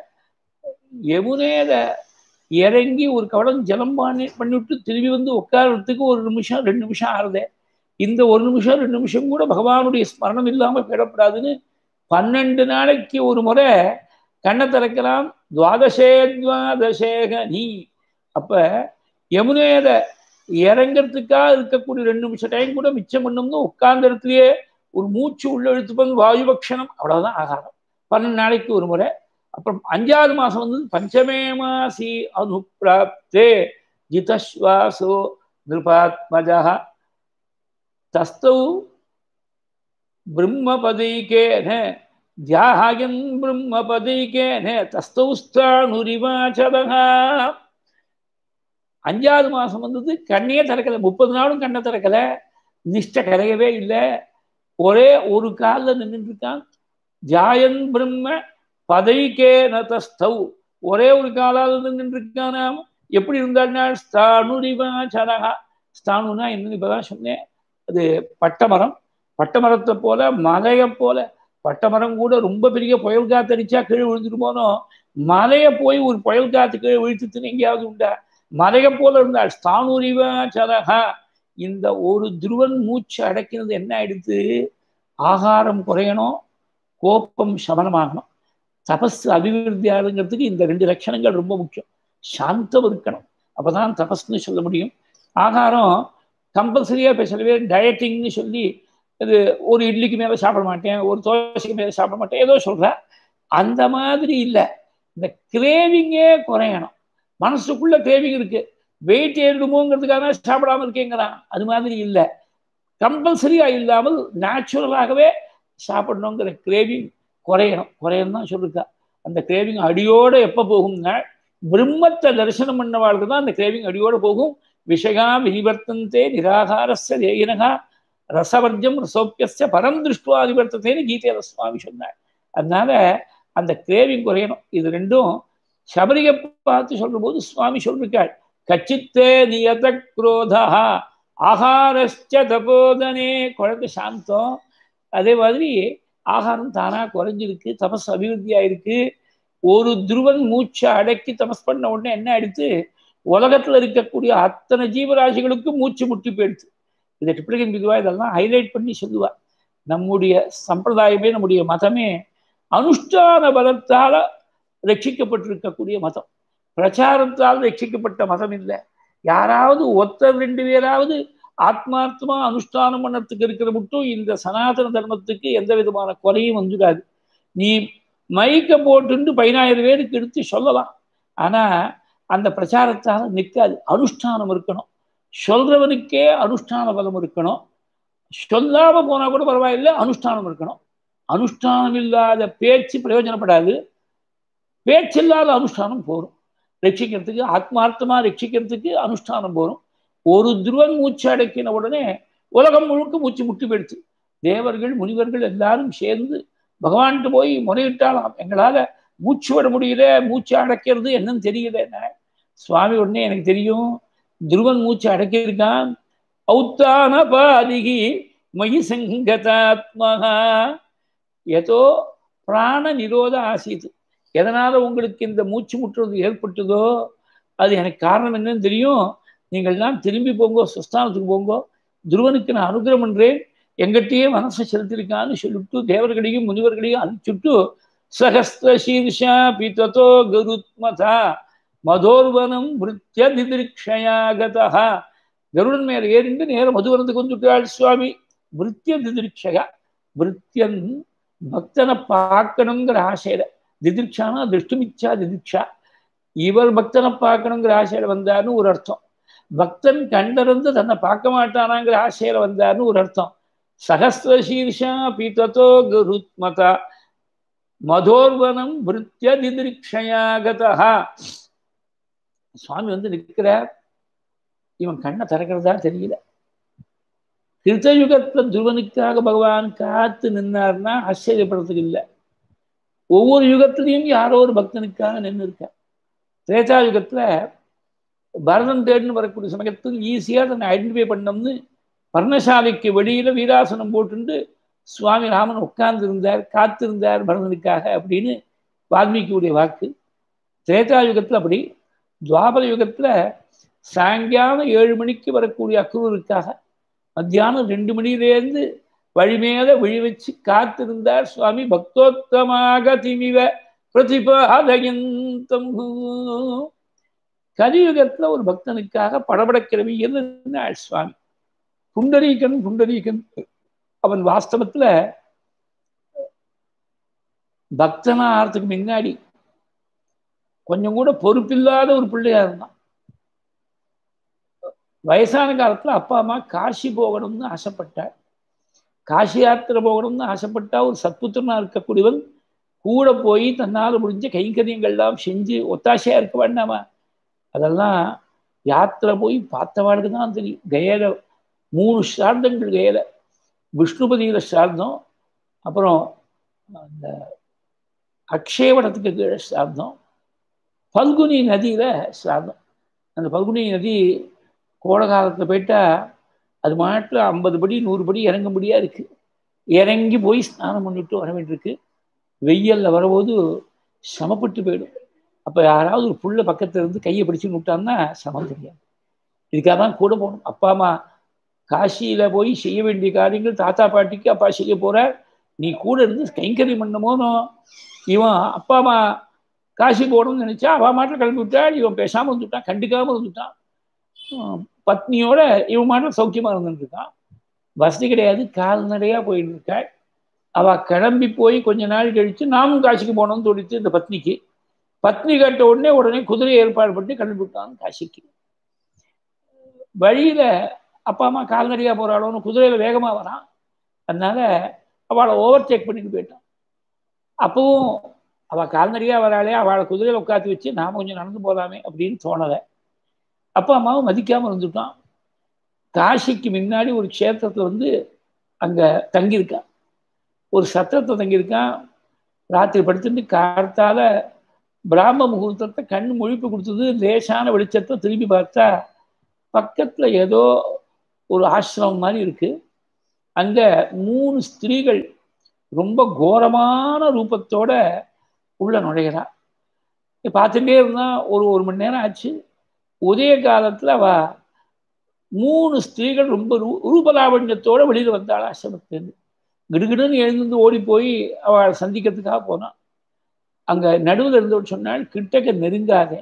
யமுனையில இறங்கி ஒரு கவடம் ஜலம் பண்ணி பண்ணிவிட்டு திரும்பி வந்து உட்கார்றதுக்கு ஒரு நிமிஷம் ரெண்டு நிமிஷம் ஆறுதே. இந்த ஒரு நிமிஷம் ரெண்டு நிமிஷம் கூட பகவானுடைய ஸ்மரணம் இல்லாம போயிடப்படாதுன்னு பன்னெண்டு நாளைக்கு ஒரு முறை கண்ணை திறக்கலாம். துவாதசே துவாதசேக நீ. அப்ப யமுனேத இறங்கிறதுக்காக இருக்கக்கூடிய ரெண்டு நிமிஷம் டைம் கூட மிச்சம் பண்ணணும்னு உட்கார்ந்த இடத்துலயே ஒரு மூச்சு உள்ள இழுத்துப்பது வாயு பக்ஷணம், அவ்வளவுதான் ஆகாரம். பன்னெண்டு நாளைக்கு ஒரு முறை. அப்புறம் அஞ்சாவது மாசம் வந்து பஞ்சமே மாசி அனுப்பிராப்தே ஜிதஸ்வாசோ நிருபாத்மஜா தஸ்தௌ பிரம்மபதைகேன தியாகன் பிரம்மபதைகேன தஸ்தௌஸ்தானுரிவாச்சதா. அஞ்சாவது மாசம் வந்தது கண்ணையே திறக்கல, முப்பது நாளும் கண்ணை திறக்கல, நிஷ்ட கரையவே இல்லை, ஒரே ஒரு காலில் நின்றுட்டு இருக்கான். ஜாயன் பிரம்ம பதைகேன தஸ்தௌ, ஒரே ஒரு காலால் நின்று இருக்கானாம். எப்படி இருந்தாள்னா ஸ்தானுரிவாச்சதா. ஸ்தானுனா என்னன்னு இப்பதான் சொன்னேன், அது பட்டமரம். பட்டமரத்தை போல மலையை போல, பட்டமரம் கூட ரொம்ப பெரிய புயல் காத்தடிச்சா கீழே விழுந்துட்டு போனோம், மலையை போய் ஒரு புயல் காத்து கீழே விழுத்துட்டுன்னு எங்கேயாவது உண்டா? மலையை போல இருந்தாள். ஸ்தானுரிவாச்சதா. இந்த ஒரு துருவன் மூச்சு அடக்கினது என்ன ஆயிடுத்து? ஆகாரம் குறையணும், கோபம் சமனமாகணும், தபஸ் அபிவிருத்தியாகிறதுக்கு இந்த ரெண்டு லட்சணங்கள் ரொம்ப முக்கியம். சாந்தம் இருக்கணும், அப்பதான் தபஸ்ன்னு சொல்ல முடியும். ஆகாரம் கம்பல்சரியா இப்போ சில பேர் டயட்டிங்னு சொல்லி இது ஒரு இட்லிக்கு மேலே சாப்பிட மாட்டேன், ஒரு தோசைக்கு மேலே சாப்பிட மாட்டேன் ஏதோ சொல்ற, அந்த மாதிரி இல்லை. இந்த கிரேவிங்கே குறையணும். மனசுக்குள்ள கிரேவிங் இருக்கு, வெயிட் ஏறிடுமோங்கிறதுக்காக சாப்பிடாம இருக்கேங்கிறான், அது மாதிரி இல்லை. கம்பல்சரியா இல்லாமல் நேச்சுரலாகவே சாப்பிடணுங்கிற கிரேவிங் குறையணும். குறையணும் தான் சொல்லிருக்கா. அந்த கிரேவிங் அடியோட எப்போ போகும்னா பிரம்மத்தை தரிசனம் பண்ணவாளுக்கு தான் அந்த கிரேவிங் அடியோட போகும். விஷயா வினிவர்த்தந்தே நிராகாரஸ்ய தேயினகா ரசவர்ஜம் ரசோப்பியஸ்ய பரம் திருஷ்டுவா அதிவர்த்தத்தேன்னு கீதையில சுவாமி சொன்னார். அதனால அந்த கிரேவிங் குறையணும். இது ரெண்டும் சபரியை பார்த்து சொல்ற போது சுவாமி சொல்லிருக்காள், கச்சித்தே நியத குரோதா ஆகாரஸ்ச தபோதனே. குழந்தை சாந்தம், அதே மாதிரி ஆகாரம் தானா குறைஞ்சிருக்கு, தபஸ் அபிவிருத்தியா இருக்கு. ஒரு துருவன் மூச்சை அடக்கி தபஸ் பண்ண உடனே என்ன ஆயிடுத்து? உலகத்துல இருக்கக்கூடிய அத்தனை ஜீவராசிகளுக்கும் மூச்சு முட்டி போயிடுச்சு. இதை டிப்ளிகன் விதுவா இதெல்லாம் ஹைலைட் பண்ணி சொல்லுவா. நம்முடைய சம்பிரதாயமே, நம்முடைய மதமே அனுஷ்டான பலத்தால ரட்சிக்கப்பட்டிருக்கக்கூடிய மதம், பிரச்சாரத்தால் ரட்சிக்கப்பட்ட மதம் இல்லை. யாராவது ஒருத்தர் ரெண்டு பேராவது ஆத்மார்த்தமா அனுஷ்டானம் பண்ணத்துக்கு இருக்கிற மட்டும் இந்த சனாதன தர்மத்துக்கு எந்த விதமான குறையும் வந்துடாது. நீ மைக்க போட்டு பதினாயிரம் பேருக்கு எடுத்து சொல்லலாம், ஆனா அந்த பிரச்சாரத்தால் நிற்காது. அனுஷ்டானம் இருக்கணும், சொல்றவனுக்கே அனுஷ்டான பலம் இருக்கணும். சொல்லாம போனா கூட பரவாயில்லை, அனுஷ்டானம் இருக்கணும். அனுஷ்டானம் இல்லாத பேச்சு பிரயோஜனப்படாது, பேச்சில்லாத அனுஷ்டானம் போரும். ரட்சிக்கிறதுக்கு, ஆத்மார்த்தமா ரட்சிக்கிறதுக்கு அனுஷ்டானம் போரும். ஒரு துருவன் மூச்சு அடக்கின உடனே உலகம் முழுக்க மூச்சு முட்டி போயிடுச்சு. தேவர்கள் முனிவர்கள் எல்லாரும் சேர்ந்து பகவான்கிட்ட போய் முறையிட்டாலாம், எங்களால மூச்சு விட முடியல, மூச்சு அடக்கிறது என்னன்னு தெரியல. என்ன சுவாமி உடனே எனக்கு தெரியும், துருவன் மூச்சு அடக்கியிருக்கான். ஔத்தான பாதிகி மயி சங்கதாத்மகா ஏதோ பிராண நிரோத ஆசீது. எதனால உங்களுக்கு இந்த மூச்சு முட்டுறது ஏற்பட்டதோ அது எனக்கு காரணம் என்னன்னு தெரியும். நீங்கள்லாம் திரும்பி போங்கோ, சுஸ்தானத்துக்கு போங்கோ, துருவனுக்கு நான் அனுகிரகம் பண்றேன், எங்கிட்டயே மனசை செலுத்திருக்கான்னு சொல்லிட்டு தேவர்களையும் முனிவர்களையும் அனுப்பிச்சுட்டு சகஸ்திர சீர்ஷா பிதோ கருத்மதா மதோர்வனம் விருத்திய திதிருக்ஷயாகதா. கருடன் மேல ஏறிண்டு நேரம் மதுவனத்துக்கு வந்துட்டாள் சுவாமி. விருத்திய திதிருக்ஷயா, விருத்தியன் பக்தனை பார்க்கணுங்கிற ஆசையில, திதிர்ஷானா திருஷ்டுமிச்சா திதிர்ஷா, இவர் பக்தனை பார்க்கணுங்கிற ஆசையில வந்தார்னு ஒரு அர்த்தம். பக்தன் கண்டறிந்து தன்னை பார்க்க மாட்டானாங்கிற ஆசையில வந்தார்னு ஒரு அர்த்தம். சகஸ்திர சீர்ஷா பிதோ கருத்மதா மதோர்வனம் விருத்திய திதிருக்ஷயாகதா. சுவாமி வந்து நிற்கிறார், இவன் கண்ணை திறக்கிறதா தெரியல. கிருத்தயுகத்துல துருவனுக்காக பகவான் காத்து நின்னார்னா ஆச்சரியப்படுறதுக்கு இல்லை. ஒவ்வொரு யுகத்திலையும் யாரோ ஒரு பக்தனுக்காக நின்று இருக்கார். திரேதா யுகத்துல பரதன் தேடுன்னு வரக்கூடிய சமயத்தில் ஈஸியா தன்னை ஐடென்டிஃபை பண்ணோம்னு பர்ணசாலைக்கு வெளியில வீராசனம் போட்டுண்டு சுவாமி ராமன் உட்கார்ந்து இருந்தார், காத்திருந்தார் பரதனுக்காக அப்படின்னு வால்மீகியுடைய வாக்கு. திரேதா யுகத்துல அப்படி. துவாபர யுகத்துல சாயங்காலம் ஏழு மணிக்கு வரக்கூடிய அக்ரூருக்காக மத்தியானம் ரெண்டு மணியிலேருந்து வழிமேல விழி வச்சு காத்திருந்தார் சுவாமி. பக்தோத்தமாக திமிவ பிரதிபாதயந்தம். கலியுகத்துல ஒரு பக்தனுக்காக படபடக்கிறவி என்ன சுவாமி. புண்டரீகன் புண்டரீகன் அவன் வாஸ்தவத்துல பக்தனா ஆறதுக்கு முன்னாடி கொஞ்சம் கூட பொறுப்பில்லாத ஒரு பிள்ளையா இருந்தான். வயசான காலத்துல அப்பா அம்மா காசி போகணும்னு ஆசைப்பட்டார். காசி யாத்திரை போகணும்னு ஆசைப்பட்டா ஒரு சத்புத்திரனா இருக்கக்கூடியவன் கூட போய் தன்னால் முடிஞ்ச கைங்கரியங்கள்லாம் செஞ்சு ஒத்தாசையா இருக்க வேண்டாமா? அதெல்லாம் யாத்திரை போய் பார்த்தவாளுக்கு தான் தெரியும். கயல மூணு ஸ்ரார்த்தங்கள் கயல. விஷ்ணுபதியில ஸ்ரார்த்தம், அப்புறம் அந்த அக்ஷயவடத்துக்கு கீழே ஸ்ரார்த்தம், பல்குனி நதியில ஸ்ரார்த்தம். அந்த பல்குனி நதி கோடை காலத்தில் போயிட்டா அது மாட்டில் ஐம்பது படி நூறு படி இறங்கும்படியா இருக்கு. இறங்கி போய் ஸ்நானம் பண்ணிட்டு வர வேண்டியிருக்கு. வெயில்ல வரும்போது சமப்பட்டு போயிடும். அப்போ யாராவது ஒரு புள்ள பக்கத்துல இருந்து கையை பிடிச்சு விட்டான்னா சமம் தெரியாது. இதுக்காக தான் கூட போகணும். அப்பா அம்மா காசியில போய் செய்ய வேண்டிய காரியங்கள் தாத்தா பாட்டிக்கு அப்பா செய்ய போற, நீ கூட இருந்து கைங்கரியம் பண்ணமோனோ. இவன் அப்பா அம்மா காசி போகணும்னு நினைச்சா அவ மாட்டில் கிளம்பி விட்டா, இவன் பேசாமல் வந்துட்டான், கண்டுக்காமல் வந்துட்டான். பத்னியோட இவன் மாட்டில் சௌக்கியமா இருந்துட்டு இருக்கான். வசதி கிடையாது, கால்நடையா போயிட்டு இருக்காள். அவ கிளம்பி போய் கொஞ்ச நாள் கழிச்சு நாமும் காசிக்கு போனோம்னு தோடிச்சு இந்த பத்னிக்கு. பத்னி கேட்ட உடனே உடனே குதிரை ஏற்பாடு பண்ணி கிளம்பி விட்டான் காசிக்கு. வழியில அப்பா அம்மா கால்நடையா போறாளோன்னு குதிரையில வேகமா வரான். அதனால அவளை ஓவர் டேக் பண்ணிட்டு போயிட்டான். அப்பவும் அவள் கால்நடையா வராளே, அவளை குதிரையில உட்காந்து வச்சு நாம கொஞ்சம் நடந்து போகலாமே அப்படின்னு தோணலை. அப்பா அம்மாவும் மதிக்காம இருந்துட்டான். காசிக்கு முன்னாடி ஒரு க்ஷேத்திரத்துல வந்து அங்க தங்கியிருக்கான். ஒரு சத்திரத்தை தங்கியிருக்கான். ராத்திரி படுத்துட்டு காலத்தால பிராம முகூர்த்தத்தை கண் முழிப்பு கொடுத்தது. லேசான வெளிச்சத்தை திரும்பி பார்த்தா பக்கத்துல ஏதோ ஒரு ஆசிரமம் மாதிரி இருக்கு. அங்க மூணு ஸ்திரீகள் ரொம்ப கோரமான ரூபத்தோட உள்ள நுழைகிறா. பார்த்துட்டே இருந்தா ஒரு ஒரு மணி நேரம் ஆச்சு. உதய காலத்துல அவ மூணு ஸ்திரீகள் ரொம்ப ரூ ரூபலாவண்யத்தோட வெளியில வந்தாள் ஆசிரமத்திலேருந்து. கிடுகிடுன்னு எழுந்து ஓடி போய் அவளை சந்திக்கிறதுக்காக போனான். அங்க நடுவில் இருந்தவள் சொன்னாள், கிட்டக்க நெருங்காதே,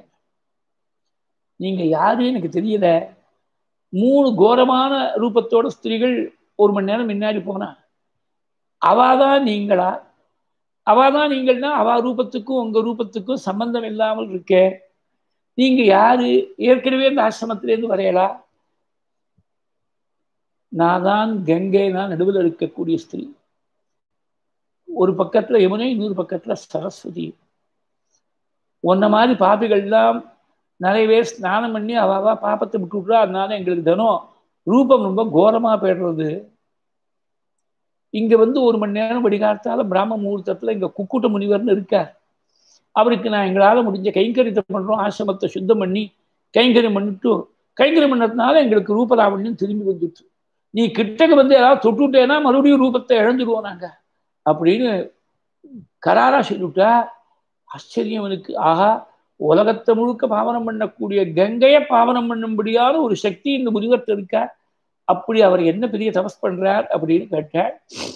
நீங்க யாருன்னு எனக்கு தெரியல. மூணு கோரமான ரூபத்தோட ஸ்திரீகள் ஒரு மணி நேரம் முன்னாடி போனா, அவாதான் நீங்களா? அவாதான் நீங்கள்னா அவா ரூபத்துக்கும் உங்க ரூபத்துக்கும் சம்பந்தம் இல்லாமல் இருக்கே. நீங்க யாரு? ஏற்கனவே இந்த ஆசிரமத்திலேருந்து வரையலா? நான் தான் கங்கை, நான் நடுவில் இருக்கக்கூடிய ஸ்திரீ. ஒரு பக்கத்துல யமுனை, இன்னொரு பக்கத்துல சரஸ்வதி. உன்ன மாதிரி பாப்பிகள்லாம் நிறைய பேர் ஸ்நானம் பண்ணி அவாவா பாப்பத்தை விட்டு விட்றா. அதனால எங்களுக்கு தினம் ரூபம் ரொம்ப கோரமா போயிடுறது. இங்க வந்து ஒரு மணி நேரம் வடிகாலத்தால பிராம முகூர்த்தத்துல இங்க குக்குட்ட முனிவர்னு இருக்கார். அவருக்கு நான் எங்களால முடிஞ்ச கைங்கரியத்தை பண்றோம். ஆசிரமத்தை சுத்தம் பண்ணி கைங்கரியம் பண்ணிட்டு கைங்கரியம் பண்ணதுனால எங்களுக்கு ரூபலாவண்யம் திரும்பி வந்துட்டு, நீ கிட்டக்கு வந்து ஏதாவது தொட்டுட்டேன்னா மறுபடியும் ரூபத்தை இழந்துடுவோம் நாங்க அப்படின்னு கராரா சொல்லிவிட்டா. ஆச்சரியம் எனக்கு. ஆஹா, உலகத்தை முழுக்க பாவனம் பண்ணக்கூடிய கங்கையை பாவனம் பண்ணும்படியான ஒரு சக்தி இந்த முனிவர்கிட்ட இருக்கா. அப்படி அவர் என்ன பெரிய தபஸ் பண்றார் அப்படின்னு கேட்டார்.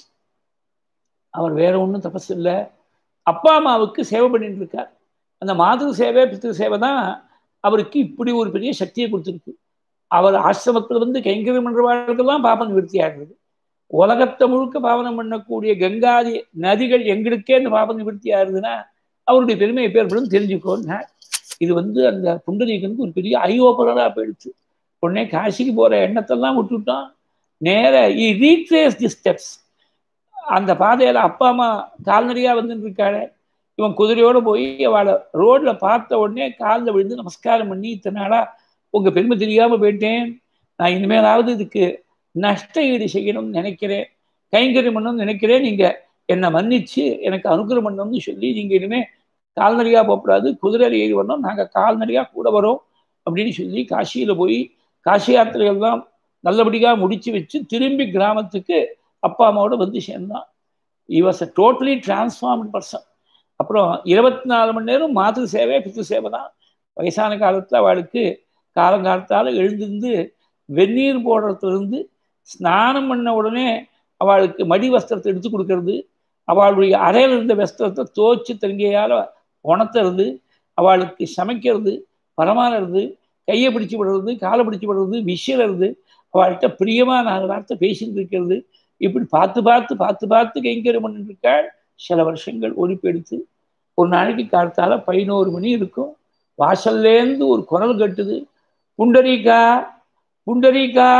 அவர் வேற ஒன்றும் தபஸ் இல்லை, அப்பா அம்மாவுக்கு சேவை பண்ணிட்டு இருக்கார். அந்த மாதிரி சேவை பித்திரு சேவை தான் அவருக்கு இப்படி ஒரு பெரிய சக்தியை கொடுத்துருக்கு. அவர் ஆசிரமத்தில் வந்து கைங்கரியம் பண்றவாளுக்கெல்லாம் பாபம் நிவர்த்தி ஆகிறது. உலகத்தை முழுக்க பாவனம் பண்ணக்கூடிய கங்காதி நதிகள் எங்களுக்கே இந்த பாபம் நிவர்த்தி ஆகுதுன்னா அவருடைய பெருமை எப்பேற்படும் தெரிஞ்சுக்கோன்னா. இது வந்து அந்த புண்டரீகனுக்கு ஒரு பெரிய ஐ ஓப்பனரா போயிடுச்சு. உடனே காசிக்கு போற எண்ணத்தெல்லாம் விட்டுட்டான். நேர இ ரீட்ரேஸ் தி ஸ்டெப்ஸ். அந்த பாதையில அப்பா அம்மா கால்நடையா வந்துட்டு இருக்காளே, இவன் குதிரையோட போய் அவளை ரோட்ல பார்த்த உடனே காலில் விழுந்து நமஸ்காரம் பண்ணி, இத்தனை நாளா உங்க பெருமை தெரியாம போயிட்டேன், நான் இனிமேலாவது இதுக்கு நஷ்ட ஈடு செய்யணும்னு நினைக்கிறேன், கைங்கரியம் பண்ணணும்னு நினைக்கிறேன், நீங்க என்னை மன்னிச்சு எனக்கு அனுகிரகம் பண்ணணும்னு சொல்லி, நீங்க இனிமே கால்நடையா போகக்கூடாது, குதிரையில ஏறி வரணும், நாங்க கால்நடையா கூட வரோம் அப்படின்னு சொல்லி காசியில போய் காசி யாத்திரைகள்லாம் நல்லபடியாக முடிச்சு வச்சு திரும்பி கிராமத்துக்கு அப்பா அம்மாவோட வந்து சேர்ந்தான். he was a totally transformed person. அப்புறம் இருபத்தி நாலு மணி நேரம் மாத்திரு சேவை பித்து சேவை தான். வயசான காலத்துல அவளுக்கு காலங்காலத்தால எழுந்திருந்து வெந்நீர் போடுறதுலேருந்து ஸ்நானம் பண்ண உடனே அவளுக்கு மடி வஸ்திரத்தை எடுத்து கொடுக்கறது, அவளுடைய அறையில் இருந்த வஸ்திரத்தை தோச்சு தங்கியால் உணர்த்துறது, அவளுக்கு சமைக்கிறது, பரமானது, கையை பிடிச்சு விடுறது, காலை பிடிச்சு விடுறது, விசிறது, அவள்கிட்ட பிரியமா நாலு வார்த்தை பேசிட்டு இருக்கிறது, இப்படி பார்த்து பார்த்து பார்த்து பார்த்து கைங்கரியம் பண்ணிட்டு இருக்காள். சில வருஷங்கள் ஒலிப்பெடுத்து ஒரு நாளைக்கு காலத்தால பதினோரு மணி இருக்கும். வாசல்லேருந்து ஒரு குரல் கட்டுது, புண்டரீகா புண்டரீகா.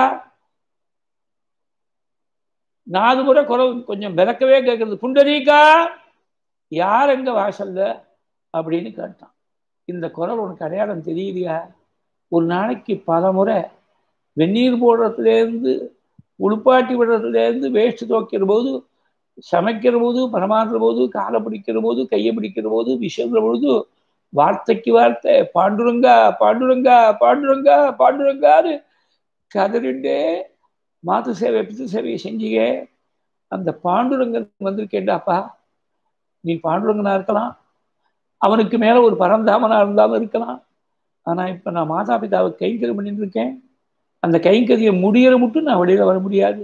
நாலு முறை குரல் கொஞ்சம் விளக்கவே கேட்கறது, புண்டரீகா. யார் எங்க வாசல்ல அப்படின்னு கேட்டான். இந்த குரல் உனக்கு அடையாளம் தெரியலையா? ஒரு நாளைக்கு பல முறை வெந்நீர் போடுறதுலேருந்து, உளுப்பாட்டி விடுறதுலேருந்து, வேஷ்டி துவைக்கிற போது, சமைக்கிற போது, பரமாறுற போது, காலை பிடிக்கிற போது, கையை பிடிக்கிற போது, விஷுற பொழுது வார்த்தைக்கு வார்த்தை பாண்டுரங்கா பாண்டுரங்கா பாண்டுரங்கா பாண்டுரங்காரு கதறிண்டே மாத்து சேவை பித்து சேவையை செஞ்சீங்க. அந்த பாண்டுரங்கன் வந்திருக்கேன்டாப்பா. நீ பாண்டுரங்கனா இருக்கலாம், அவனுக்கு மேல ஒரு பரந்தாமனா இருந்தாலும் இருக்கலாம். ஆனா இப்ப நான் மாதா பிதாவை கைங்கரியம் பண்ணிட்டு இருக்கேன். அந்த கைங்கரியை முடியற மட்டும் நான் வெளியில வர முடியாது.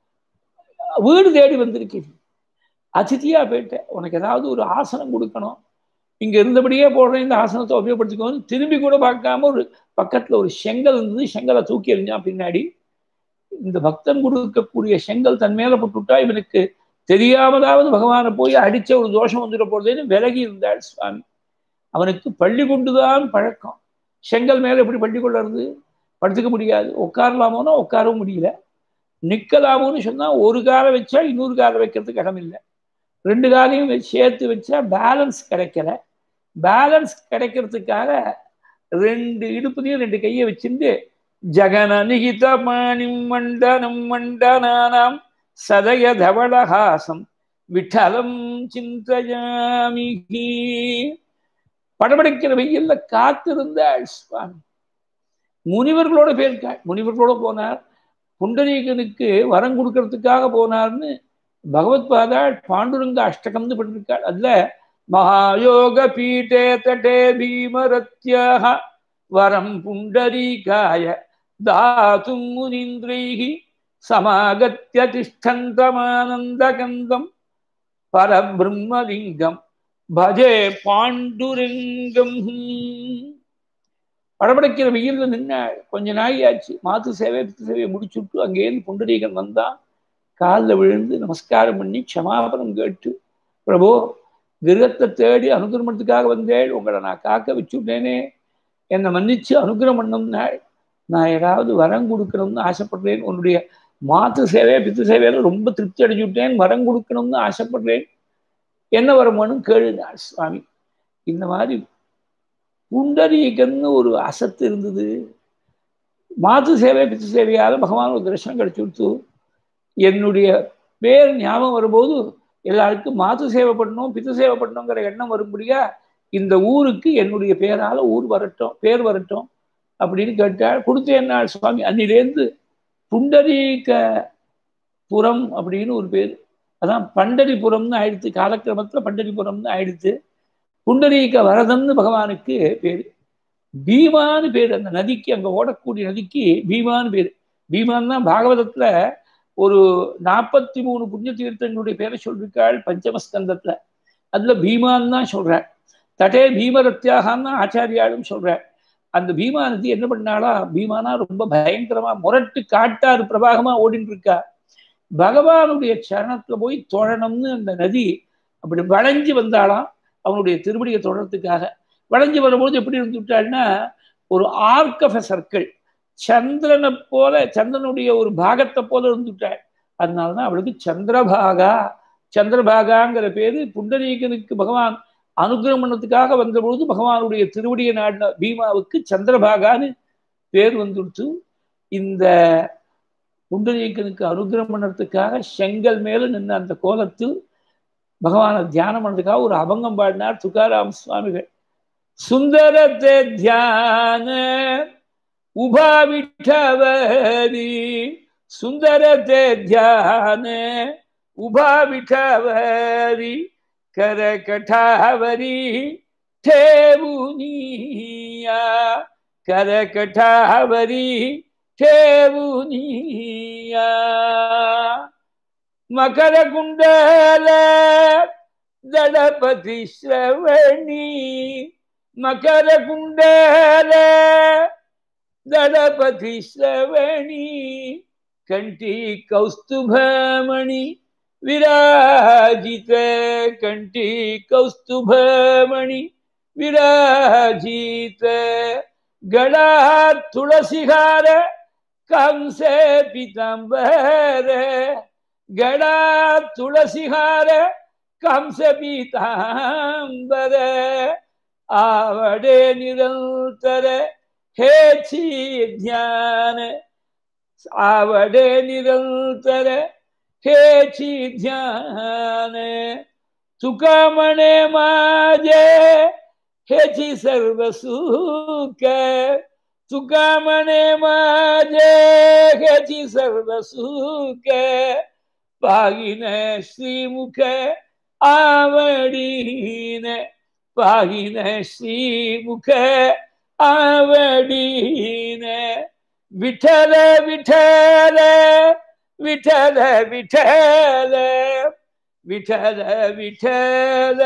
வீடு தேடி வந்திருக்கேன், அதிதியா போயிட்டேன். உனக்கு ஏதாவது ஒரு ஆசனம் கொடுக்கணும், இங்க இருந்தபடியே போடுறேன், இந்த ஆசனத்தை உபயோகப்படுத்திக்கணும். திரும்பி கூட பார்க்காம ஒரு பக்கத்துல ஒரு செங்கல் இருந்தது, செங்கலை தூக்கி எறிஞ்சான் பின்னாடி. இந்த பக்தன் கொடுக்கக்கூடிய செங்கல் தன் மேல போட்டுவிட்டா இவனுக்கு தெரியாமலாவது பகவானை போய் அடிச்ச ஒரு தோஷம் வந்துட போறதுன்னு விலகி இருந்தாள் சுவாமி. அவனுக்கு பள்ளி கொண்டுதான் பழக்கம். செங்கல் மேல எப்படி பள்ளி கொள்ளுறது? படுத்துக்க முடியாது. உட்காரலாமோன்னா உட்காரவும் முடியல. நிக்கலாமோன்னு சொன்னா ஒரு காலை வச்சா இன்னொரு காலை வைக்கிறதுக்கு இடம் இல்லை. ரெண்டு காலையும் சேர்த்து வச்சா பேலன்ஸ் கிடைக்கல. பேலன்ஸ் கிடைக்கிறதுக்காக ரெண்டு இடுப்புலையும் ரெண்டு கையை வச்சிருந்து ஜகன நிகித மானிம் மண்டனம் மண்டனானாம் சதய தவளஹாசம் விட்டலம் சிந்தயாமிகி. படபடிக்கிற வெயில்ல காத்திருந்தாள் சுவாமி. முனிவர்களோட போயிருக்காள். முனிவர்களோட போனார். புண்டரீகனுக்கு வரம் கொடுக்கறதுக்காக போனார்னு பகவத் பாதாள் பாண்டுரங்க அஷ்டகம்னு பண்ணிருக்காள். அதுல மகாயோக பீட்டே தட்டே பீமரத்யாக வரம் புண்டரீகாய தாதும் முனீந்திரைஹி சமாகத்ய திஷ்டந்தமானந்தகந்தம் பரபிரம்மலிங்கம் பஜே பாண்டுரங்கம். படபடைக்கிற வெயில்ல நின்னாள். கொஞ்ச நாய் ஆச்சு. மாத்து சேவை பித்து சேவையை முடிச்சுட்டு அங்கேருந்து புண்டரீகன் வந்தான். காலில் விழுந்து நமஸ்காரம் பண்ணி க்ஷமாபனம் கேட்டு, பிரபு கிரகத்தை தேடி அனுகிரமத்துக்காக வந்தேன், உங்களை நான் காக்க வச்சுட்டேனே, என்னை மன்னிச்சு அனுகிரகம் பண்ணணும்னாள். நான் ஏதாவது வரம் கொடுக்கணும்னு ஆசைப்படுறேன். உன்னுடைய மாத்து சேவை பித்து சேவையில ரொம்ப திருப்தி அடைஞ்சுட்டேன், வரம் கொடுக்கணும்னு ஆசைப்படுறேன், என்ன வரம் வேணும் கேளுனாள் சுவாமி. இந்த மாதிரி புண்டரீகன்னு ஒரு அசத்து இருந்தது. மாத்து சேவை பித்து சேவையால பகவான் ஒரு தரிசனம் கிடைச்சு கொடுத்து, என்னுடைய பேர் ஞாபகம் வரும்போது எல்லாருக்கும் மாத்து சேவை பண்ணணும் பித்து சேவை பண்ணணுங்கிற எண்ணம் வரும்படியா இந்த ஊருக்கு என்னுடைய பேரால ஊர் வரட்டும், பேர் வரட்டும் அப்படின்னு கேட்டாள். கொடுத்தேன் நாள் சுவாமி. அன்னிலேருந்து புண்டரீக புரம் அப்படின்னு ஒரு பேர், அதான் பண்டரிபுரம்னு ஆயிடுத்து. காலக்கிரமத்துல பண்டரிபுரம்னு ஆயிடுத்து. புண்டரீக வரதம்னு பகவானுக்கு பேரு. பீமான்னு பேரு அந்த நதிக்கு, அங்க ஓடக்கூடிய நதிக்கு பீமான்னு பேரு. பீமான் தான் பாகவதத்துல ஒரு நாற்பத்தி மூணு புண்ணிய தீர்த்தங்களுடைய பேரை சொல்லிருக்காள் பஞ்சமஸ்கந்தத்துல. அதுல பீமான் தான் சொல்றாள். தட்டே பீமரத்தியாகான்னு ஆச்சாரியாலும் சொல்றாள். அந்த பீமா நதி என்ன பண்ணாளா, பீமானா ரொம்ப பயங்கரமா முரட்டு காட்டாறு பிரபாகமா ஓடின்னு இருக்கா. பகவானுடைய சரணத்துல போய் தோழனம்னு அந்த நதி அப்படி வளைஞ்சு வந்தாலாம் அவனுடைய திருவடியை தொடர்றதுக்காக. வளைஞ்சு வரும்போது எப்படி இருந்துட்டாள்னா ஒரு ஆர்க் ஆஃப் எ சர்க்கிள், சந்திரனை போல, சந்திரனுடைய ஒரு பாகத்தை போல இருந்துட்டாள். அதனாலதான் அவளுக்கு சந்திரபாகா. சந்திரபாகாங்கிற பேரு புண்டரீகனுக்கு பகவான் அனுகிரகம் பண்ணதுக்காக வந்த பொழுது பகவானுடைய திருவடியை நாடின பீமாவுக்கு சந்திரபாகான்னு பேர் வந்துடுச்சு. இந்த புண்டரீகனுக்கு அனுகிரகம் பண்ணதுக்காக செங்கல் மேல நின்ன அந்த கோலத்தில் பகவானை தியானம் பண்ணதுக்காக ஒரு அபங்கம் பாடினார் துகாராம் சுவாமிகள். சுந்தரத்தை தியான உபா விட்டவரி, சுந்தரத்தை தியான உபா விட்டவரி, கரகட்டாவரி ठेवुनिया, करकटावरी ठेवुनिया, मकर कुंडल दड़पति श्रवणी, மகர குண்டல தளபதி ஸ்ரவணி கண்டி கௌஸ்துபமணி விராஜித கண்டி கௌஸ்துபமணி விராஜித கணா துளசிகார கம்ச பீதாம்பர கணா துளசிகார கம்ச பீதாம்பர आवडे निरंतर हेची ध्यान आवडे निरंतर हेची ध्यान तुका म्हणे माझे हेची सर्व सुख तुका म्हणे माझे हेची सर्व सुख पागिन श्रीमुख आवडीन पाहिन श्रीमुख आवडीन विठ्ठल विठ्ठल विठ्ठल विठ्ठल विठ्ठल विठ्ठल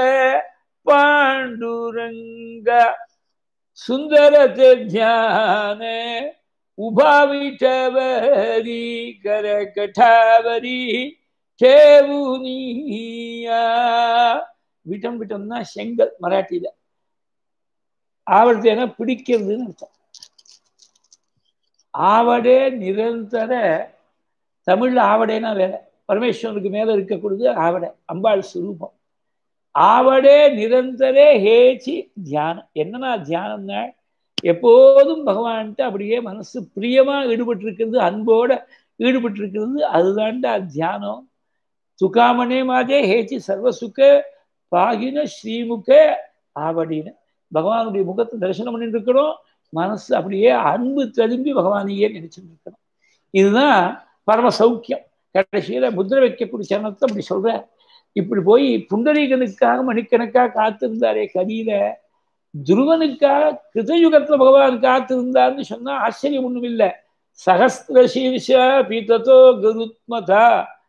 पांडुरंग सुंदर ते ध्यान उभा विठवरी कर कठावरी ठेवुनिया விட்டம் விட்டம்னா செங்கல் மராட்டியில ஆவடுத்தேனா பிடிக்கிறதுன்னு அர்த்தம். ஆவடே நிரந்தர தமிழ்ல ஆவடேனா வேற பரமேஸ்வரனுக்கு மேல இருக்கக்கூடியது ஆவடை அம்பாள் சுரூபம். ஆவடே நிரந்தரே ஹேச்சி தியானம். என்னன்னா தியானம்னா எப்போதும் பகவான்கிட்ட அப்படியே மனசு பிரியமா ஈடுபட்டு இருக்கிறது, அன்போட ஈடுபட்டு இருக்கிறது, அதுதான்டா தியானம். சுகாமனே மாதே ஹேச்சி சர்வ சுக பாகின ஸ்ரீமுக ஆவடின்னு பகவானுடைய முகத்தை தரிசனம் பண்ணிட்டு இருக்கணும். மனசு அப்படியே அன்பு ததும்பி பகவானையே நினைச்சுட்டு இருக்கணும். இதுதான் பரம சௌக்கியம். கடைசியில முத்திரை வைக்கக்கூடிய சரணத்தை அப்படி சொல்ற. இப்படி போய் புண்டரீகனுக்காக மணிக்கணக்காக காத்திருந்தாரே கதியில, துருவனுக்காக கிருதயுகத்துல பகவான் காத்திருந்தார்னு சொன்னா ஆச்சரியம் ஒண்ணும் இல்லை. சகஸ்திர சீர்ஷ பீதத்தோ கருத்மதா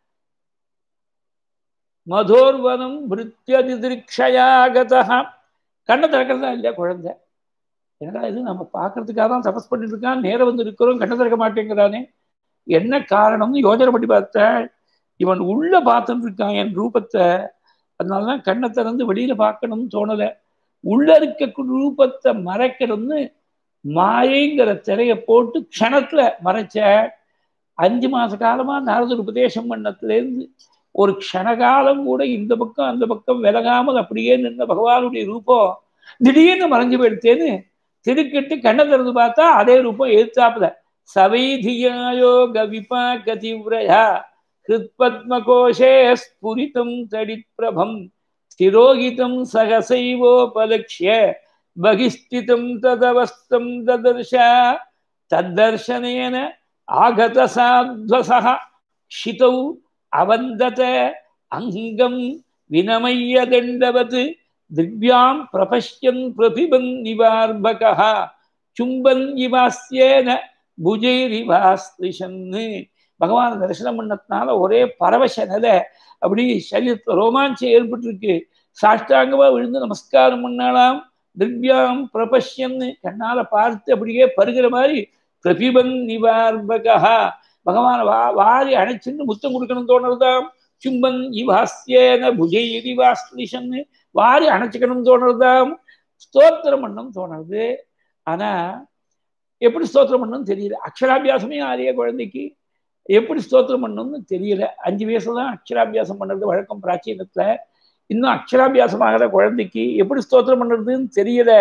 மதோர்வனம் பிருத்தியதிதிருக்ஷயாகதா. கண்ணை திறக்கிறதா இல்லையா குழந்தை? என்னடா இது, நம்ம பார்க்கறதுக்காக தான் தபஸ் பண்ணிட்டு இருக்கான், நேரம் வந்து இருக்கிறோம், கண்ணை திறக்க மாட்டேங்கிறானே, என்ன காரணம்னு யோசனை பண்ணி பார்த்தேன். இவன் உள்ள பார்த்துட்டு இருக்கான் என் ரூபத்தை, அதனாலதான் கண்ணை திறந்து வெளியில பார்க்கணும்னு தோணலை. உள்ள இருக்க ரூபத்தை மறைக்கணும்னு மாயைங்கிற திரையை போட்டு க்ஷணத்துல மறைச்ச. அஞ்சு மாச காலமா நாரதர் உபதேசம் பண்ணத்திலேருந்து ஒரு க்ஷணகாலம் கூட இந்த பக்கம் அந்த பக்கம் விலகாமல் அப்படியே நின்ற பகவானுடைய ரூபம் திடீர்னு மறைஞ்சு போயிடுத்தேன்னு திருக்கிட்டு கண்ணை திறந்து பார்த்தா அதே ரூபம் எதிர்த்தாப்புல. சவைதியாயோக விபாக தீவிரயா ஹிருத்பத்மகோஷே ஸ்புரிதம் தடிப்பிரபம் ஸ்திரோகிதம் சகசைவோபலக்ஷ்ய பகிஸ்திதம் ததவஸ்தம் ததர்ஷ தத்தர்ஷனேன ஆகத சாத்வசஹ ஷிதௌ அவந்தத அங்கம் வினமய்ய தண்டவத் திவ்யாம் பிரபஷ்யன் பிரபிபன் நிவார்பகஹ சும்பன் இவாஸ்யேன புஜைரிவாஸ்லிஷன்னு. பகவான் தரிசனம் பண்ணதுனால ஒரே பரவச நிலை, அப்படி சரீரத்தில் ரோமாஞ்சம் ஏற்பட்டிருக்கு. சாஷ்டாங்கமா விழுந்து நமஸ்காரம் பண்ணாலாம். திவ்யாம் பிரபஷ்யன்னு கண்ணால பார்த்து அப்படியே பருகிற மாதிரி பிரபிபன் நிவார்பகஹ பகவான் வா வாரி அணைச்சின்னு முத்தம் கொடுக்கணும் தோணுறதாம். சும்பன் இவாஸ்யேன புஜைரிவாஸ்லிஷன்னு வாரி அணைச்சிக்கணும் தோணுறதாம். ஸ்தோத்திரம் பண்ணணும் தோணுறது. ஆனா எப்படி ஸ்தோத்திரம் பண்ணணும்னு தெரியல. அக்ஷராபியாசமே ஆரிய குழந்தைக்கு எப்படி ஸ்தோத்திரம் பண்ணணும்னு தெரியல. அஞ்சு வயசுல தான் அக்ஷராபியாசம் பண்ணுறது வழக்கம் பிராச்சீனத்துல. இன்னும் அக்ஷராபியாசம் ஆகிற குழந்தைக்கு எப்படி ஸ்தோத்திரம் பண்ணுறதுன்னு தெரியல.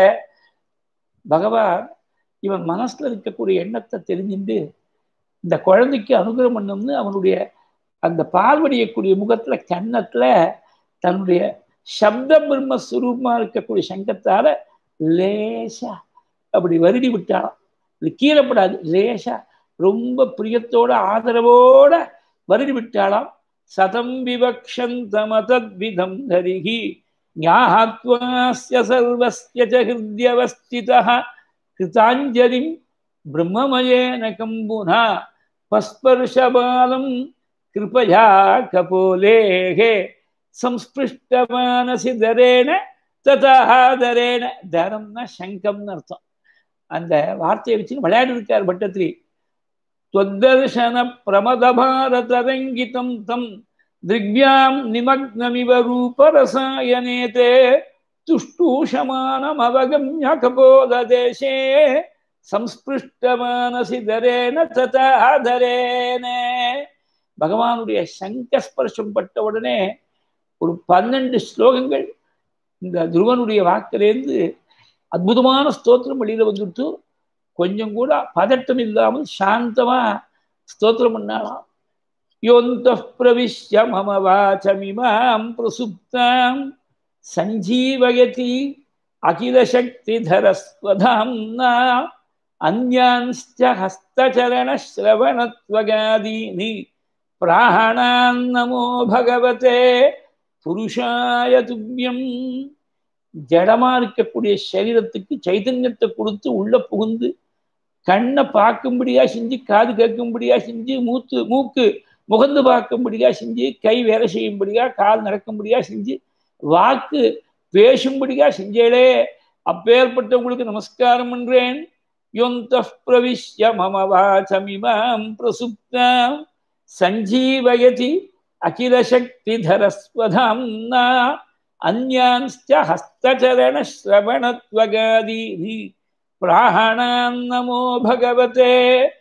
பகவான் இவன் மனசுல இருக்கக்கூடிய எண்ணத்தை தெரிஞ்சுட்டு இந்த குழந்தைக்கு அனுகிரகம் பண்ணணும்னு அவனுடைய அந்த பார்வடியக்கூடிய முகத்துல கன்னத்துல தன்னுடைய சப்த பிரம்மஸ்வரூபமா இருக்கக்கூடிய சங்கத்தால லேசா அப்படி வருடி விட்டாலாம். இது கீழப்படாது, லேசா ரொம்ப பிரியத்தோட ஆதரவோட வருடி விட்டாலாம். சதம் விவக்ஷந்தமதத்விதம் ஹரிஹி ஞாத்வாஸ்ய சர்வஸ்ய ச ஹிருத்யவஸ்திதஹ கிருதாஞ்சலிம் பிரம்மமயேன கம்புனா பஸ்பர்ஷபாலம் கிருபயா கபோலேஹே சம்ஸ்பிருஷ்டமானசி தரேன ததாதரேன. தரம்னா சங்கம்னு அர்த்தம். அந்த வார்த்தையை வச்சு விளையாடி இருக்கார் பட்டத்திரி. त्वद्दर्शन प्रमदभारतरङ्गितं तं दृग्भ्यां निमग्नमिव रूपरसायने ते तुष्टूषमानमवगम्य कपोलदेशे संस्पृष्टमानसि दरेण तथादरेण. பகவானுடைய சங்க ஸ்பர்ஷம் பட்ட உடனே ஒரு பன்னெண்டு ஸ்லோகங்கள் இந்த துருவனுடைய வாக்கிலேருந்து அற்புதமான ஸ்தோத்திரம் வெளியில வந்துட்டு கொஞ்சம் கூட பதட்டம் இல்லாமல் சாந்தமா ஸ்தோத்திரம் பண்ணாலாம். யோந்தః பிரவிஷ்ய மம வாசமிமாம் பிரசுப்தாம் சஞ்சீவயதி அகில சக்திதரஸ்வதாம்னா அன்யான்ஸ்ச ஹஸ்தசரண ஸ்ரவணத்வகாதீனி பிராணான் நமோ பகவதே புருஷாய துவ்யம். ஜடமா இருக்கக்கூடிய சரீரத்துக்கு சைதன்யத்தை கொடுத்து உள்ள புகுந்து கண்ணை பார்க்கும்படியா செஞ்சு, காது கேட்கும்படியா செஞ்சு, மூத்து மூக்கு முகந்து பார்க்கும்படியா செஞ்சு, கை வேலை செய்யும்படியா, கால் நடக்கும்படியா செஞ்சு, வாக்கு பேசும்படியா செஞ்சேளே, அப்பேற்பட்டவங்களுக்கு நமஸ்காரம் பண்றேன். யோந்தః பிரவிஷ்ய மம வாசமிமாம் பிரசுப்தாம் சஞ்சீவயதி அகில சக்திதரஸ்வதாம்னா அன்யான்ஸ்ச ஹஸ்தசரண ஸ்ரவணத்வகாதீனி பிராணான் நமோ பகவதே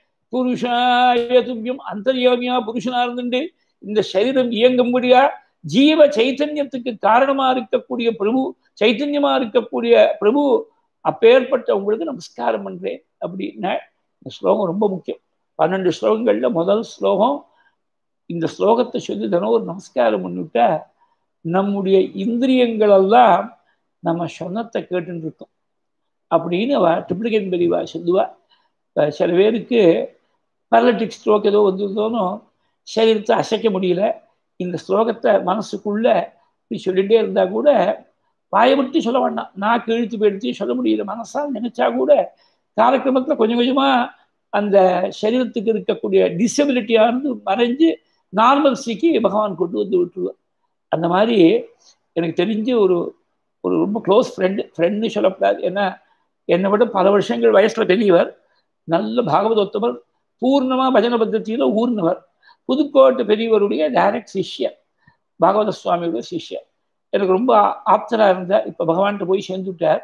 புருஷாய துவ்யம். அந்தர்யாமியா புருஷனா இருந்துட்டு இந்த சரீரம் இயங்கும்படியா ஜீவ சைத்தன்யத்துக்கு காரணமா இருக்கக்கூடிய பிரபு, சைத்தன்யமா இருக்கக்கூடிய பிரபு, அப்பேற்பட்ட உங்களுக்கு நமஸ்காரம் பண்றேன் அப்படின்னா இந்த ஸ்லோகம் ரொம்ப முக்கியம். பன்னெண்டு ஸ்லோகங்கள்ல முதல் ஸ்லோகம். இந்த ஸ்லோகத்தை சொல்லி தினம் ஒரு நமஸ்காரம் பண்ணிவிட்டா நம்முடைய இந்திரியங்கள் எல்லாம் நம்ம சொன்னத்தை கேட்டுன்னு இருக்கோம் அப்படின்னு அவ ட்ரிப்ளிகேன் பெரியவா சொல்லுவா. சில பேருக்கு பேரலிட்டிக் ஸ்ட்ரோக் ஏதோ வந்துருந்தோன்னு சரீரத்தை அசைக்க முடியல. இந்த ஸ்லோகத்தை மனசுக்குள்ள இப்படி சொல்லிகிட்டே இருந்தா கூட வாயை விட்டு சொல்ல வேண்டாம், நாக்கு இழுத்து போயிடுத்து சொல்ல முடியல, மனசால் நினைச்சா கூட காலக்கிரமத்தில் கொஞ்சம் கொஞ்சமா அந்த சரீரத்துக்கு இருக்கக்கூடிய டிசபிலிட்டியானது மறைஞ்சு நார்மல்சிக்கு பகவான் கொண்டு வந்து விட்டுருவார். அந்த மாதிரி எனக்கு தெரிஞ்சு ஒரு ஒரு ரொம்ப க்ளோஸ் ஃப்ரெண்டு ஃப்ரெண்டுன்னு சொல்லக்கூடாது, ஏன்னா என்னை விட பல வருஷங்கள் வயசுல பெரியவர், நல்ல பாகவதோத்தமர், பூர்ணமா பஜன பத்தத்தியில ஊர்னவர், புதுக்கோட்டை பெரியவருடைய டைரக்ட் சிஷ்யர், பாகவத சுவாமியோட சிஷ்யர். எனக்கு ரொம்ப ஆப்தராக இருந்தார். இப்போ பகவான்கிட்ட போய் சேர்ந்துட்டார்.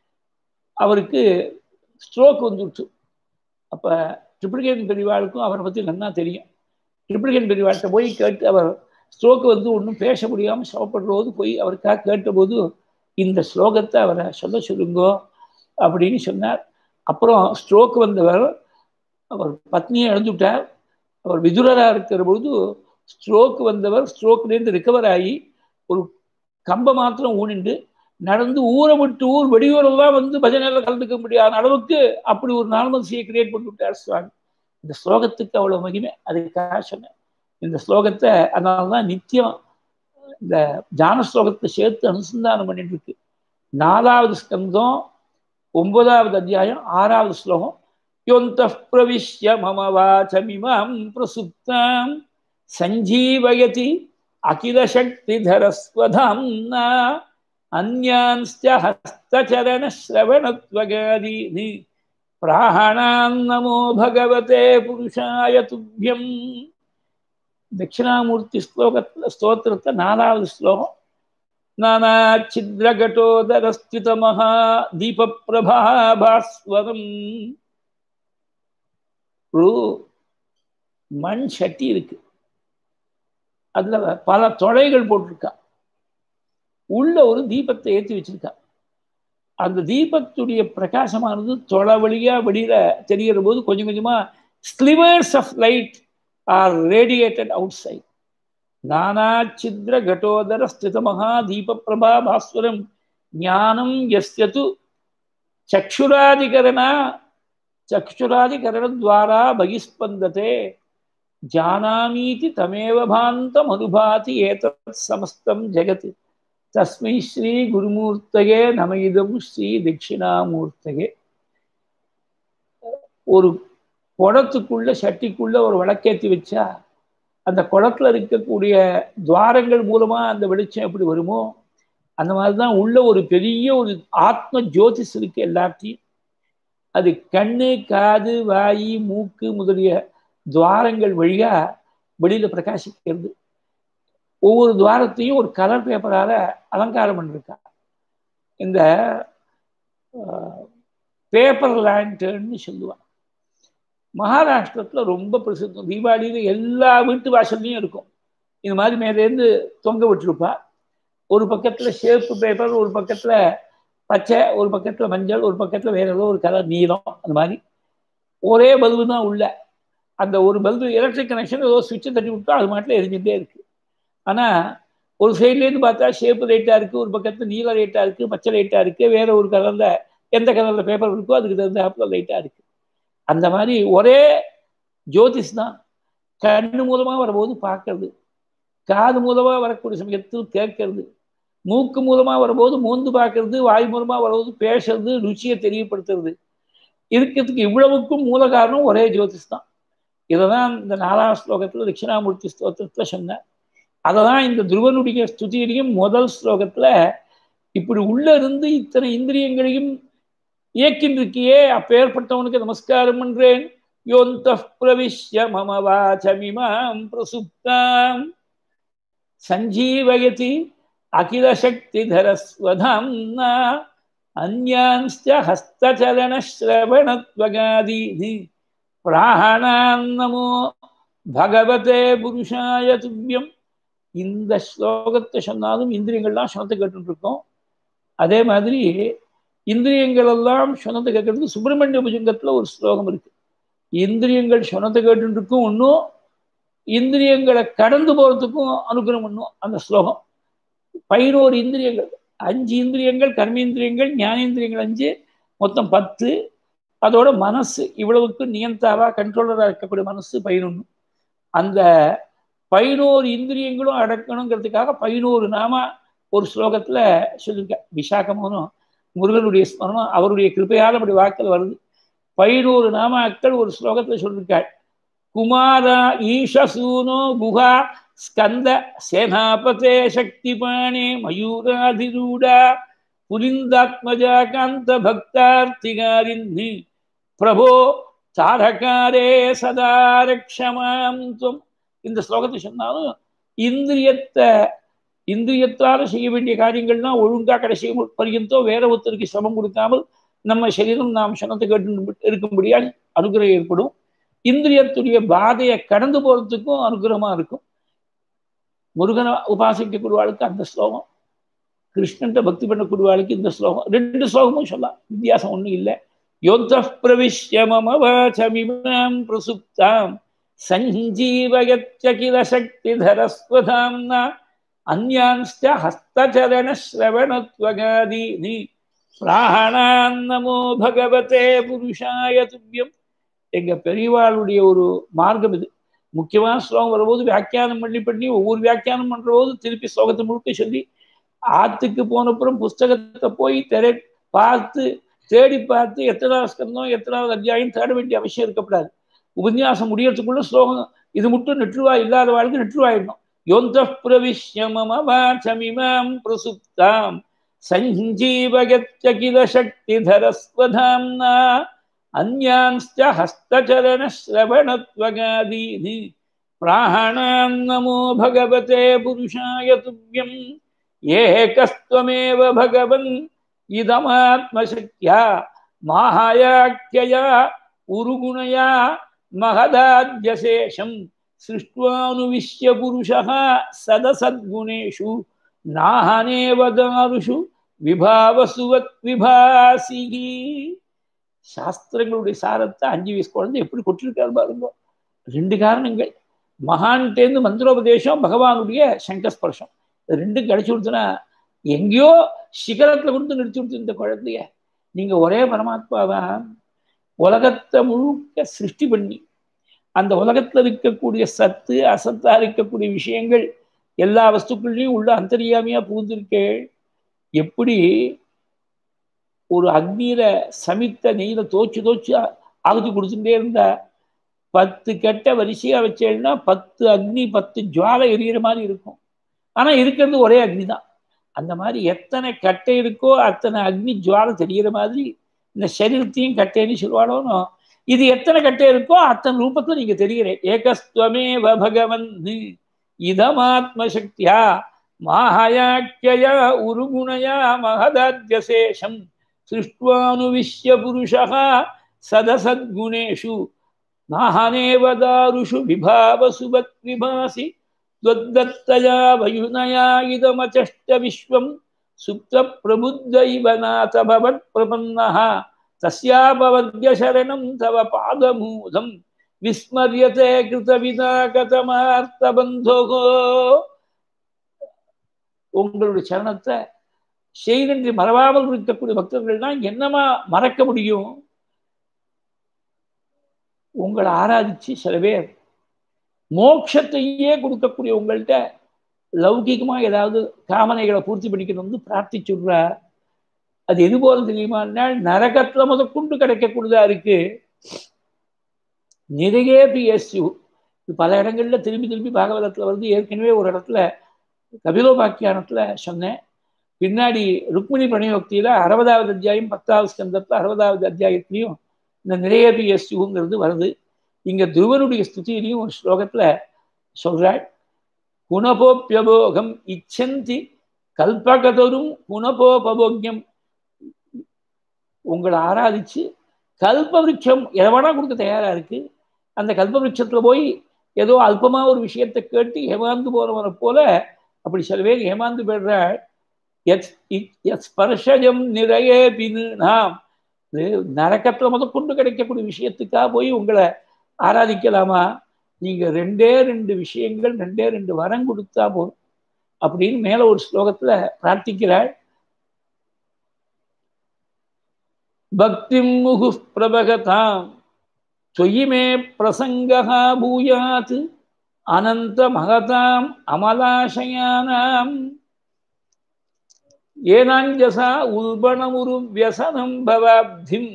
அவருக்கு ஸ்ட்ரோக் வந்துடுச்சு. அப்போ ட்ரிப்ளிகேன் பெரியவாளுக்கும் அவரை பற்றி நல்லா தெரியும். ட்ரிப்ளிகேன் பெரியவாள்கிட்ட போய் கேட்டு, அவர் ஸ்ட்ரோக்கு வந்து ஒன்றும் பேச முடியாமல் சிரமப்படுற போது போய் அவருக்காக கேட்டபோது இந்த ஸ்லோகத்தை அவரை சொல்ல சொல்லுங்கோ அப்படின்னு சொன்னார். அப்புறம் ஸ்ட்ரோக் வந்தவர் அவர் பத்னியை இழந்துவிட்டார். அவர் விதுரராக இருக்கிற பொழுது ஸ்ட்ரோக் வந்தவர் ஸ்ட்ரோக்லேருந்து ரிகவர் ஆகி ஒரு கம்ப மாத்திரம் ஊனிண்டு நடந்து ஊரை விட்டு ஊர் வெடியூரெல்லாம் வந்து பஜனையில் கலந்துக்க முடியாத அளவுக்கு அப்படி ஒரு நார்மல்சியை கிரியேட் பண்ணி விட்டார் சுவாமி. இந்த ஸ்லோகத்துக்கு அவ்வளோ மகிமை. அதுக்காக சொன்னேன் இந்த ஸ்லோகத்தை. அதனால்தான் நித்தியம் இந்த ஜான ஸ்லோகத்தை சேர்த்து அனுசந்தானம் பண்ணிட்டு இருக்கு. நாலாவது ஸ்கந்தம் ஒன்பதாவது அத்தியாயம் ஆறாவது ஸ்லோகம். யோந்தః பிரவிஷ்ய மம வாசமிமாம் பிரசுப்தாம் சஞ்சீவயதி அகில சக்திதரஸ்வதாம்னா அன்யான்ஸ்ச ஹஸ்தசரண ஸ்ரவணத்வகாதீனி பிராணான் நமோ பகவதே புருஷாய துவ்யம். தட்சிணாமூர்த்தி ஸ்லோகத்துல ஸ்தோத்திரத்தை நாலாவது ஸ்லோகம். நானாச்சித்ரகட்டோதரஸ்தித மகா தீப பிரபாபாஸ்வரம். ஒரு மண் சட்டி இருக்கு, அதுல பல தொடைகள் போட்டிருக்கா, உள்ள ஒரு தீபத்தை ஏற்றி வச்சிருக்கா. அந்த தீபத்துடைய பிரகாசமானது தொலை வழியா வெளியில தெரிகிற போது கொஞ்சம் கொஞ்சமா slivers of light are radiated outside. நானாச்சித்ர கட்டோதர ஸ்தித மகா தீப பிரபா பாஸ்வரம் ஞானம் யஸ்யது சக்ஷுராதிகரண சக்ஷுராதிகரணத்வாரா பகிஸ்பந்ததே ஜானாமீதி தமேவ பாந்தம் அனுபாதி ஏதத் சமஸ்தம் ஜெகத் தஸ்மை ஸ்ரீ குருமூர்த்தகே நமயிதம் ஸ்ரீ தட்சிணாமூர்த்தகே. ஒரு குடத்துக்குள்ள சட்டிக்குள்ள ஒரு விளக்கேற்றி வச்சா அந்த குடத்துல இருக்கக்கூடிய துவாரங்கள் மூலமா அந்த வெளிச்சம் எப்படி வருமோ அந்த மாதிரிதான் உள்ள ஒரு பெரிய ஒரு ஆத்ம ஜோதிஷ் இருக்கு எல்லாத்தையும். அது கண்ணு, காது, வாயு, மூக்கு முதலிய துவாரங்கள் வழியா வெளியில பிரகாசிக்கிறது. ஒவ்வொரு துவாரத்தையும் ஒரு கலர் பேப்பரால அலங்காரம் பண்ணிருக்கா. இந்த பேப்பர் லேண்டர்ன்னு சொல்லுவாங்க. மகாராஷ்டிரத்துல ரொம்ப பிரசித்தம். தீபாவளியில எல்லா வீட்டு வாசல்லையும் இருக்கும். இது மாதிரி மேலேருந்து தொங்க விட்டுருப்பா. ஒரு பக்கத்துல ஷேப்பு பேப்பர், ஒரு பக்கத்துல பச்சை, ஒரு பக்கத்துல மஞ்சள், ஒரு பக்கத்துல வேற ஏதோ ஒரு கலர் நீலம். அந்த மாதிரி ஒரே பல்பு தான் உள்ள. அந்த ஒரு பல்பு எலக்ட்ரிக் கனெக்ஷன் ஏதோ சுவிட்சை தட்டி விட்டா அது மாட்டில் எரிஞ்சுட்டே இருக்கு. ஆனா ஒரு சைட்லேருந்து பார்த்தா ஷேப்பு லைட்டா இருக்கு, ஒரு பக்கத்துல நீல லைட்டா இருக்கு, பச்சை லைட்டா இருக்கு, வேற ஒரு கலர்ல எந்த கலர்ல பேப்பர் இருக்கோ அதுக்கு தகுந்த ஆப்ல லைட்டா இருக்கு. அந்த மாதிரி ஒரே ஜோதிஷ் தான். கண்ணு மூலமா வரும்போது பார்க்கறது, காது மூலமா வரக்கூடிய சமயத்தில் கேட்கறது, மூக்கு மூலமா வரும்போது மூந்து பார்க்கறது, வாய் மூலமா வரும்போது பேசுறது, ருச்சியை தெரியப்படுத்துறது. இருக்கிறதுக்கு இவ்வளவுக்கும் மூல காரணம் ஒரே ஜோதிஷ் தான். இதைதான் இந்த நாலாம் ஸ்லோகத்துல தட்சிணாமூர்த்தி ஸ்தோத்திரத்துல சொன்னார். அததான் இந்த துருவனுடைய ஸ்துதியிலையும் முதல் ஸ்லோகத்துல இப்படி உள்ள இருந்து இத்தனை இந்திரியங்களையும் இயக்கின்றிருக்கியே, அப்பேற்பட்டவனுக்கு நமஸ்காரம் பண்றேன். யோந்த பிரவிஷ்ய மம வாசமிமாம் பிரசுப்தாம் சஞ்சீவயதி அகில சக்தி தரஸ்வதாம்னா அன்யான்ஸ்ச ஹஸ்தசலன ஸ்ரவணத்வகாதீனி பிராணான் நமோ பகவதே புருஷாய துவ்யம். இந்த ஸ்லோகத்தை சொன்னாலும் இந்திரியங்கள்லாம் சொன்னத்தை கேட்டு இருக்கோம். அதே மாதிரி இந்திரியங்கள் எல்லாம் சொன்னத்தை கேட்கறதுக்கு சுப்பிரமணிய புஜங்கத்துல ஒரு ஸ்லோகம் இருக்கு. இந்திரியங்கள் சொன்னத்தை கேட்டு இருக்கும் ஒன்றும், இந்திரியங்களை கடந்து போறதுக்கும் அனுகிரகம் ஒன்றும். அந்த ஸ்லோகம் பதினோரு இந்திரியங்கள், அஞ்சு இந்திரியங்கள் கர்மேந்திரியங்கள், ஞானேந்திரியங்கள் அஞ்சு, மொத்தம் பத்து. அதோட மனசு இவ்வளவுக்கு நியந்தாவா கண்ட்ரோலரா இருக்கக்கூடிய மனசு பதினொன்று. அந்த பதினோரு இந்திரியங்களும் அடக்கணுங்கிறதுக்காக பதினோரு நாம ஒரு ஸ்லோகத்துல சொல்லியிருக்க. விசாகமோனும் முருகனுடைய ஸ்மரணம் அவருடைய கிருப்பையால் அப்படி வாக்கில் வருது. பதினோரு நாமாக்கள் ஒரு ஸ்லோகத்துல சொல்லியிருக்காள். குமாரா ஈஷசூனோ குஹா ஸ்கந்த சேனாபதே சக்திபாணே மயூராதிரூடா புலிந்தாத்மஜா காந்த பக்தார்த்திகாரின்னி பிரபோ தாரகாரே சதா ரக்ஷமாம் துவம். இந்த ஸ்லோகத்தை சொன்னாலும் இந்திரியத்தை இந்திரியத்தால செய்ய வேண்டிய காரியங்கள்லாம் ஒழுங்கா கடைசி பர்யந்தோ வேற ஒருத்தருக்கு சிரமம் கொடுக்காமல் நம்ம சரீரம் நாம் சனத்தை கேட்டு இருக்கும்படியால் அனுகிரகம் ஏற்படும். இந்திரியத்துடைய பாதையை கடந்து போறதுக்கும் அனுகிரகமா இருக்கும். முருகனை உபாசிக்கக்கூடியவாளுக்கு அந்த ஸ்லோகம், கிருஷ்ணன்ட்ட பக்தி பண்ணக்கூடியவாளுக்கு இந்த ஸ்லோகம். ரெண்டு ஸ்லோகமும் சொல்லலாம், வித்தியாசம் ஒன்றும் இல்லை. யோந்த பிரவிஷ்ய மம வாசமிமாம் பிரசுப்தாம் சஞ்சீவயத்யகில சக்தி தரஸ்வதாம்னா அன்யான்ஸ்ச ஹஸ்தசலன ஸ்ரவணத்வகாதீனி பிராணான் நமோ பகவதே புருஷாய துவ்யம். எங்க பெரியவாளுடைய ஒரு மார்க்கம் இது. முக்கியமான ஸ்லோகம் வரும்போது வியாக்கியானம் பண்ணி பண்ணி ஒவ்வொரு வியாக்கியானம் பண்ற போது திருப்பி ஸ்லோகத்தை முழுக்க சொல்லி, ஆத்துக்கு போனப்புறம் புஸ்தகத்தை போய் தெரை பார்த்து தேடி பார்த்து எத்தனாவது ஸ்கந்தம் எத்தனாவது அத்தியாயம் தேட வேண்டிய அவசியம் இருக்கப்படாது. உபன்யாசம் முடியறதுக்குள்ள ஸ்லோகம் இது மட்டும் நெற்றுவா இல்லாத வாழ்க்கை நெற்றுவாயிடணும். யோந்த பிரவிஷ்ய மம வாசமிமாம் பிரசுப்தாம் சஞ்சீவயத்யகில சக்தி தரஸ்வதாம்னா அன்யான்ஸ்ச ஹஸ்தசலன ஸ்ரவணத்வகாதீனி பிராணான் நமோ பகவதே புருஷாய துவ்யம். ஏகஸ்த்வமேவ பகவன் இதமாத்மசக்தியா மாயாக்கியா உருகுணயா மகதாத்யசேஷம் சிருஷ்ட்வானுவிஷ்ய புருஷः சதசத்குணேஷு நாஹனேவ தாருஷு விபாவசுவத் விபாசிகி. சாஸ்திரங்களுடைய சாரத்தை அஞ்சு வயசு குழந்தை எப்படி கொட்டிருக்காரு பாருங்க. ரெண்டு காரணங்கள், மகான்கிட்டேருந்து மந்திரோபதேசம், பகவானுடைய சங்கஸ்பர்ஷம், ரெண்டும் கிடைச்சி கொடுத்தனா எங்கேயோ சிகரத்துல கொடுத்து நிறுத்தி கொடுத்து இந்த குழந்தைய. நீங்க ஒரே பரமாத்மாதான் உலகத்தை முழுக்க சிருஷ்டி பண்ணி அந்த உலகத்துல இருக்கக்கூடிய சத்து அசத்தா இருக்கக்கூடிய விஷயங்கள் எல்லா வஸ்துக்கள்லையும் உள்ள அந்தரியாமையா புகுந்திருக்கே. எப்படி ஒரு அக்னியில சமித்த நெய்யில தோச்சு தோச்சு ஆகுதி கொடுத்துட்டே இருந்தா பத்து கெட்ட வரிசையா வச்சேன்னா பத்து அக்னி பத்து ஜுவாலை எரியிற மாதிரி இருக்கும். ஆனா இருக்கிறது ஒரே அக்னி தான். அந்த மாதிரி எத்தனை கட்டை இருக்கோ அத்தனை அக்னி ஜுவாலை தெரிகிற மாதிரி இந்த சரீரத்தையும் கட்டைன்னு சொல்லுவானோ, இது எத்தனை கட்டை இருக்கோ அத்தனை ரூபத்தில் நீங்க தெரிகிறேன். ஏகஸ்துவமேவ பகவன் இதமாத்ம சக்தியா மாஹயாக்கியா உருகுணயா மகதாத்யசேஷம் சிருஷ்டுவானுவிஷ்ய புருஷா சதசத்குணேஷு நாஹனேவதாருஷு விபாவசுபத் விபாசி त्वद्दत्तया वयुनया इदमचष्ट विश्वं सुप्त प्रबुद्ध इव नाथ भवत् प्रपन्नः तस्यापवर्ग्य शरणं तव पादमूलं विस्मर्यते कृतविदा कतमार्तबन्धोः. உங்களுடைய சரணத்தை செய்தென்று மறவாமல் இருக்கக்கூடிய பக்தர்கள்னா என்னமா மறக்க முடியும்? உங்களை ஆராதிச்சு சில பேர் மோட்சத்தையே கொடுக்கக்கூடிய உங்கள்கிட்ட லௌகிகமா ஏதாவது காமனைகளை பூர்த்தி பண்ணிக்கணும்னு பிரார்த்திச்சுடுறா. அது எது போல தெரியுமா? நரகத்துல முதற்கொண்டு கிடைக்கக்கூடியதா இருக்கு. நிறைய பிஎஸ்யூ பல இடங்கள்ல திரும்பி திரும்பி பாகவதத்துல வந்து ஏற்கனவே ஒரு இடத்துல கபிலோபாக்கியானத்துல சொன்னேன். பின்னாடி ருக்மிணி பிரணயோக்தியில அறுபதாவது அத்தியாயம் பத்தாவது ஸ்கந்தத்துல அறுபதாவது அத்தியாயத்திலையும் இந்த நிறைய பிஎஸ்யூங்கிறது வருது. இங்க துருவனுடைய ஸ்துதியிலையும் ஒரு ஸ்லோகத்துல சொல்றாள், குணபோப்பியபோகம் இச்சந்தி கல்பகதரும் குணபோபபோக்யம். உங்களை ஆராதிச்சு கல்பவிருட்சம் எவனா கொடுக்க தயாரா இருக்கு. அந்த கல்பவிருட்சத்துல போய் ஏதோ அல்பமா ஒரு விஷயத்தை கேட்டு ஏமாந்து போறவனை போல அப்படி சில பேர் ஏமாந்து போயிடுறாள். ஸ்பர்ஷஜம் நிறைய பின்னு நாம் நரக்கத்துல முதல் கொண்டு கிடைக்கக்கூடிய விஷயத்துக்காக போய் உங்களை ஆராதிக்கலாமா? நீங்க ரெண்டே ரெண்டு விஷயங்கள் ரெண்டே ரெண்டு வரம் கொடுத்தா போதும் அப்படின்னு மேல ஒரு ஸ்லோகத்துல பிரார்த்திக்கிறாள். பக்திம் முகு பிரபகதாம் தொயிமே பிரசங்கா பூயாத் அனந்த மகதாம் அமலாசயானாம் ஏனாஞ்சசா உல்பணமுரு வியசனம் பவாப்திம்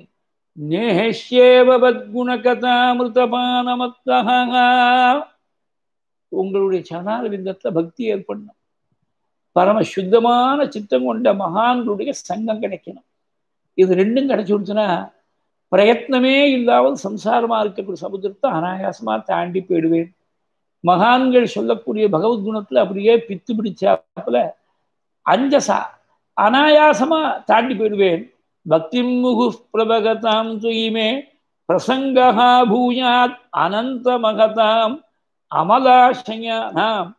நேஹ்யேவபத்குணகதாமிருதபானமத்தஹ. உங்களுடைய சரணாரவிந்தத்துல பக்தி ஏற்படணும். பரம சுத்தமான சித்தம் கொண்ட மகான்களுடைய சங்கம் கிடைக்கணும். இது ரெண்டும் கிடைச்சி கொடுத்துனா பிரயத்னமே இல்லாமல் சம்சாரமா இருக்கக்கூடிய சமுத்திரத்தை அனாயாசமா தாண்டி போயிடுவேன். மகான்கள் சொல்லக்கூடிய பகவத்குணத்துல அப்படியே பித்து பிடிச்சாப்புல அஞ்சசா அனாயாசமா தாண்டி போயிடுவேன். பக்திம் முகு பிரபகதாம் துயிமே பிரசங்கா பூயாத் அனந்த மகதாம் அமலாசயானாம்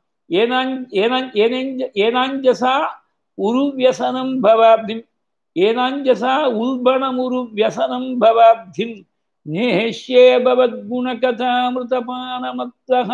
ஏனாஞ்சசா உருவியசனம் பவாப்திம் ஏனாஞ்சசா உல்பணமுரு வியசனம் பவாப்திம் நேஹ்யே பவத்குணகதாமிருதபானமத்தஹ.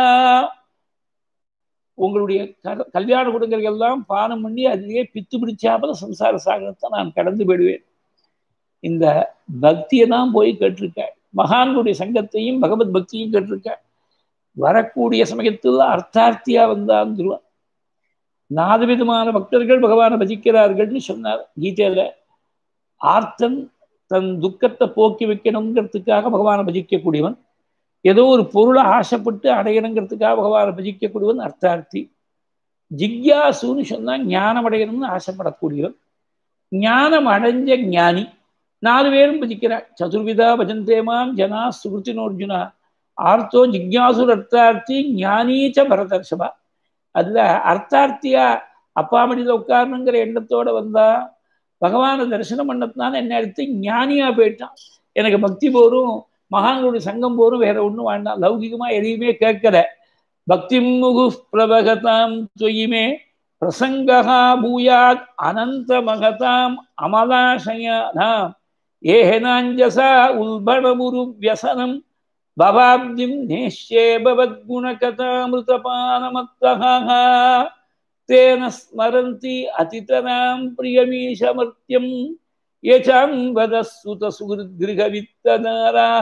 உங்களுடைய கல்யாண குடும்பங்கள் எல்லாம் பானம் பண்ணி அதிலேயே பித்து பிடிச்சாப்பல சம்சார சாகரத்தை நான் கடந்து போயிடுவேன். இந்த பக்தியை தான் போய் கேட்டிருக்கேன். மகான்களுடைய சங்கத்தையும் பகவத் பக்தியும் கேட்டிருக்கேன். வரக்கூடிய சமயத்தில் அர்த்தார்த்தியா வந்தாந்துருவான். நாலு விதமான பக்தர்கள் பகவானை பஜிக்கிறார்கள்னு சொன்னார் கீதையில. ஆர்த்தன் தன் துக்கத்தை போக்கி வைக்கணுங்கிறதுக்காக பகவானை பஜிக்கக்கூடியவன், ஏதோ ஒரு பொருளை ஆசைப்பட்டு அடையணுங்கிறதுக்காக பகவானை பஜிக்கக்கூடியவன் அர்த்தார்த்தி. ஜிக்யாசுன்னு சொன்னா ஞானம் அடையணும்னு ஆசைப்படக்கூடியவன், ஞானம் அடைஞ்ச ஞானி. நாலு பேரும் பஜிக்கிறார். சதுர்விதா பஜந்தேமாம் ஜனா சுகிருத்தினோர்ஜுனா ஆர்த்தோ ஜிக்யாசுர் அர்த்தார்த்தி ஞானீச்ச பரதர்ஷபா. அதுல அர்த்தார்த்தியா அப்பா மடியில உட்காரணுங்கிற எண்ணத்தோட வந்தா பகவானை தரிசனம் பண்ணதுனால என்ன எடுத்து ஞானியா போயிட்டான். எனக்கு பக்தி போரும் மகான்களுடைய சங்கம் போரும் வேற ஒன்றும் வேண்டாம், லௌகிகமா எதையுமே கேட்கல. பக்தி முகு பிரபகதாம் தொயிமே பிரசங்கா பூயாத் அனந்த மகதாம் அமலாசயானாம் ஏஹனாஞ்சசா உல்பணமுரு வியசனம் பவாப்திம் நேஷ்யே பவத்குணகதாமிருதபானமத்தஹ. தேன ஸ்மரந்தி அதிதராம் பிரியமீஷமர்த்தியம் ஏசாம் வதஸ்சுத சுகிருத்கிருஹவித்ததாராஹ.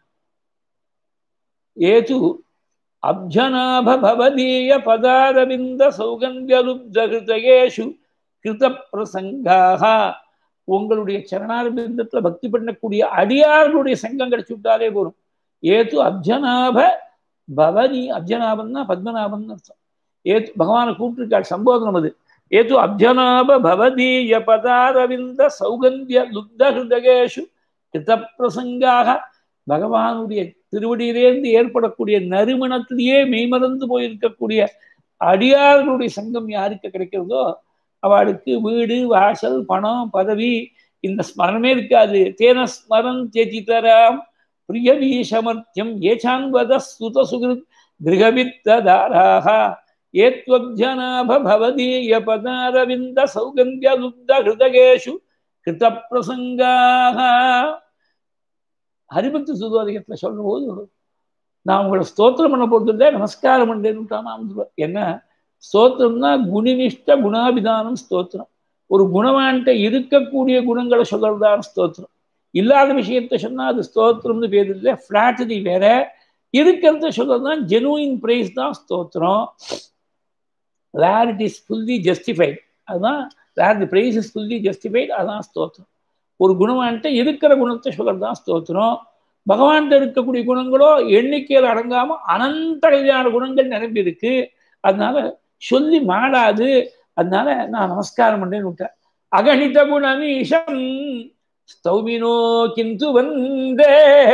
ஏது அப்ஜநாப பவதீய பதாரவிந்த சௌகந்தியலுப்தகிருதயேஷு கிருத பிரசங்காக. உங்களுடைய சரணாரவிந்தத்துல பக்தி பண்ணக்கூடிய அடியார்களுடைய சங்கம் கிடைச்சு விட்டாலே போரும். ஏது அப்ஜநாப பவனி, அப்ஜநாபன்னா பத்மநாபன் அர்த்தம். ஏது பகவானை கூப்பிட்டுருக்காள், சம்போதனம் அது. ஏது அப்ஜனாப பவதீய பதாரவிந்த சௌகந்திய லுப்த ஹிருதகேஷு கிருத பிரசங்காக பகவானுடைய திருவடியிலேருந்து ஏற்படக்கூடிய நறுமணத்திலேயே மெய்மறந்து போயிருக்கக்கூடிய அடியார்களுடைய சங்கம் யாருக்கு கிடைக்கிறதோ அவளுக்கு வீடு வாசல் பணம் பதவி இந்த ஸ்மரணமே இருக்காது. தேன ஸ்மரன் சேச்சிதராம் பிரியவீ சமர்த்தியம் ஏசான்வத சுத சுகிருத் கிரகவித்ததாராக ஏத்வப்ஜனாப பவதீய பதாரவிந்த சௌகந்திய லுப்த ஹிருதகேஷு கிருத பிரசங்காக. ஹரிபக்தி சுதோதயத்தில் சொல்லும் போது நான் உங்களை ஸ்தோத்திரம் பண்ண போறது இல்லை, நமஸ்காரம் பண்ணேன்னு. என்ன ஸ்தோத்திரம்னா குணினிஷ்ட குணாபிதானம் ஸ்தோத்திரம். ஒரு குணவான்ட்ட இருக்கக்கூடிய குணங்களை சொல்றதுதான் ஸ்தோத்திரம். இல்லாத விஷயத்த சொன்னா அது ஸ்தோத்திரம்னு பேர் இல்லை, ஃபிளாட்டரி வேற. இருக்கிறத சொல்றதுதான் ஜெனுவின் பிரைஸ் தான் ஸ்தோத்திரம். Where it is fully justified அதுதான், where the praise is fully justified அதுதான் ஸ்தோத்திரம். ஒரு குணவான்ட்ட இருக்கிற குணத்தை சொல்றதுதான் ஸ்தோத்திரம். பகவான்கிட்ட இருக்கக்கூடிய குணங்களோ எண்ணிக்கையில் அடங்காம அனந்த கல்யாண குணங்கள் நிரம்பி இருக்கு. அதனால சொல்லி மாடாது. அதனால நான் நமஸ்காரம் பண்ணேன்னு விட்டேன். அகணித குணமீஷம் ஸ்தௌமினோ கிந்து வந்தே.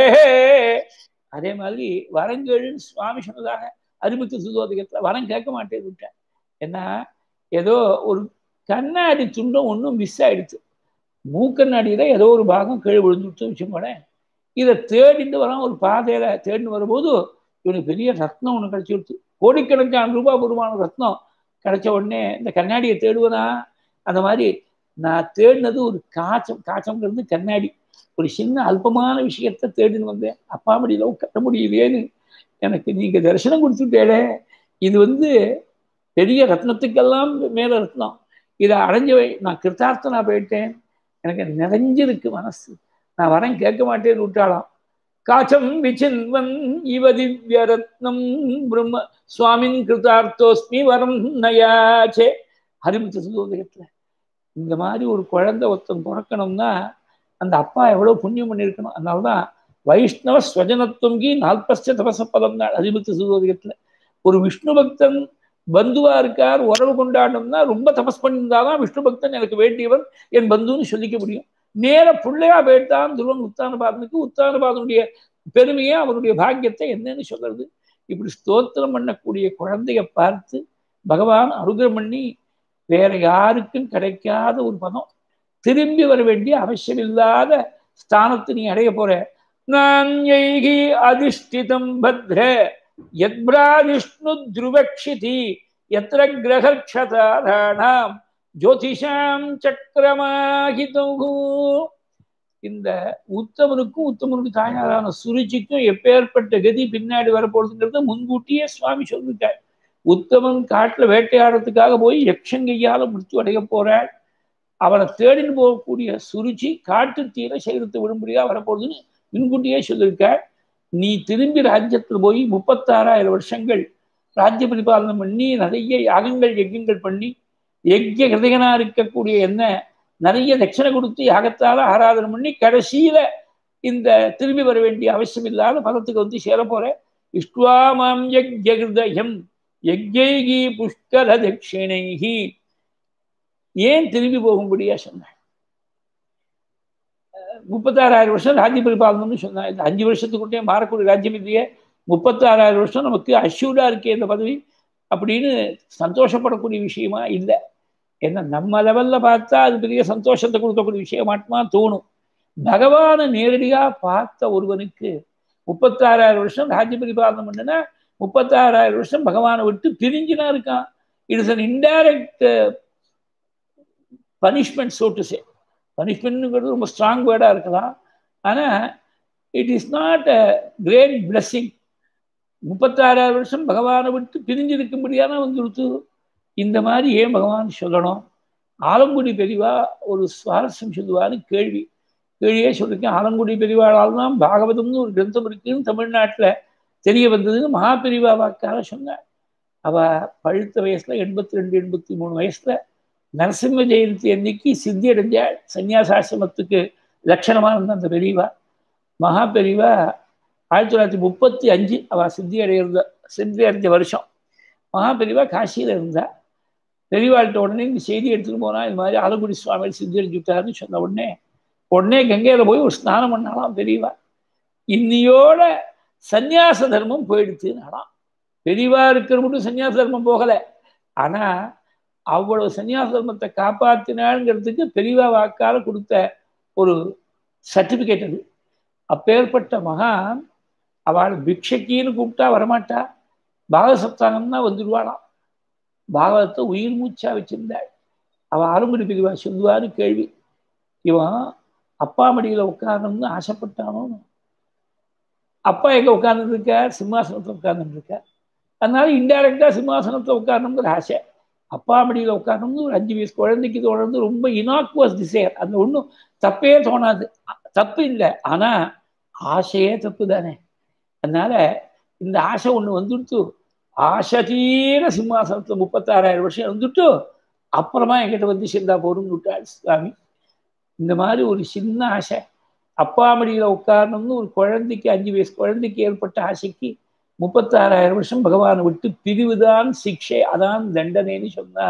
அதே மாதிரி வரங்கள் சுவாமி சொன்னதாக அறுபத்தி சுதோதகத்துல வரம் கேட்க மாட்டேன்னு விட்டேன். ஏன்னா ஏதோ ஒரு கண்ணாடி துண்டம் ஒன்றும் மிஸ் ஆயிடுச்சு. மூக்கண்ணாடியில ஏதோ ஒரு பாகம் கீழே விழுந்துட்டு வச்சுக்கோட. இதை தேடிட்டு வரான். ஒரு பாதையில தேடின்னு வரும்போது இவனுக்கு பெரிய ரத்னம் ஒன்று கிடைச்சி கொடுத்து, கோடிக்கணக்கான ரூபாய் பெருமான ரத்னம் கிடைச்ச உடனே இந்த கண்ணாடியை தேடுவனா. அந்த மாதிரி நான் தேடினது ஒரு காய்ச்சம். காய்ச்சம்ங்கிறது கண்ணாடி. ஒரு சின்ன அல்பமான விஷயத்த தேடின்னு வந்தேன். அப்பா முடியல கட்ட முடியலையேன்னு எனக்கு நீங்க தரிசனம் கொடுத்துட்டேளே. இது வந்து பெரிய ரத்னத்துக்கெல்லாம் மேல ரத்னம். இதை அடைஞ்சவை நான் கிருத்தார்த்தனா போயிட்டேன். எனக்கு நிறைஞ்சிருக்கு மனசு. நான் வரேன் கேட்க மாட்டேன்னு விட்டாளாம். காச்சம் விசின்வன் இவ திவ்ய ரத்னம் பிரம்ம சுவாமின் கிருதார்த்தோஸ்மி வரம் நயாச்சே. ஹரிபக்தி சுதோதயத்துல இந்த மாதிரி ஒரு குழந்தை ஒருத்தன் பிறக்கணும்னா அந்த அப்பா எவ்வளவு புண்ணியம் பண்ணியிருக்கணும். அதனாலதான் வைஷ்ணவ ஸ்வஜனத்துவங்கி நால்பஸ்ட தபச பதம் தான் ஹரிபக்தி சுதோதயத்துல. ஒரு விஷ்ணு பக்தன் பந்துவா இருக்கார், உறவு கொண்டாடணும்னா ரொம்ப தபஸ் பண்ணியிருந்தாதான் விஷ்ணு பக்தன் எனக்கு வேண்டியவன் என் பந்துன்னு சொல்லிக்க முடியும். நேர பிள்ளையா போயிட்டான் துருவன் உத்தானபாதனுக்கு. உத்தானபாதனுடைய பெருமையை அவருடைய பாக்கியத்தை என்னன்னு சொல்றது. இப்படி ஸ்தோத்திரம் பண்ணக்கூடிய குழந்தைய பார்த்து பகவான் அனுகிரகம் பண்ணி வேற யாருக்கும் கிடைக்காத ஒரு பதம், திரும்பி வர வேண்டிய அவசியம் இல்லாத ஸ்தானத்தை நீ அடைய போற. நான் எய்கி அதிஷ்டிதம் பத்ர யத்ராஜிஷ்ணு துருவக்ஷிதி யத்ர கிரகக்ஷதாராணாம் ஜோதிஷாம் சக்கரமாகிதோ. இந்த உத்தமனுக்கும் உத்தமனுக்கு தாயாரான சுருச்சிக்கும் எப்பேற்பட்ட கதி பின்னாடி வரப்போறதுங்கிறத முன்கூட்டியே சுவாமி சொல்லிட்டார். உத்தமன் காட்டுல வேட்டையாடுறதுக்காக போய் யக்ஷங்கையால முடிச்சு அடைய போறாள். அவனை தேடின்னு போகக்கூடிய சுருச்சி காட்டு தீர சேகரித்து விடும்படியா வரப்போகுதுன்னு முன்கூட்டியே சொல்லியிருக்காள். நீ திரும்பி ராஜ்யத்தில் போய் முப்பத்தாறாயிரம் வருஷங்கள் ராஜ்ய பரிபாலனம் பண்ணி நிறைய யாகங்கள் யஜ்யங்கள் பண்ணி யஜ்ய ஹிருதயனா இருக்கக்கூடிய என்ன நிறைய தட்சணை கொடுத்து யாகத்தால ஆராதனை பண்ணி கடைசியில இந்த திரும்பி வர வேண்டிய அவசியம் இல்லாத பதத்துக்கு வந்து சேர போற. இஷ்டுவாமாம் யஜ்ய ஹிருதயம் யஜ்யைகி புஷ்கர தட்சிணைகி. ஏன் திரும்பி போகும்படியா சொன்ன? முப்பத்தாறாயிரம் வருஷம் ராஜ்ய பரிபாலனம்னு சொன்னான். இந்த அஞ்சு வருஷத்துக்குள்ளே மாறக்கூடிய ராஜ்யம் இல்லையே. முப்பத்தாறாயிரம் வருஷம் நமக்கு அஷ்யூர்டா இருக்கே இந்த பதவி அப்படின்னு சந்தோஷப்படக்கூடிய விஷயமா இல்லை. ஏன்னா நம்ம லெவல்ல பார்த்தா அது பெரிய சந்தோஷத்தை கொடுக்கக்கூடிய விஷயமாட்டுமா தோணும். பகவானை நேரடியா பார்த்த ஒருவனுக்கு முப்பத்தாறாயிரம் வருஷம் ராஜ்ய பரிபாலனம் பண்ணுனா முப்பத்தாறாயிரம் வருஷம் பகவானை விட்டு பிரிஞ்சுனா இருக்கான். It is an indirect punishment. So to say பனிஷ்மெண்ட்ங்கிறது ரொம்ப ஸ்ட்ராங் வேர்டா இருக்கலாம். ஆனா it is not a great blessing. முப்பத்தாறாயிரம் வருஷம் பகவானை விட்டு பிரிஞ்சிருக்கும்படியான வந்துடுத்து. இந்த மாதிரி ஏன் பகவான் சொல்லணும்? ஆலங்குடி பெரிவா ஒரு சுவாரஸ்யம் சொல்லுவான்னு கேள்வி கேள்வியே சொல்லியிருக்கேன். ஆலங்குடி பெரிவாளால் தான் பாகவதம்னு ஒரு கிரந்தம் இருக்குன்னு தமிழ்நாட்டில் தெரிய வந்ததுன்னு மகாபெரிவா வாக்காக சொன்னார். அவ பழுத்த வயசுல எண்பத்தி ரெண்டு எண்பத்தி மூணு வயசுல நரசிம்ம ஜெயந்தி அன்னைக்கு சித்தி அடைஞ்சாள். சன்னியாசாசிரமத்துக்கு லட்சணமாக இருந்த அந்த பெரியவா மகா பெரியவா ஆயிரத்தி தொள்ளாயிரத்தி முப்பத்தி அஞ்சு அவ சித்தி அடையிருந்த சித்தி அடைஞ்ச வருஷம் மகா பெரியவா காசியில இருந்தா. பெரியவாழ்கிட்ட உடனே இந்த செய்தி எடுத்துகிட்டு போனால் இது மாதிரி ஆலங்குடி சுவாமிகள் சித்தரிச்சுட்டாருன்னு சொன்ன உடனே உடனே கங்கையில் போய் ஒரு ஸ்நானம் பண்ணாலாம் பெரியவா. இன்னியோட சந்நியாச தர்மம் போயிடுச்சுன்னாலாம். பெரியவா இருக்கிற மட்டும் சன்னியாச தர்மம் போகலை, ஆனால் அவ்வளவு சன்னியாச தர்மத்தை காப்பாற்றினாங்கிறதுக்கு பெரியவா வாக்கால கொடுத்த ஒரு சர்டிஃபிகேட் அது. அப்பேற்பட்ட மகான் அவள் பிக்ஷக்கின்னு கூப்பிட்டா வரமாட்டா, பாகவத சப்தாகம்னா வந்துடுவாளாம். பாகவதத்தை உயிர் மூச்சா வச்சிருந்தாள். அவள் ஆலங்குடி பெரியவா சொல்லுவான்னு கேள்வி. இவன் அப்பா மடியில் உட்காரணும்னு ஆசைப்பட்டானோ, அப்பா எங்க உட்கார்ந்துட்டு இருக்கார், சிம்மாசனத்தில் உட்கார்ந்துட்டு இருக்கார். அதனால இன்டைரக்டா சிம்மாசனத்தில் உட்காரணுங்கிற ஆசை. அப்பா மடியில் உட்காரணும்னு ஒரு அஞ்சு வயசு குழந்தைக்கு தோணுறது ரொம்ப இனாக்குவஸ் டிசையர். அந்த ஒன்றும் தப்பே தோணாது, தப்பு இல்லை, ஆனா ஆசையே தப்பு தானே. அதனால இந்த ஆசை ஒண்ணு வந்துட்டு ஆசை தீர சிம்மாசனத்துல முப்பத்தாறாயிரம் வருஷம் வந்துட்டு அப்புறமா என்கிட்ட வந்து சேர்ந்தா போறோம்னு விட்டாள் சுவாமி. இந்த மாதிரி ஒரு சின்ன ஆசை, அப்பா மடியில உட்காரணும்னு ஒரு குழந்தைக்கு, அஞ்சு வயசு குழந்தைக்கு ஏற்பட்ட ஆசைக்கு முப்பத்தாறாயிரம் வருஷம் பகவானை விட்டு பிரிவுதான் சிக்ஷை, அதான் தண்டனைன்னு சொன்னா,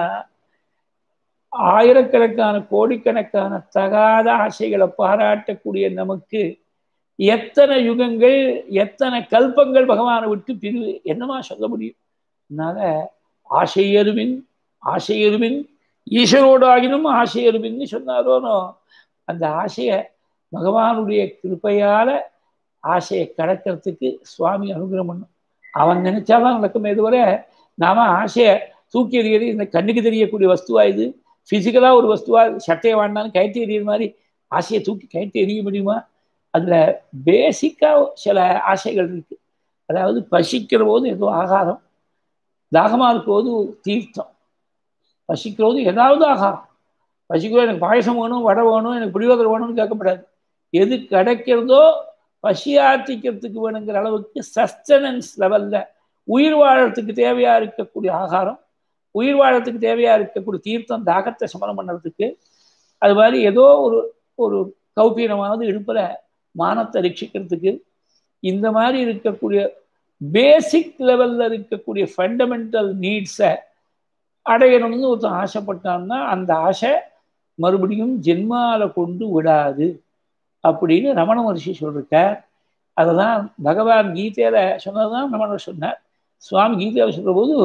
ஆயிரக்கணக்கான கோடிக்கணக்கான தகாத ஆசைகளை பாராட்டக்கூடிய நமக்கு எத்தனை யுகங்கள் எத்தனை கல்பங்கள் பகவானை விட்டு பிரிவு என்னமா சொல்ல முடியும். அதனால ஆசையருமின் ஆசையருமின் ஈஸ்வரோடு ஆகினும் ஆசையருமின்னு சொன்னாரோனோ, அந்த ஆசையை பகவானுடைய கிருப்பையால ஆசையை கடக்கிறதுக்கு சுவாமி அனுகிரகம் பண்ணும். அவன் நினைச்சாதான் நடக்குமே தவிர நாம ஆசையை தூக்கி எறியது. இந்த கண்ணுக்கு தெரியக்கூடிய வஸ்துவா இது, பிசிக்கலா ஒரு வஸ்துவா, சட்டையை வாங்கினாலும் கயற்றி எறிகிற மாதிரி ஆசையை தூக்கி கயற்றி எறிய முடியுமா? அதுல பேசிக்கா சில ஆசைகள் இருக்கு. அதாவது பசிக்கிற போது ஏதோ ஆகாரம், தாகமா இருக்கும்போது தீர்த்தம், பசிக்கிற போது ஏதாவது ஆகாரம். பசிக்கிறோம் எனக்கு பாயசம் வேணும், வடை வேணும், எனக்கு புளியோதரை வேணும்னு கேட்கப்படாது. எது கிடைக்கிறதோ பசியாற்றிக்கிறதுக்கு வேணுங்கிற அளவுக்கு சஸ்டனன்ஸ் லெவல்ல உயிர் வாழறதுக்கு தேவையா இருக்கக்கூடிய ஆகாரம், உயிர் வாழறதுக்கு தேவையா இருக்கக்கூடிய தீர்த்தம், தாகத்தை சமனம் பண்ணுறதுக்கு. அது மாதிரி ஏதோ ஒரு ஒரு கௌபீனமாவது இடுப்புல மானத்தை ரட்சிக்கிறதுக்கு, இந்த மாதிரி இருக்கக்கூடிய பேசிக் லெவல்ல இருக்கக்கூடிய ஃபண்டமெண்டல் நீட்ஸை அடையணும்னு ஒருத்தன் ஆசைப்பட்டான்னா அந்த ஆசை மறுபடியும் ஜென்மால கொண்டு விடாது அப்படின்னு ரமண மகர்ஷி சொல்லிருக்கார். அதெல்லாம் பகவான் கீதையில சொன்னதுதான் ரமணர் சொன்னார். சுவாமி கீதையில சொல்ற போது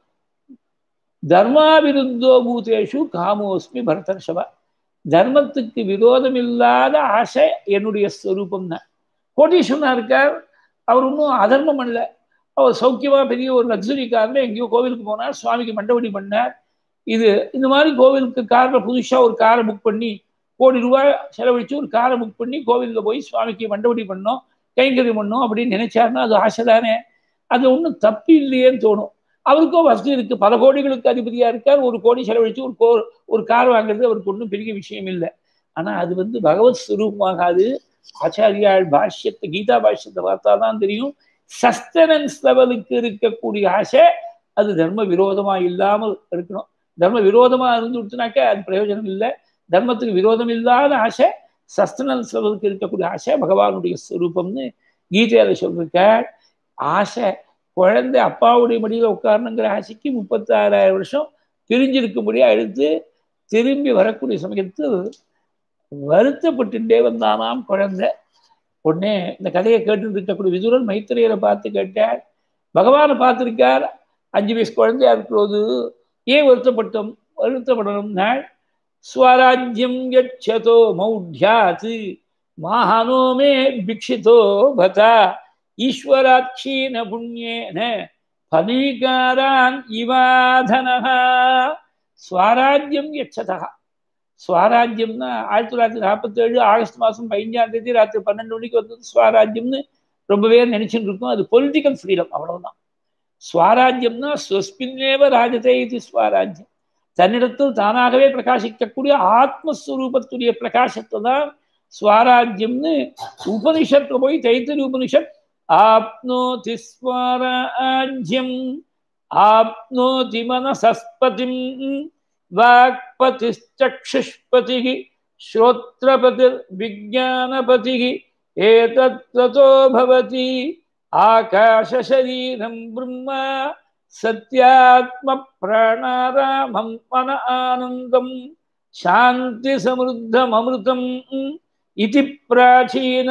தர்மாவிருத்தோ பூதேஷு காமோஸ்மி பரதர்ஷபா, தர்மத்துக்கு விரோதம் இல்லாத ஆசை என்னுடைய ஸ்வரூபம் தான். கோடீஸ்வரனா இருக்கார், அவர் ஒன்றும் அதர்மம் பண்ணல. அவர் சௌக்கியமா பெரிய ஒரு லக்ஸுரி காரில் எங்கேயோ கோவிலுக்கு போனார், சுவாமிக்கு மண்டபடி பண்ணார். இது இந்த மாதிரி கோவிலுக்கு காரில் புதுசாக ஒரு காரை புக் பண்ணி கோடி ரூபாய் செலவழித்து ஒரு காரை புக் பண்ணி கோவிலில் போய் சுவாமிக்கு மண்டபடி பண்ணோம், கைங்கரியம் பண்ணோம் அப்படின்னு நினைச்சாருன்னா அது ஆசை தானே. அது ஒன்றும் தப்பு இல்லையேன்னு தோணும். அவருக்கும் வசதி இருக்கு, பல கோடிகளுக்கு அதிபதியா இருக்கார், ஒரு கோடி செலவழித்து ஒரு கோ ஒரு கார் வாங்குறது அவருக்கு ஒன்றும் பெரிய விஷயம் இல்லை. ஆனால் அது வந்து பகவத் ஸ்வரூபமாகாது. ஆச்சாரியால் பாஷ்யத்தை, கீதா பாஷ்யத்தை பார்த்தா தான் தெரியும். சஸ்டனன்ஸ் லெவலுக்கு இருக்கக்கூடிய ஆசை அது தர்ம விரோதமா இல்லாமல் இருக்கணும். தர்ம விரோதமா இருந்து விட்டுனாக்க அது பிரயோஜனம் இல்லை. தர்மத்துக்கு விரோதம் இல்லாத ஆசை, சஸ்டனன்ஸ் லெவலுக்கு இருக்கக்கூடிய ஆசை பகவானுடைய ஸ்வரூபம்னு கீதையில சொல்லிருக்க. ஆசை குழந்தை அப்பாவுடைய மடியில் உட்காரணுங்கிற ஆசைக்கு முப்பத்தாறாயிரம் வருஷம் பிரிஞ்சிருக்கும்படியா எடுத்து திரும்பி வரக்கூடிய சமயத்தில் வருத்தப்பட்டுட்டே வந்தானாம் குழந்தை. உடனே இந்த கதையை கேட்டு இருக்கக்கூடிய விதுரன் மைத்திரையரை பார்த்து கேட்டார், பகவானை பார்த்திருக்கார், அஞ்சு வயசு குழந்தையா இருக்கிறது, ஏன் வருத்தப்பட்டோம் வருத்தப்படணும் நாள் ஸ்வராஜ்யம் யச்சதோ மௌಢ்யாத் மாஹனோ மே பிக்ஷிதோ பதா ஈஸ்வராட்சீன புண்ணியேன பலீகாரான் இவாதனஹ. ஸ்வராஜ்யம் யச்சதா, ஸ்வராஜ்யம்னா ஆயிரத்தி தொள்ளாயிரத்தி நாற்பத்தி ஏழு ஆகஸ்ட் மாதம் பதினஞ்சாம் தேதி ராத்திரி பன்னெண்டு மணிக்கு வந்தது ஸ்வராஜ்யம்னு ரொம்ப பேர் நினைச்சுட்டு இருக்கோம். அது பொலிட்டிக்கல் ஃப்ரீடம், அவ்வளவுதான். ஸ்வராஜ்யம்னா ஸ்வஸ்மின்னேவ ராஜதே இது ஸ்வராஜ்யம், தன்னிடத்தில் தானாகவே பிரகாசிக்கக்கூடிய ஆத்மஸ்வரூபத்துடைய பிரகாசத்தை தான் ஸ்வராஜ்யம்னு உபனிஷத்துல போய் தைத்திரி உபனிஷத் ஆப்னோதி ஸ்வராஜ்யம் ஆப்னோதி மனசஸ்பதிம் வாக்பதிச்சக்ஷுஷ்பதி ஸ்ரோத்ரபதிர் விஜானபதி ஏதத்வதோ பவதி ஆகாச சரீரம் பிரம்மா சத்யாத்ம பிரணாராமம் மன ஆனந்தம் சாந்தி சமிருத்தம் அமிர்தம் இதி பிராச்சீன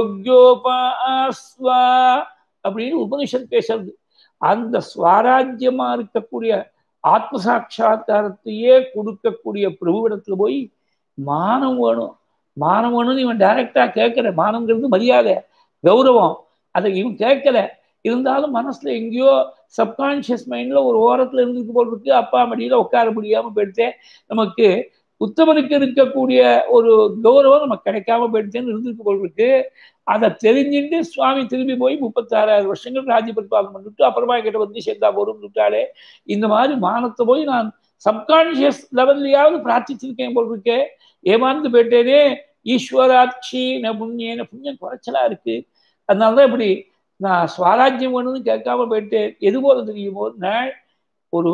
யோக்யோபாஸ்வா அப்படின்னு உபனிஷத் பேசுறது. அந்த ஸ்வராஜ்யமா இருக்கக்கூடிய ஆத்ம சாட்சா்காரத்தையே கொடுக்கக்கூடிய பிரபுவிடத்துல போய் மானம் வேணும் மானம் வேணும்னு இவன் டைரக்டா கேட்கல. மானம்ங்கிறது மரியாதை கௌரவம், அதை இவன் கேட்கல. இருந்தாலும் மனசுல எங்கேயோ சப்கான்சியஸ் மைண்ட்ல ஒரு ஓரத்துல இருந்துட்டு போல் இருக்கு. அப்பா மடியில உட்கார முடியாம போயிடுத்தேன், நமக்கு உத்தமனுக்கு இருக்கக்கூடிய ஒரு கௌரவம் நமக்கு கிடைக்காம போயிடுச்சேன்னு இருந்துட்டு போல் இருக்கு. அதை தெரிஞ்சுட்டு சுவாமி திரும்பி போய் முப்பத்தாறாயிரம் வருஷங்கள் ராஜ்ய பரிபாலனம் பண்ணிட்டு அப்புறமா கிட்ட வந்து சேர்ந்தா போரும் விட்டாலே. இந்த மாதிரி மானத்தை போய் நான் சப்கான்சியஸ் லெவல்லையாவது பிரார்த்திச்சிருக்கேன் போல் இருக்கேன். ஏமாந்து போயிட்டேனே. ஈஸ்வராட்சி ந புண்ணியன புண்ணியம் குறைச்சலா இருக்கு. அதனாலதான் இப்படி நான் ஸ்வராஜ்யம் வேணும்னு கேட்காம போயிட்டேன். எது போல தெரியுமோ, நான் ஒரு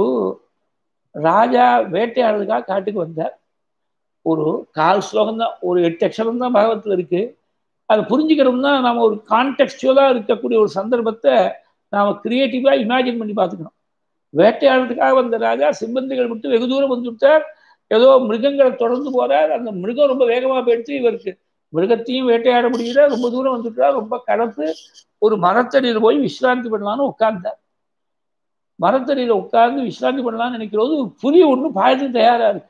ராஜா வேட்டையாடுறதுக்காக காட்டுக்கு வந்தார். ஒரு கால் ஸ்லோகம் தான், ஒரு எட்டு அக்ஷரம் தான் பாகவத்தில் இருக்கு. அதை புரிஞ்சுக்கணும்னா நாம ஒரு கான்டெக்ஸ்டுவலா இருக்கக்கூடிய ஒரு சந்தர்ப்பத்தை நாம கிரியேட்டிவா இமேஜின் பண்ணி பார்த்துக்கணும். வேட்டையாடுறதுக்காக வந்த ராஜா சிம்பந்திகள் விட்டு வெகு தூரம் வந்துவிட்டார். ஏதோ மிருகங்களை தொடர்ந்து போறார். அந்த மிருகம் ரொம்ப வேகமா போயிடுச்சு. இவருக்கு மிருகத்தையும் வேட்டையாட முடியல, ரொம்ப தூரம் வந்துட்டார். ரொம்ப கலப்பு. ஒரு மரத்தடியில் போய் விசிராந்தி பண்ணலான்னு உட்கார்ந்தார். மரத்தடியில உட்கார்ந்து விசிராந்தி பண்ணலாம்னு நினைக்கிறது ஒரு புலி ஒண்ணு பாயத்து தயாரா இருக்கு.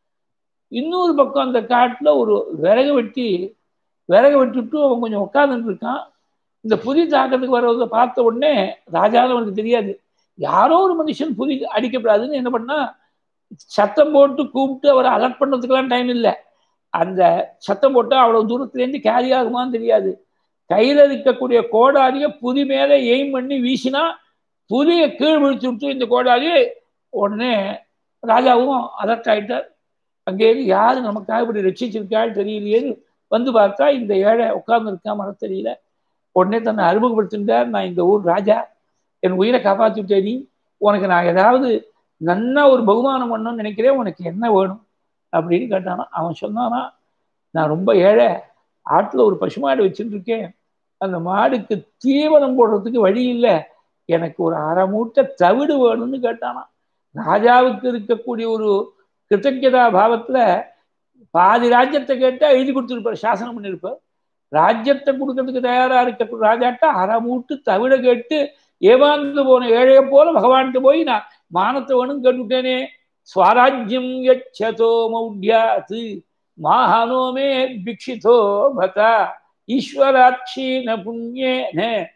இன்னொரு பக்கம் அந்த காட்டுல ஒரு விறகு வெட்டி விறகு வெட்டிட்டு அவன் கொஞ்சம் உட்கார்ந்துட்டு இருக்கான். இந்த புலி தாக்கத்துக்கு வர்றத பார்த்த உடனே ராஜாவும் அவனுக்கு தெரியாது, யாரோ ஒரு மனுஷன் புலி அடிக்கப்படாதுன்னு என்ன பண்ணா, சத்தம் போட்டு கூப்பிட்டு அவரை அலர்ட் பண்ணதுக்கெல்லாம் டைம் இல்லை. அந்த சத்தம் போட்டா அவ்வளவு தூரத்துலேருந்து கேரி ஆகுமான்னு தெரியாது. கையில இருக்கக்கூடிய கோடாரிய புலி மேல எய்ம் பண்ணி வீசினா புலியை கீழ் விழிச்சு விட்டு இந்த கோடாரி. உடனே ராஜாவும் அலர்ட் ஆயிட்டார். அங்கேயிருந்து யாரு நமக்காக இப்படி ரட்சிச்சிருக்காள் தெரியலையேன்னு வந்து பார்த்தா இந்த ஏழை உட்கார்ந்து இருக்கா மரத்தடியில. உடனே தன்னை அறிமுகப்படுத்திட்டார். நான் இந்த ஊர் ராஜா, என் உயிரை காப்பாற்றி விட்டேன். நீ உனக்கு நான் ஏதாவது நன்னா ஒரு பகுமானம் பண்ணணும்னு நினைக்கிறேன், உனக்கு என்ன வேணும் அப்படின்னு கேட்டானா. அவன் சொன்னானா, நான் ரொம்ப ஏழை, ஆற்றுல ஒரு பசுமாடு வச்சுட்டு இருக்கேன். அந்த மாடுக்கு தீவனம் போடுறதுக்கு வழி இல்லை, எனக்கு ஒரு அரை மூட்டை தவிடு வேணும்னு கேட்டானா. ராஜாவுக்கு இருக்கக்கூடிய ஒரு கிருத்தஜதா பாவத்துல பாதி ராஜ்யத்தை கேட்டா எழுதி கொடுத்துருப்பார், சாசனம் பண்ணியிருப்பார். ராஜ்யத்தை கொடுக்கறதுக்கு தயாரா இருக்க ராஜாட்டா அரை மூட்டு தவிட கேட்டு ஏமாந்து போன ஏழைய போல பகவான்கிட்ட போய் நான் மானத்தை வேணும் கேட்டுட்டேனே. ஸ்வராஜ்யம் யச்சதோ மௌட்யாத் மாஹனோமே பிக்ஷிதோ பதா ஈஸ்வராட்சி ந புண்ணியேன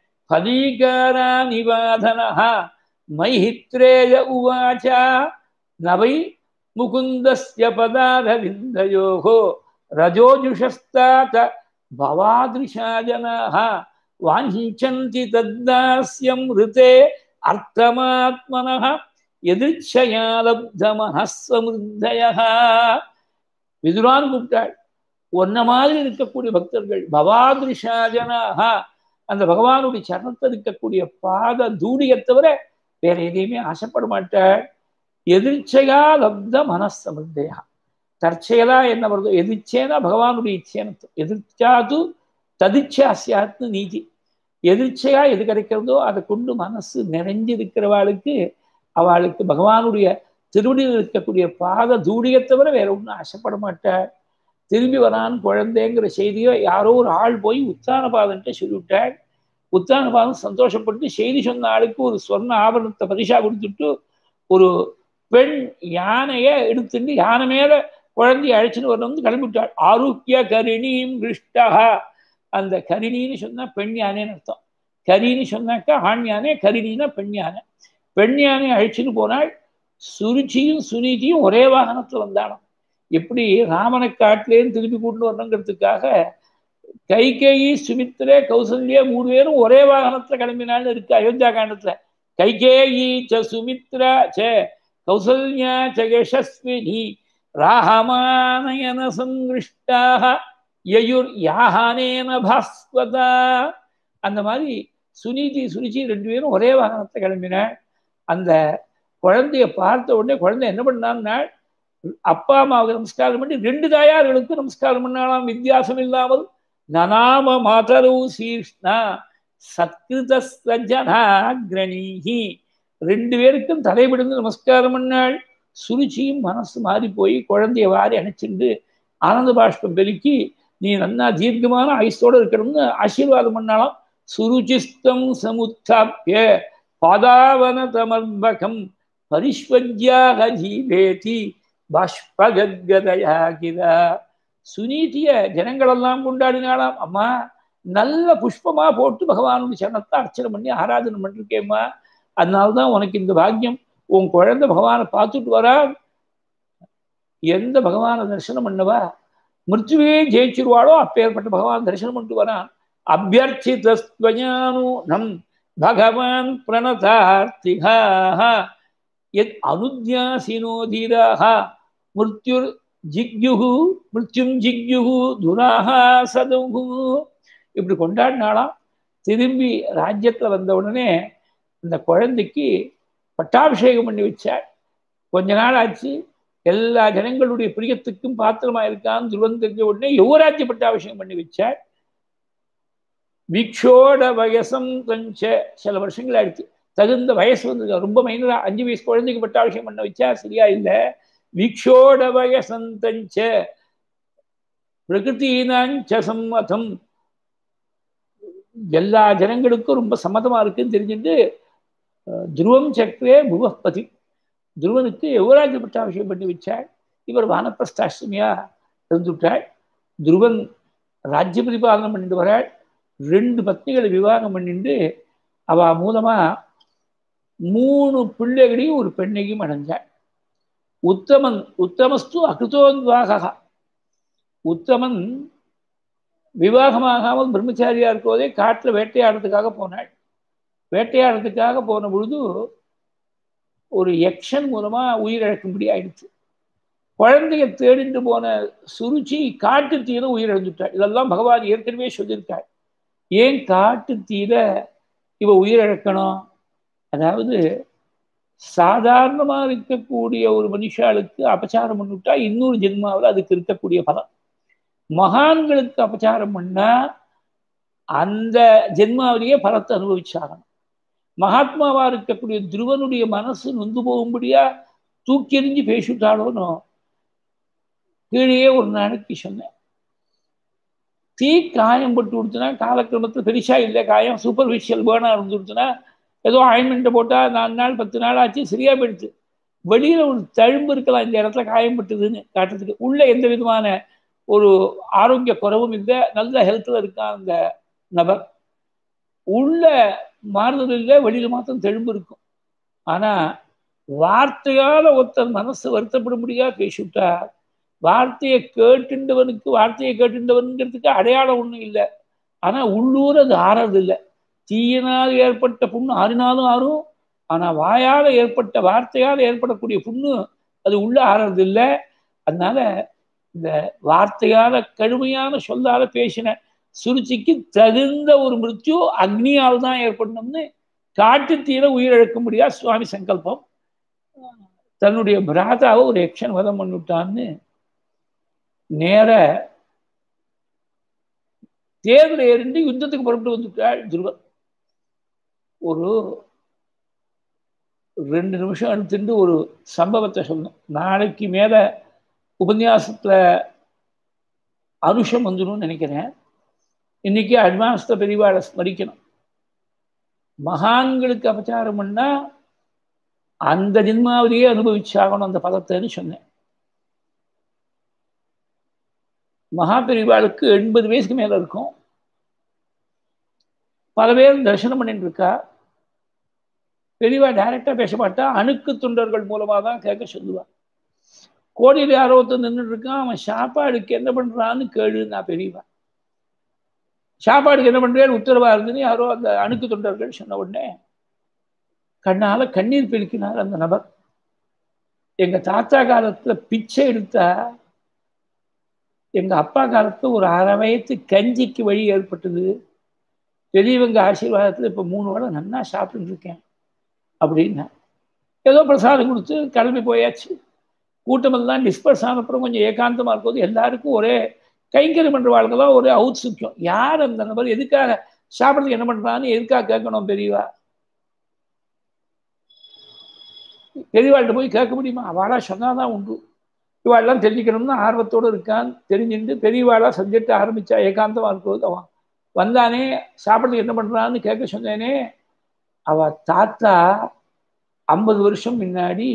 ஃபலீகாரா நிவாதனஹ மைஹித்ரேய உவாச்சா நவை முகுந்தஸ்ய பதாரவிந்தயோஹோ ரஜோஜுஷஸ்தாத பவாத்ரிஷா ஜனாஹ வாஞ்சந்தி தத்தாஸ்யம் ரிதே அர்த்தமாத்மனஹ எதிர்ச்சயா லப்தமனः சமுர்தயஹ. விதுரான் கூப்பிட்டாள். ஒன்ன மாதிரி இருக்கக்கூடிய பக்தர்கள் பவாத்ரிஷா ஜனாஹ, அந்த பகவானுடைய சரணத்தில் இருக்கக்கூடிய பாத தூடியை தவிர வேற எதையுமே ஆசைப்பட மாட்டாள். எதிர்ச்சையா லப்த மனசமுதயா, தற்செயலா என்ன வருதோ எதிர்ச்சேனா பகவானுடைய இச்சேன, எதிர்ச்சாது ததிச்சாசியாத்னு நீதி. எதிர்ச்சையா எது கிடைக்கிறதோ அதை கொண்டு மனசு நிறைஞ்சு இருக்கிறவாளுக்கு அவளுக்கு பகவானுடைய திருவடியில் இருக்கக்கூடிய பாத தூடியை தவிர வேற ஒன்றும் ஆசைப்பட மாட்டாள். திரும்பி வரான் குழந்தைங்கிற செய்தியோ யாரோ ஒரு ஆள் போய் உத்தானபாதன்ட்ட சொல்லிவிட்டாள். உத்தானபாதம் சந்தோஷப்பட்டு செய்தி சொன்ன ஆளுக்கு ஒரு சொர்ண ஆபரணத்தை பரிசா கொடுத்துட்டு ஒரு பெண் யானைய எடுத்துட்டு யானை மேல குழந்தைய அழைச்சின்னு வரணும்னு கிளம்பிவிட்டாள். ஆரோக்கிய கரிணியும் கிருஷ்டா, அந்த கரிணின்னு சொன்னா பெண் யானைன்னு அர்த்தம். கரின்னு சொன்னாக்கா ஆண் யானை, கரிணின்னா பெண் யானை. பெண் யானை அழைச்சின்னு போனாள். சுருச்சியும் சுனிதியும் ஒரே வாகனத்துல வந்தாலும் எப்படி ராமனை காட்டிலேன்னு திருப்பி கூட்டு வரணுங்கிறதுக்காக கைகேயி சுமித்ரே கௌசல்யா மூணு பேரும் ஒரே வாகனத்துல கிளம்பினான்னு இருக்கு அயோத்தியா காண்டத்துல. கைகேயி ச சுமித்ரா ச கௌசல்யா ச யசஸ்வினி ராஹமானயன சங்கிருஷ்டாஹ யயுர் யாஹானேன பாஸ்வதா. அந்த மாதிரி சுனிதி சுனிச்சி ரெண்டு பேரும் ஒரே வாகனத்தை கிளம்பினாள். அந்த குழந்தைய பார்த்த உடனே குழந்தை என்ன பண்ணான்னா, அப்பா அம்மாவுக்கு நமஸ்காரம் பண்ணி ரெண்டு தாயார்களுக்கு நமஸ்காரம் பண்ணாலாம் வித்தியாசம் இல்லாமல். நநாம மாதரு சீர்ஷ்ணா சத்கிருதஸ்வஜனாக்ரணீஹி ரெண்டு பேருக்கும் தலைவிடுந்து நமஸ்காரம் பண்ணாள். சுருச்சியும் மனசு மாறி போய் குழந்தைய வாரி அணைச்சிண்டு ஆனந்த பாஷ்பம் பெருக்கி நீ நன்னா தீர்க்கமான ஆயுசோடு இருக்கணும்னு ஆசீர்வாதம் பண்ணாலும். சுருச்சிஸ்தம் சமுத்தாப்பிய பாதாவன தமர்பகம் பரிஷ்வஜ்யாக ஜீவேதி பாஷ்பகத்கதயா கிதா. சுனீதிய ஜனங்களெல்லாம் கொண்டாடினாலாம். அம்மா நல்ல புஷ்பமா போட்டு பகவானுடைய சரணத்தை அர்ச்சனை பண்ணி ஆராதனை பண்ணிருக்கேம்மா, அதனால்தான் உனக்கு இந்த பாக்கியம். உன் குழந்தை பகவானை பார்த்துட்டு வரா, எந்த பகவானை தரிசனம் பண்ணவா மிருத்யுவே ஜெயிச்சிருவாளோ அப்பேற்பட்ட பகவான் தரிசனம் பண்ணிட்டு வரான். அபியர்ச்சிதஸ்த்வயானு நம் பகவான் பிரணதார்த்திகாஹ யத் அனுத்யாசினோ தீராஹ மிருத்யுர் ஜிக்யுஹு மிருத்யும் ஜிக்யுஹு துராஹா சதுஹு. இப்படி கொண்டாடினாலாம். திரும்பி ராஜ்யத்துல வந்த உடனே இந்த குழந்தைக்கு பட்டாபிஷேகம் பண்ணி வச்சாள். கொஞ்ச நாள் ஆச்சு. எல்லா ஜனங்களுடைய பிரியத்துக்கும் பாத்திரமா இருக்கான்னு துருவன் தெரிஞ்ச உடனே யுவராஜ்ய பட்டாபிஷேகம் பண்ணி வச்சாள். வீக்ஷோட வயசம் கொஞ்ச சில வருஷங்கள் ஆயிடுச்சு. தகுந்த வயசு வந்து ரொம்ப மைனரா அஞ்சு வயசு குழந்தைக்கு பட்டாபிஷேகம் பண்ண வச்சா சரியா இல்லை. வீக்ஷோட வயசந்தஞ்ச பிரகிருத்தீனாஞ்ச சம்மதம், எல்லா ஜனங்களுக்கும் ரொம்ப சம்மதமா இருக்குன்னு தெரிஞ்சுட்டு துருவம் சக்கரே புவப்பதி துருவனுக்கு யுவராஜ்ய பட்டாபிஷேகம் பண்ணி வச்சாள். இவர் வானப்பிரஸ்தாஷ்டமியா இருந்துவிட்டாள். துருவன் ராஜ்ய பரிபாலனம் பண்ணிட்டு வராள். ரெண்டு பத்னிகளை விவாகம் பண்ணிட்டு அவ மூலமா மூணு பிள்ளைகளையும் ஒரு பெண்ணையும் அடைஞ்சாள். உத்தமன் உத்தமஸ்து அகிருத்தோத்வாகா. உத்தமன் விவாகமாகாமல் பிரம்மச்சாரியா இருக்கோதே காட்டில் வேட்டையாடுறதுக்காக போனாள். வேட்டையாடுறதுக்காக போன பொழுது ஒரு யக்ஷன் மூலமா உயிரிழக்கும்படி ஆயிடுச்சு. குழந்தைய தேடிட்டு போன சுருச்சி காட்டு தீர உயிரிழந்துட்டாள். இதெல்லாம் பகவான் ஏற்கனவே சொல்லியிருக்காள். ஏன் காட்டு தீர இவ உயிரிழக்கணும்? அதாவது சாதாரணமா இருக்கக்கூடிய ஒரு மனுஷாளுக்கு அபச்சாரம் பண்ணிவிட்டா இன்னொரு ஜென்மாவில் அதுக்கு இருக்கக்கூடிய பலம். மகான்களுக்கு அபச்சாரம் பண்ணா அந்த ஜென்மாவிலேயே பலத்தை அனுபவிச்சாகணும். மகாத்மாவா இருக்கக்கூடிய துருவனுடைய மனசு நொந்து போகும்படியா தூக்கி எறிஞ்சு பேசிவிட்டாலோனோ. கீழே ஒரு நாளைக்கு சொன்னேன், தீ காயம் பட்டு கொடுத்தனா காலக்கிரமத்தில் பெருசா இல்லை, காயம் சூப்பர்ஃபிஷியல் பேர்னா இருந்து கொடுத்தனா ஏதோ ஆயின்மெண்ட்டை போட்டால் நாலு நாள் பத்து நாள் ஆச்சு சரியா போயிடுச்சு. வெளியில ஒரு தழும்பு இருக்கலாம் இந்த இடத்துல காயம் பட்டுதுன்னு காட்டுறதுக்கு. உள்ள எந்த விதமான ஒரு ஆரோக்கிய குறைவும் இல்லை, நல்ல ஹெல்த்ல இருக்கான் அந்த நபர். உள்ள மாறுதல் இல்லை, வெளியில மாத்திரம் தெழும்பு இருக்கும். ஆனா வார்த்தையால ஒருத்தர் மனசு வருத்தப்படும்படியா பேசிவிட்டா வார்த்தையை கேட்டுண்டவனுக்கு வார்த்தையை கேட்டுண்டவனுங்கிறதுக்கு அடையாளம் ஒன்றும் இல்லை. ஆனா உள்ளூர் அது ஆறது இல்லை. தீயினால் ஏற்பட்ட புண்ணு ஆறினாலும் ஆறும். ஆனா வாயால ஏற்பட்ட வார்த்தையால் ஏற்படக்கூடிய புண்ணு அது உள்ள ஆறது இல்லை. அதனால இந்த வார்த்தையால கடுமையான சொல்லால பேசின சுருச்சிக்கு தகுந்த ஒரு மிருத்யு அக்னியால் தான் ஏற்படணும்னு காட்டு தீர உயிரிழக்க முடியாது சுவாமி சங்கல்பம். தன்னுடைய பிராதாவை ஒரு யக்ஷன் வதம் பண்ணிவிட்டான்னு நேர தேர்தல் ஏறிண்டு யுத்தத்துக்கு புறப்பட்டு வந்துட்டாள் துருவன். ஒரு ரெண்டு நிமிஷம் எடுத்துட்டு ஒரு சம்பவத்தை சொல்லணும். நாளைக்கு மேல உபன்யாசத்துல அனுஷம் வந்துடும் நினைக்கிறேன். இன்னைக்கு அட்வான்ஸ்ட பெரிவாளை ஸ்மரிக்கணும். மகான்களுக்கு அபச்சாரம் பண்ணா அந்த ஜென்மாவிலேயே அனுபவிச்சாகணும் அந்த பதத்தைன்னு சொன்னேன். மகா பெரிவாளுக்கு எண்பது வயசுக்கு மேல இருக்கும். பல பேர் தரிசனம் பண்ணிட்டு இருக்கா. பெரியவா டைரக்டா பேச மாட்டா, அணுக்கு தொண்டர்கள் மூலமா தான் கேட்க சொல்லுவா. கோடியில் யாரோ ஒருத்தர் நின்றுட்டு இருக்கான், அவன் சாப்பாடுக்கு என்ன பண்றான்னு கேளுன்னா பெரியவா. சாப்பாடுக்கு என்ன பண்றேன்னு உத்தரவா இருந்துன்னு யாரோ அந்த அணுக்கு தொண்டர்கள் சொன்ன உடனே கண்ணால கண்ணீர் பெருக்கினார் அந்த நபர். எங்க தாத்தா காலத்துல பிச்சை எடுத்தா எங்க அப்பா காலத்துல ஒரு அரை வயத்து கஞ்சிக்கு வழி ஏற்பட்டது. பெரியவங்க ஆசீர்வாதத்துல இப்ப மூணு வேளை நன்னா சாப்பிட்டு இருக்கேன் அப்படின்னா. ஏதோ பிரசாதம் கொடுத்து கிளம்பி போயாச்சு. கூட்டமெல்லாம் டிஸ்பர்ஸ் ஆனப்புறம் கொஞ்சம் ஏகாந்தமா இருக்கும்போது எல்லாருக்கும் ஒரே கைங்கரியம் பண்ற வாழ்க்கைதான் ஒரு ஔத்சுக்கியம். யார் அந்த நபர், எதுக்காக சாப்பிட்றதுக்கு என்ன பண்றான்னு எதுக்காக கேட்கணும் பெரியவா. பெரியவாள்கிட்ட போய் கேட்க முடியுமா? அவளா சொன்னாதான் உண்டு. இவாளெல்லாம் தெரிஞ்சுக்கணும்னு ஆர்வத்தோடு இருக்கான். தெரிஞ்சுட்டு பெரியவாளா சப்ஜெக்ட் ஆரம்பிச்சா ஏகாந்தமா இருக்கும்போது அவன் வந்தானே சாப்பிட்றதுக்கு என்ன பண்றான்னு கேட்க சொன்னேனே. அவ தாத்தா ஐம்பது வருஷம் முன்னாடி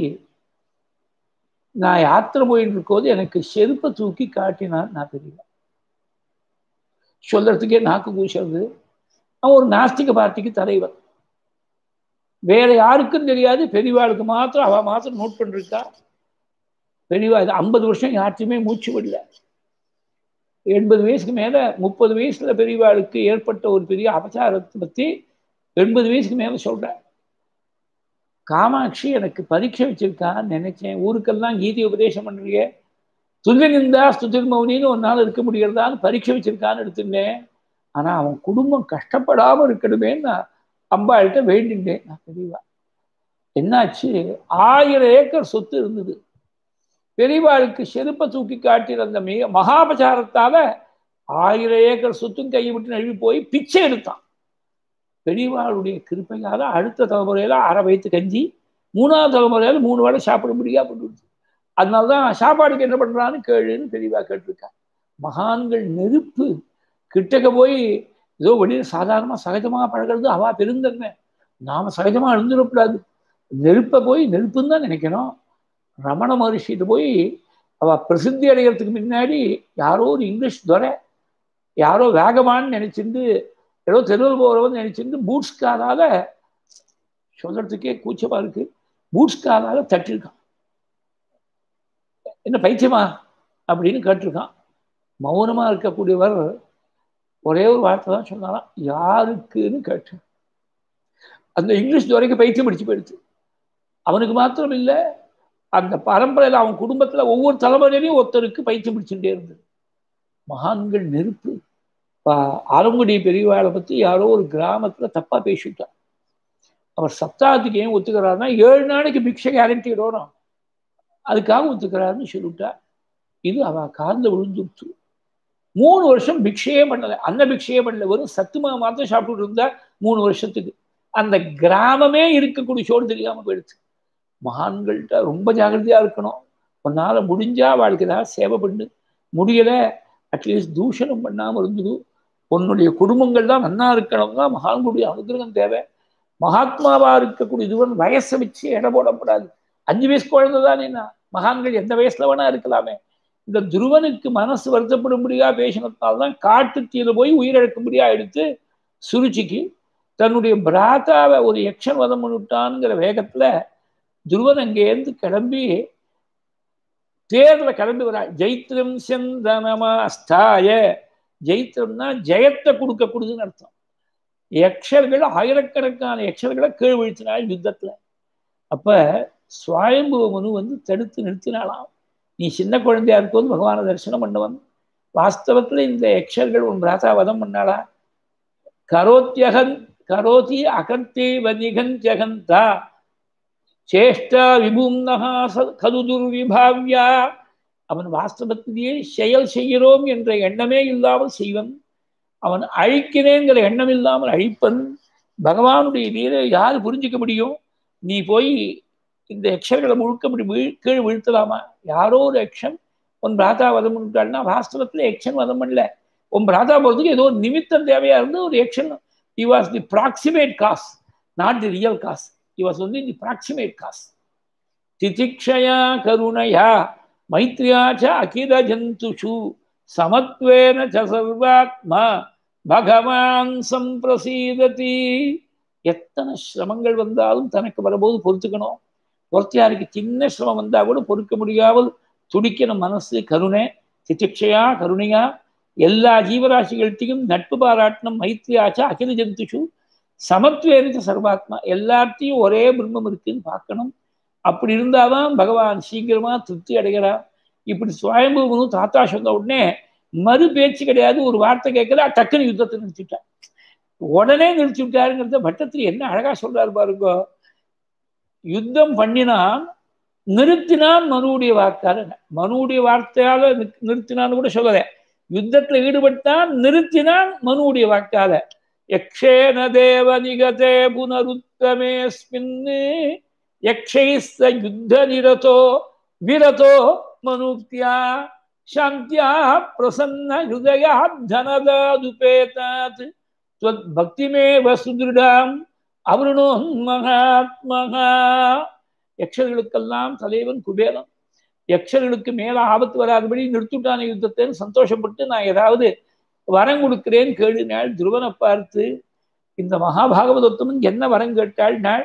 நான் யாத்திரை போயிட்டு இருக்கும்போது எனக்கு செருப்பை தூக்கி காட்டினான். நான் தெரியல, சொல்றதுக்கே நாக்கு கூசுறது. அவன் ஒரு நாஸ்திக பார்ட்டிக்கு தலைவர். வேற யாருக்கும் தெரியாது, பெரியவாளுக்கு மாத்திரம் அவ மாத்திரம் நோட் பண்ணிருக்கா. பெரியவா இது ஐம்பது வருஷம் யார்ட்டையுமே மூச்சு விடல. எண்பது வயசுக்கு மேல முப்பது வயசுல பெரியவாளுக்கு ஏற்பட்ட ஒரு பெரிய அபச்சாரத்தை பத்தி எண்பது வயசுக்கு மேல சொல்றேன். காமாட்சி எனக்கு பரீட்சை வச்சிருக்கான்னு நினைச்சேன். ஊருக்கெல்லாம் கீதை உபதேசம் பண்றீங்க, துல்லிய நிந்தா ஸ்துதிர் மௌனின்னு ஒரு நாள் இருக்க முடியறதான்னு பரீட்சை வச்சிருக்கான்னு எடுத்துட்டேன். ஆனா அவன் குடும்பம் கஷ்டப்படாம இருக்கணுமேன்னு நான் அம்பாள்கிட்ட வேண்டிட்டேன். நான் பெரியவா என்னாச்சு, ஆயிரம் ஏக்கர் சொத்து இருந்தது. பெரியவாளுக்கு செருப்பை தூக்கி காட்டின அந்த மிக மகாபச்சாரத்தால ஆயிரம் ஏக்கர் சொத்தும் கையை விட்டு நழுவி போய் பிச்சை எடுத்தான். பெரியவாளுடைய கிருப்பையால அடுத்த தலைமுறையில அரை வயிற்று கஞ்சி, மூணாவது தலைமுறையில மூணு வேளை சாப்பிட முடியா போட்டு. அதனால்தான் சாப்பாடுக்கு என்ன பண்றான்னு கேளுன்னு பெரியவா கேட்டிருக்கா. மகான்கள் நெருப்பு கிட்டக்க போய் ஏதோ வெளியே சாதாரணமா சகஜமா பழகிறது அவா பெருந்தன்மை. நாம சகஜமா இருந்துடக்கூடாது. நெருப்பை போய் நெருப்புன்னு தான் நினைக்கணும். ரமண மகர்ஷிட்டு போய் அவ பிரசித்தி அடைகிறதுக்கு முன்னாடி யாரோ ஒரு இங்கிலீஷ் துறை யாரோ வேகமானு நினைச்சிருந்து ஏதோ தெருவில் போறவன் நினைச்சிருந்து பூட்ஸ் காலால, சொல்றதுக்கே கூச்சமா இருக்கு, பூட்ஸ் காலால தட்டிருக்கான். என்ன பைத்தியமா அப்படின்னு கேட்டிருக்கான். மௌனமா இருக்கக்கூடியவர் ஒரே ஒரு வார்த்தை தான் சொன்னாராம், யாருக்குன்னு கேட்டு. அந்த இங்கிலீஷ் துறைக்கு பைத்தியம் பிடிச்சு போயிடுச்சு. அவனுக்கு மாத்திரம் இல்லை, அந்த பரம்பரையில் அவன் குடும்பத்துல ஒவ்வொரு தலைமுறையிலையும் ஒருத்தருக்கு பைத்தியம் பிடிச்சுட்டே இருந்தது. மகான்கள் நெருப்பு. ஆலங்குடி பெரியவாளை பத்தி யாரோ ஒரு கிராமத்துல தப்பா பேசிட்டான். அவர் சப்தாத்துக்கு ஏன் ஒத்துக்கிறாருன்னா ஏழு நாளைக்கு பிக்ஷை கேரண்டி வரும், அதுக்காக ஒத்துக்கிறாருன்னு சொல்லிட்டா. இது அவ காலில் விழுந்துடுச்சு. மூணு வருஷம் பிக்ஷையே பண்ணல. அந்த பிக்ஷையே பண்ணல, வெறும் சத்துமா மாத்திரம் சாப்பிட்டு இருந்தா மூணு வருஷத்துக்கு. அந்த கிராமமே இருக்கக்கூடிய சோடு தெரியாம போயிடுச்சு. மகான்கள்கிட்ட ரொம்ப ஜாகிரதையா இருக்கணும். உன்னால முடிஞ்சா வாழ்க்கை ஏதாவது சேவை பண்ணு, முடியல அட்லீஸ்ட் தூஷணம் பண்ணாம இருந்தது. உன்னுடைய குடும்பங்கள் தான் நன்னா இருக்கணும்னா மகான்களுடைய அனுகிரகம் தேவை. மகாத்மாவா இருக்கக்கூடிய இதுவன் வயசை வச்சு எடை போடக்கூடாது. அஞ்சு வயசு குழந்தை தானே, மகான்கள் எந்த வயசுல வேணா இருக்கலாமே. இந்த துருவனுக்கு மனசு வருத்தப்படும்படியா பேசினதால்தான் காட்டு தீர போய் உயிரிழக்கும்படியா எடுத்து சுருச்சிக்கு தன்னுடைய பிராத்தாவை ஒரு யக்ஷன் வதம் பண்ணிவிட்டான்ங்கிற வேகத்துல துருவன் அங்கேருந்து கிளம்பி தேர்ல கிளம்பி வரா. ஜெயித்திரம் செந்தனமாஸ்தாய, ஜெயித்திரம்னா ஜெயத்தை கொடுக்க கொடுதுன்னு அர்த்தம். யக்ஷர்கள் ஆயிரக்கணக்கான யக்ஷர்களை கீழ் வீழ்த்தினாள் யுத்தத்துல. அப்ப சுவாயம்புவ மனு வந்து தடுத்து நிறுத்தினாலாம். நீ சின்ன குழந்தையா இருக்கும்போது பகவான தரிசனம் பண்ணவன், வாஸ்தவத்துல இந்த யக்ஷர்கள் உன் பிராத்தா வதம் பண்ணாளா? கரோத்தியகன் கரோதி அகந்தே வதிகன் ஜெகந்தா சேஷ்டா விபும்னஹா கது துர்விபாவ்யா. அவன் வாஸ்தவத்திலேயே செயல் செய்கிறோம் என்ற எண்ணமே இல்லாமல் செய்வன். அவன் அழிக்கிறேங்கிற எண்ணம் இல்லாமல் அழிப்பன். பகவானுடைய நீரை யாரு புரிஞ்சிக்க முடியும்? நீ போய் இந்த யக்ஷர்களை முழுக்க முடி கீழ் வீழ்த்தலாமா? யாரோ ஒரு யக்ஷன் உன் பிராத்தா வதம் பண்ணிட்டாள்னா வாஸ்தவத்துல யக்ஷன் வதம் பண்ணல. உன் பிராத்தா போறதுக்கு ஏதோ ஒரு நிமித்தம் தேவையா இருந்து ஒரு யக்ஷன். he was the proximate cause, not the real cause. he was only the proximate cause. திதிக்ஷயா கருணயா மைத்ரியா ச அகில ஜந்துஷு சமத்வேன ச சர்வாத்மா பகவான் சம்பிரசீததி. எத்தனை சிரமங்கள் வந்தாலும் தனக்கு வரும்போது பொறுத்துக்கணும். ஒருத்தியாருக்கு சின்ன சிரமம் வந்தா கூட பொறுக்க முடியாமல் துடிக்கணும் மனசு. கருணை, திதிக்ஷயா கருணையா, எல்லா ஜீவராசிகள்கிட்டையும் நட்பு பாராட்டணும். மைத்ரியாச்சா அகில ஜந்துஷு சமத்வேன சர்வாத்மா, எல்லாத்தையும் ஒரே பிரம்மம் இருக்குன்னு பார்க்கணும். அப்படி இருந்தாதான் பகவான் சீக்கிரமா திருப்தி அடைகிறார். இப்படி சுவாயம்பு தாத்தா சொன்ன உடனே மறு பேச்சு கிடையாது. ஒரு வார்த்தை கேட்கல, டக்குன்னு யுத்தத்தை நிறுத்திட்டார். உடனே நிறுத்தி விட்டாருங்கிறத பட்டத்தில் என்ன அழகா சொல்றாரு பாருங்க. யுத்தம் பண்ணினான், நிறுத்தினான் மனுடைய வாக்கால. மனுடைய வார்த்தையால நிறுத்தினான்னு கூட சொல்லல. யுத்தத்துல ஈடுபட்டான், நிறுத்தினான் மனுடைய வாக்கால. யக்ஷேன தேவ நிகதே புனருத்தமேஸ்மின் யக்ஷைஸ்ஸ யுத்த நிரதோ விரதோ மனுக்தியா சாந்தியா பிரசன்ன ஹிருதயா தனதாதுபேதாத் त्वत् பக்திமேவ சுத்ருடாம் அவருணோன் மகாத்மகா. யக்ஷர்களுக்கெல்லாம் தலைவன் குபேரன். யக்ஷர்களுக்கு மேல ஆபத்து வராதபடி நிறுத்துட்டான யுத்தத்தைன்னு சந்தோஷப்பட்டு நான் ஏதாவது வரம் கொடுக்கிறேன் கேளுனாள். துருவனை பார்த்து இந்த மகாபாகவதோத்தமன் என்ன வரம் கேட்டாள் நாள்,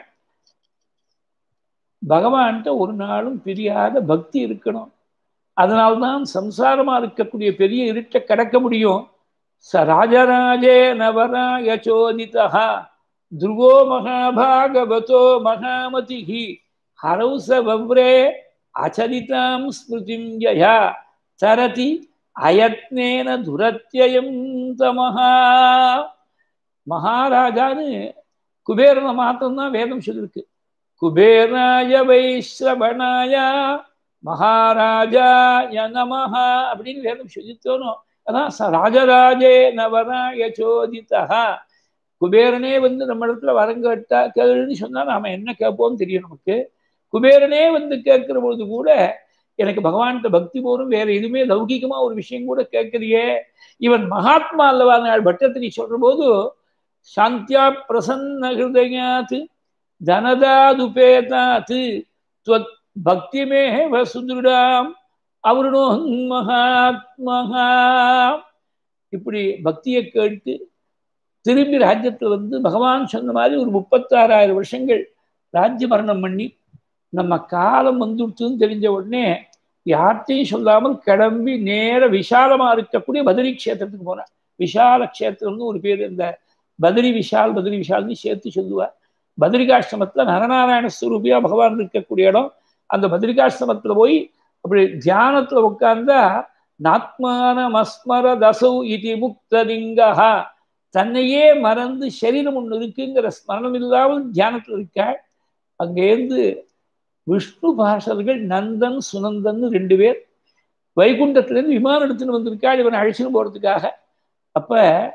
பகவான்கிட்ட ஒரு நாளும் பிரியாத பக்தி இருக்கணும். அதனால்தான் சம்சாரமா இருக்கக்கூடிய பெரிய இருட்டை கடக்க முடியும். ச ராஜராஜே நவராய சோதிதா துருவோ மகாபாகவதோ மகாமதிஹி ஹரௌச வவ்ரே அச்சரிதாம் ஸ்மிருதிம் யயா சரதி அயத்னேன துரத்யயம் தமஹா. மகாராஜான்னு குபேரனை மாத்திரம்தான் வேதம் சொல்லிருக்கு. குபேராய வைஸ்ரவணாய மகாராஜாய நமஹா அப்படின்னு வேதம் சொல்லித்தோணும். அதான் ச ராஜராஜே நவராய சோதிதா. குபேரனே வந்து நம்ம இடத்துல வரம் கேட்டா கேளுன்னு சொன்னா நாம என்ன கேட்போம் தெரியும் நமக்கு. குபேரனே வந்து கேட்கிற பொழுது கூட எனக்கு பகவான்கிட்ட பக்தி போரும், வேற எதுவுமே லௌகிகமா ஒரு விஷயம் கூட கேட்கலையே. இவன் மகாத்மா அல்லவா நாள் பட்டத்திரி சொல்ற போது சாந்தியா பிரசன்ன ஹிருதயாத் தனதாதுபேதாத் த்வத் பக்திமேவ சுத்ருடாம் அவருணோன் மகாத்மகா. இப்படி பக்தியை கேட்டு திரும்பி ராஜ்யத்தில் வந்து பகவான் சொன்ன மாதிரி ஒரு முப்பத்தாறாயிரம் வருஷங்கள் ராஜ்ய மரணம் பண்ணி நம்ம காலம் வந்துடுத்துன்னு தெரிஞ்ச உடனே யார்த்தையும் சொல்லாமல் கிளம்பி நேர விஷாலமா இருக்கக்கூடிய பதரி கஷேத்திரத்துக்கு போனார். விஷால கஷேத்திரம்னு ஒரு பேர், இந்த பதரி விஷால் பதரி விஷால்னு சேர்த்து சொல்லுவார். பத்ரிகாஷ்டமத்துல நரநாராயண ஸ்வரூபியா பகவான் இருக்கக்கூடிய இடம். அந்த பத்ரிகாஷ்டமத்துல போய் அப்படி தியானத்துல உட்கார்ந்தா நாத்மான மஸ்மர தசௌ இதி முக்தலிங்கா, தன்னையே மறந்து சரீரம் ஒன்று இருக்குங்கிற ஸ்மரணம் இல்லாமல் தியானத்துல இருக்க. அங்கேருந்து விஷ்ணு பாஷர்கள் நந்தன் சுனந்தன் ரெண்டு பேர் வைகுண்டத்திலேருந்து விமானம் எடுத்துன்னு வந்திருக்காள் இவனை அழைச்சின்னு போறதுக்காக. அப்ப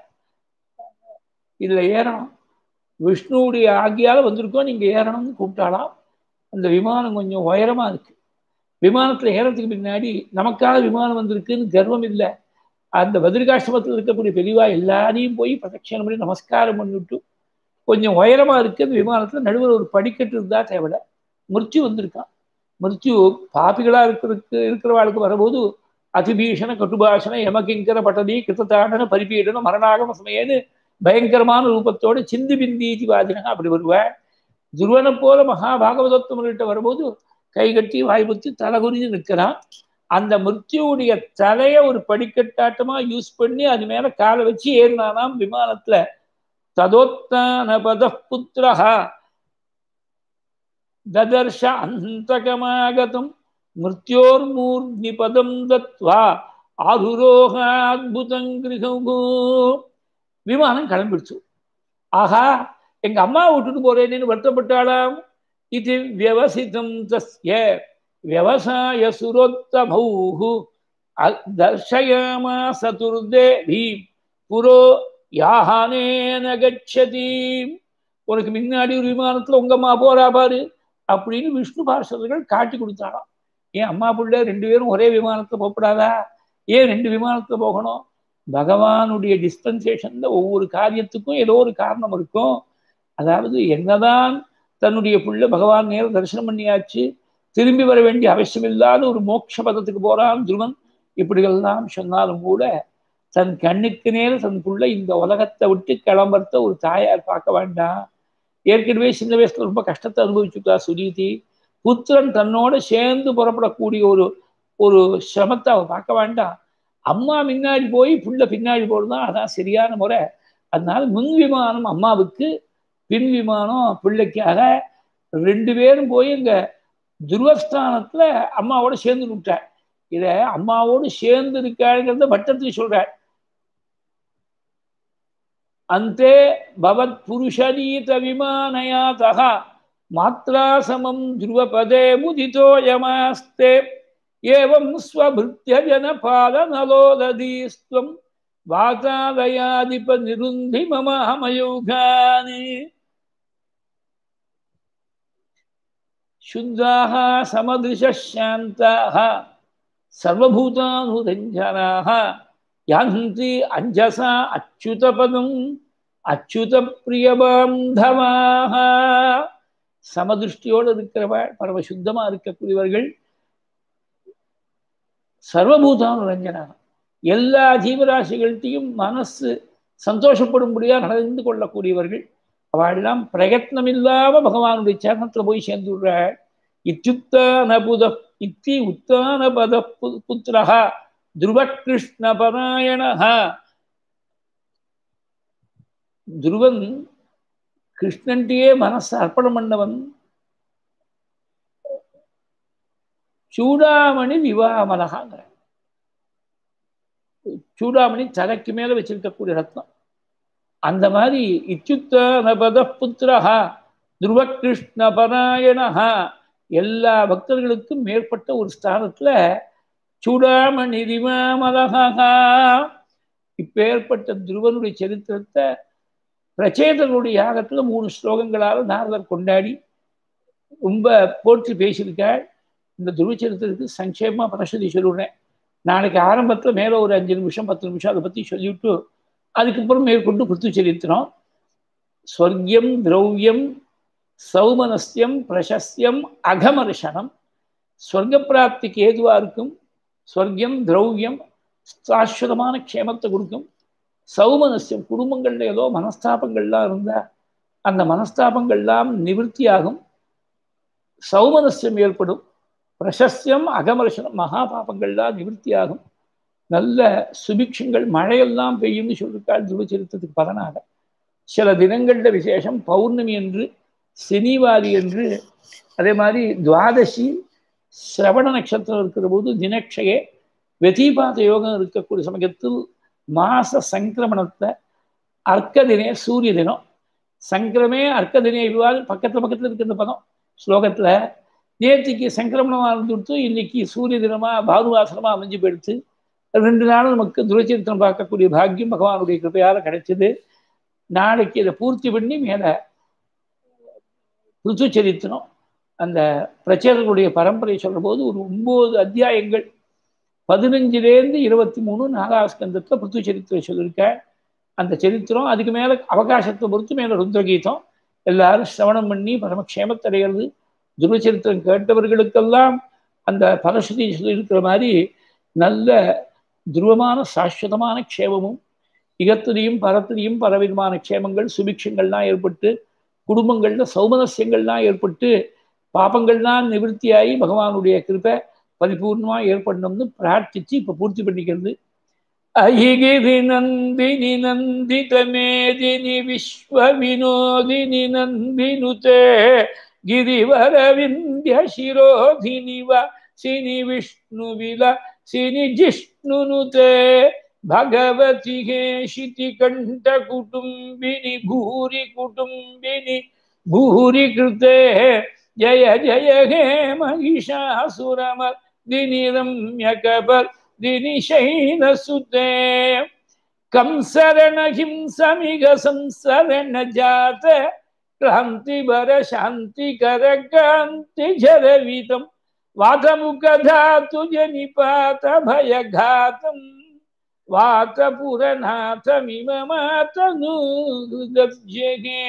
இதுல ஏறணும், விஷ்ணுவுடைய ஆகியால வந்திருக்கோம், நீங்க ஏறணும்னு கூப்பிட்டாலாம். அந்த விமானம் கொஞ்சம் உயரமா இருக்கு. விமானத்துல ஏறத்துக்கு பின்னாடி நமக்கான விமானம் வந்திருக்குன்னு கர்வம் இல்லை. அந்த பத்ரிகாஷ்டமத்தில் இருக்கக்கூடிய பெரியவா எல்லாரையும் போய் பிரதட்சணம் பண்ணி நமஸ்காரம் பண்ணிவிட்டு கொஞ்சம் உயரமா இருக்கு அந்த விமானத்துல. நடுவில் ஒரு படிக்கட்டு இருந்தா தேவையில்ல. மிருத்யு வந்திருக்கான். மிருத்யு பாப்பிகளா இருக்கிறதுக்கு இருக்கிறவாளுக்கு வரும்போது அதிபீஷண கட்டுபாஷண யமகிங்கர பட்டதி கிருத்தாடன பரிபீடன மரணாகம சமயன்னு பயங்கரமான ரூபத்தோடு சிந்து பிந்தீதி வாதினக அப்படி வருவாள். துருவனை போல மகாபாகவதோத்தமர்கிட்ட வரும்போது கை கட்டி வாய்ப்புத்தி தலை குறிஞ்சு நிற்கிறான். அந்த மிருத்யுவுடைய தலைய ஒரு படிக்கட்டாட்டமா யூஸ் பண்ணி அது மேல காலை வச்சு ஏறினானாம் விமானத்துல. ததோத்தான பத புத்திரஹா ததர்ஷ அந்தகமாகதம் மிருத்யோர் மூர்த்தி பதம் தத்வா ஆருரோகாத்புதம் கிருஹு. விமானம் கிளம்பிடுச்சு. ஆஹா, எங்க அம்மா விட்டுட்டு போறேன்னு வருத்தப்பட்டாளாம். இது வியவசிதம் தஸ்ய விவசாய சுரோத்தமௌஹு தர்ஷயாமா சதுர்தேவி புரோ யாஹானேன கச்சதி. உனக்கு முன்னாடி ஒரு விமானத்துல உங்க அம்மா போறா பாரு அப்படின்னு விஷ்ணு பார்ஷர்கள் காட்டி கொடுத்தாராம். ஏன் அம்மா பிள்ளை ரெண்டு பேரும் ஒரே விமானத்துல போகப்படாதா? ஏன் ரெண்டு விமானத்துல போகணும்? பகவானுடைய டிஸ்பென்சேஷன்ல ஒவ்வொரு காரியத்துக்கும் ஏதோ ஒரு காரணம் இருக்கும். அதாவது என்னதான் தன்னுடைய பிள்ளை பகவான் நேரம் தரிசனம் பண்ணியாச்சு, திரும்பி வர வேண்டிய அவசியம் இல்லாத ஒரு மோட்ச பதத்துக்கு போறான் துருவன். இப்படிகள்லாம் சொன்னாலும் கூட தன் கண்ணுக்கு நேர தன் பிள்ளை இந்த உலகத்தை விட்டு கிளம்புறத ஒரு தாயார் பார்க்க வேண்டாம். ஏற்கனவே சின்ன வயசுல ரொம்ப கஷ்டத்தை அனுபவிச்சுட்டா சுனீதி. புத்திரன் தன்னோட சேர்ந்து புறப்படக்கூடிய ஒரு ஒரு சிரமத்தை அவ பார்க்க வேண்டாம். அம்மா முன்னாடி போய் புள்ள பின்னாடி போடுதான் அதான் சரியான முறை. அதனால முன் விமானம் அம்மாவுக்கு, பின் விமானம் பிள்ளைக்காக. ரெண்டு பேரும் போய் இங்க துருவஸ்தானத்துல அம்மாவோட சேர்ந்து விட்டார். இத அம்மாவோடு சேர்ந்து இருக்காங்கிறத பட்டத்தில் சொல்றார். அந்தே பவத் புருஷரீத விமானயாதஹ மாத்ரா சமம் துருவபதே முதிதோயமாஸ்தே ஏவம் ஸ்வபிருத்ய ஜனபாலநலோததீஸ்த்வம் வாதாலயாதிப நிருந்தி மமஹமயோகானி. शुद्धाः समदृशः शान्ताः सर्वभूतानुरञ्जनाः यान्ति अंजसा अच्युतपदम् अच्युतप्रियबान्धवाः. சமதிருஷ்டியோடு இருக்கிறவள், பரம சுத்தமா இருக்கக்கூடியவர்கள், சர்வபூதானுரஞ்சனாக எல்லா ஜீவராசிகள்கிட்டையும் மனசு சந்தோஷப்படும்படியா நடந்து கொள்ளக்கூடியவர்கள். அவள்லாம் பிரயத்னம் இல்லாம பகவானுடைய சரணத்துல போய் சேர்ந்து விடுறாள். இத்யுத்தான புத இத்தி உத்தான பத புத்திரஹா துருவ கிருஷ்ண பராயணஹா. துருவன் கிருஷ்ணன்டையே மனசை அர்ப்பணம் பண்ணவன். சூடாமணி விவாமலகாங்கிற சூடாமணி தலைக்கு மேல வச்சிருக்கக்கூடிய ரத்னம். அந்த மாதிரி இத்யுத்தான பத புத்திரஹா துருவ கிருஷ்ண பராயணஹா எல்லா பக்தர்களுக்கும் மேற்பட்ட ஒரு ஸ்தானத்துல சூடாமணி விவாமலகா. இப்பேற்பட்ட துருவனுடைய சரித்திரத்தை பிரச்சேதனுடைய யாகத்துல மூணு ஸ்லோகங்களால் நாரதர் கொண்டாடி ரொம்ப போற்றி பேசியிருக்காள். இந்த துருவ சரித்திரத்துக்கு சங்கேபமா பரஸ்வதி சொல்லிவிடுறேன். நாளைக்கு ஆரம்பத்துல மேல ஒரு அஞ்சு நிமிஷம் பத்து நிமிஷம் அதை பத்தி சொல்லிவிட்டு அதுக்கப்புறம் மேற்கொண்டு பிருத்து சரித்திரம். ஸ்வர்கியம் திரௌவியம் சௌமனஸ்யம் பிரசஸ்யம் அகமர்ஷனம். ஸ்வர்க்க பிராப்திக்கு ஏதுவா இருக்கும். ஸ்வர்கியம் திரௌவியம் சாஸ்வதமான க்ஷேமத்தை கொடுக்கும். சௌமனஸ்யம் குடும்பங்கள்ல ஏதோ மனஸ்தாபங்கள்லாம் இருந்தா அந்த மனஸ்தாபங்கள்லாம் நிவர்த்தியாகும். சௌமனஸ்யம் ஏற்படும். பிரசஸ்யம் அகமர்ஷனம் மகா பாபங்கள்லாம் நிவர்த்தியாகும். நல்ல சுபிக்ஷங்கள் மழையெல்லாம் பெய்யும்னு சொல்லிருக்காள் துருவச்சரித்திரத்துக்கு பலனாக. சில தினங்கள்ல விசேஷம் பௌர்ணமி என்று, சனிவாரி என்று, அதே மாதிரி துவாதசி சிரவண நட்சத்திரம் இருக்கிற போது தினக்ஷயே வெதிபாத யோகம் இருக்கக்கூடிய சமயத்தில் மாச சங்கிரமணத்தை அர்க்க தினே சூரிய தினம் சங்கிரமே அர்க்க தினே இவ்வாறு பக்கத்துல பக்கத்துல இருக்கிற பதம் ஸ்லோகத்துல நேற்றுக்கு சங்கிரமணமாக இருந்துட்டு இன்னைக்கு சூரிய தினமா பானுவாசனமா அமைஞ்சு போயிடுத்து. ரெண்டு நாளும் நமக்கு துரச்சரித்திரம் பார்க்கக்கூடிய பாக்கியம் பகவானுடைய கிருப்பையால கிடைச்சது. நாளைக்கு இதை பூர்த்தி பண்ணி மேல ருத்து சரித்திரம் அந்த பிரச்சேதர்களுடைய பரம்பரை சொல்ற போது ஒரு ஒன்பது அத்தியாயங்கள் பதினஞ்சுலேருந்து இருபத்தி மூணு நாலாவது ஸ்கந்தத்துல பிருத்து சரித்திரம் சொல்லியிருக்க. அந்த சரித்திரம் அதுக்கு மேல அவகாசத்தை பொறுத்து மேல ருத்ரகீதம் எல்லாரும் சிரவணம் பண்ணி பரமக்ஷேமத்தடைகிறது. துருவச்சரித்திரம் கேட்டவர்களுக்கெல்லாம் அந்த பரஸ்வதி சொல்லியிருக்கிற மாதிரி நல்ல துருவமான சாஸ்வதமான க்ஷேமமும் இகத்திலையும் பரத்திலையும் பலவிதமான க்ஷேமங்கள் சுபிக்ஷங்கள்லாம் ஏற்பட்டு குடும்பங்கள்ல சௌமனஸ்யங்கள்லாம் ஏற்பட்டு பாபங்கள்லாம் நிவர்த்தியாகி பகவானுடைய கிருபை பரிபூர்ணமா ஏற்படணும்னு பிரார்த்திச்சு இப்ப பூர்த்தி பண்ணிக்கிறது. அஹிகிரி நந்தினி நந்தித மேதினி விஸ்வ வினோதினி நந்தினுதே गिरिवर विंध्य शिरोधिनि वा सिनि विष्णु विला सिनि जिष्णुनुते भगवति हे शिति कंठ कुटुंबिनि भूरि कुटुंबिनि भूरि कृते जय जय हे महिषासुरमर्दिनि रम्यकपर्दिनि शैलसुते कंसरण हिंसमिग संसरण जात क्रांति बर शांति कर कांति झरवितम वातमुख धातु जनिपात भय घातम वात पुरनाथ मिममातनु हृदब्जगे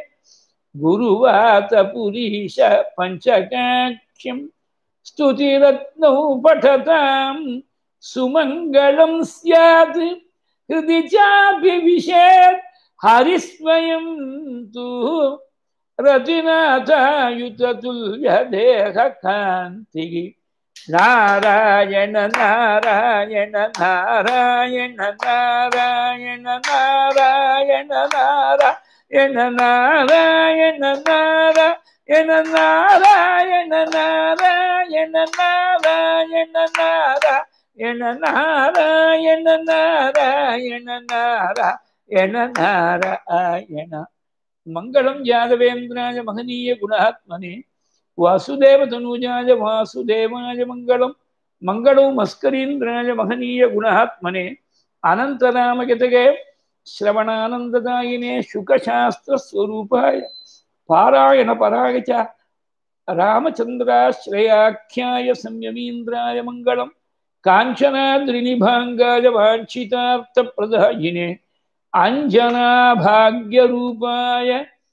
गुरुवात पुरीश पंचकाख्यम स्तुतिरत्नौ पठतां सुमंगलं स्यात् हृदि चाभिविशेत् हरिस्वयं तु रतिनाथायुततुल्य देह कांति नारायण नारायण नारायण नारायण नारायण नारायण नारायण नारायण नारायण नारायण नारायण नारायण नारायण नारायण नारायण एन नारायण मंगलम यादवेन्द्राय महनीय गुणात्मने वासुदेव तनूजाय वासुदेवाय मंगलम मंगलो मस्करीन्द्राय महनीय गुणात्मने अनंतरामगतगे श्रवणानंददायिने शुकशास्त्र स्वरूपाय पारायण पराय च रामचन्द्राश्रयाख्याय संयमीन्द्राय मङ्गलम् काञ्चनाद्रिनिभाङ्गाय वाञ्छितार्थप्रदायिने अञ्जनाभाग्यरूपाय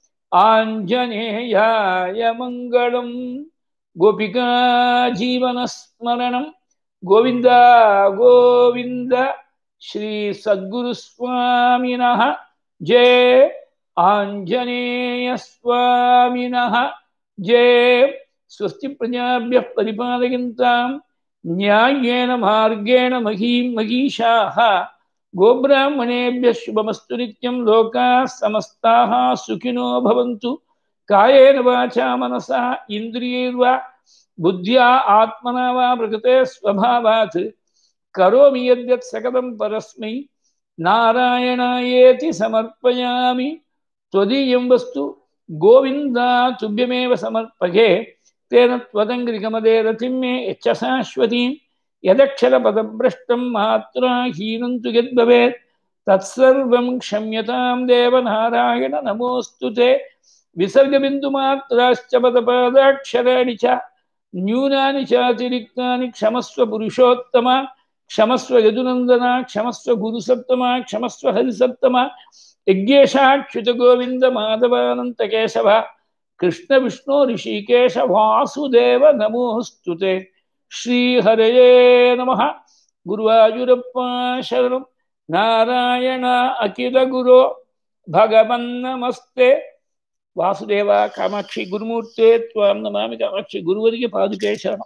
आञ्जनेयाय मङ्गलम् गोपिका जीवनस्मरणं गोविन्द गोविन्द श्री सद्गुरुस्वामिनः जय आञ्जनेय स्वामिनः जय स्वस्ति प्रजाभ्यः परिपालयन्तां न्याय्येन मार्गेण महीं महीषाः गोब्राह्मणेभ्यः शुभमस्तु नित्यं लोकाः समस्ताः सुखिनो भवन्तु कायेन वाचा मनसा इन्द्रियैर्वा बुद्ध्या आत्मना वा प्रकृते स्वभावात् करोमि यद्यत् सकलं परस्मै नारायणायेति समर्पयामि त्वदीयं वस्तु गोविन्द तुभ्यमेव समर्पये तेन त्वदङ्घ्रिकमदे रतिं मे यच्च शाश्वतीं यदक्षरपदभ्रष्टं मात्राहीनं तु यद्भवेत् तत्सर्वं क्षम्यतां देवनारायण नमोऽस्तु ते विसर्गबिन्दुमात्राश्च पदपादाक्षराणि च न्यूनानि चातिरिक्तानि क्षमस्व पुरुषोत्तम क्षमस्व यदुनन्दना क्षमस्व गुरुसत्तमा क्षमस्व हरिसत्तमा यज्ञेशाच्युत गोविन्द माधवानन्त केशव कृष्ण विष्णु ऋषिकेश वासुदेव नमोऽस्तु ते श्रीहरये नमः गुरुवायूरप्पा शरणं नारायण अखिल गुरो भगवन्नमस्ते वासुदेव कामाक्षि गुरुमूर्ते त्वां नमामि कामाक्षि गुरुवर्य पादुके शरणम्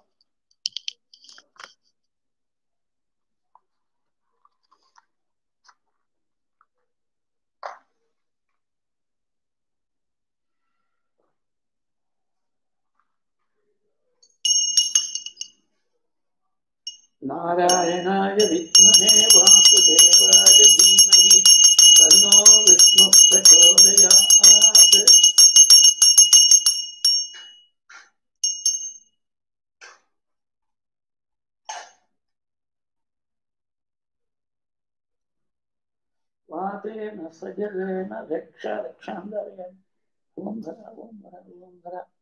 नारायणाय विद्महे वासुदेवाय धीमहि तन्नो विष्णुः प्रचोदयात् वातेन सजलेन रक्ष रक्षान्दरेण ओम धरा ओम धरा ओम धरा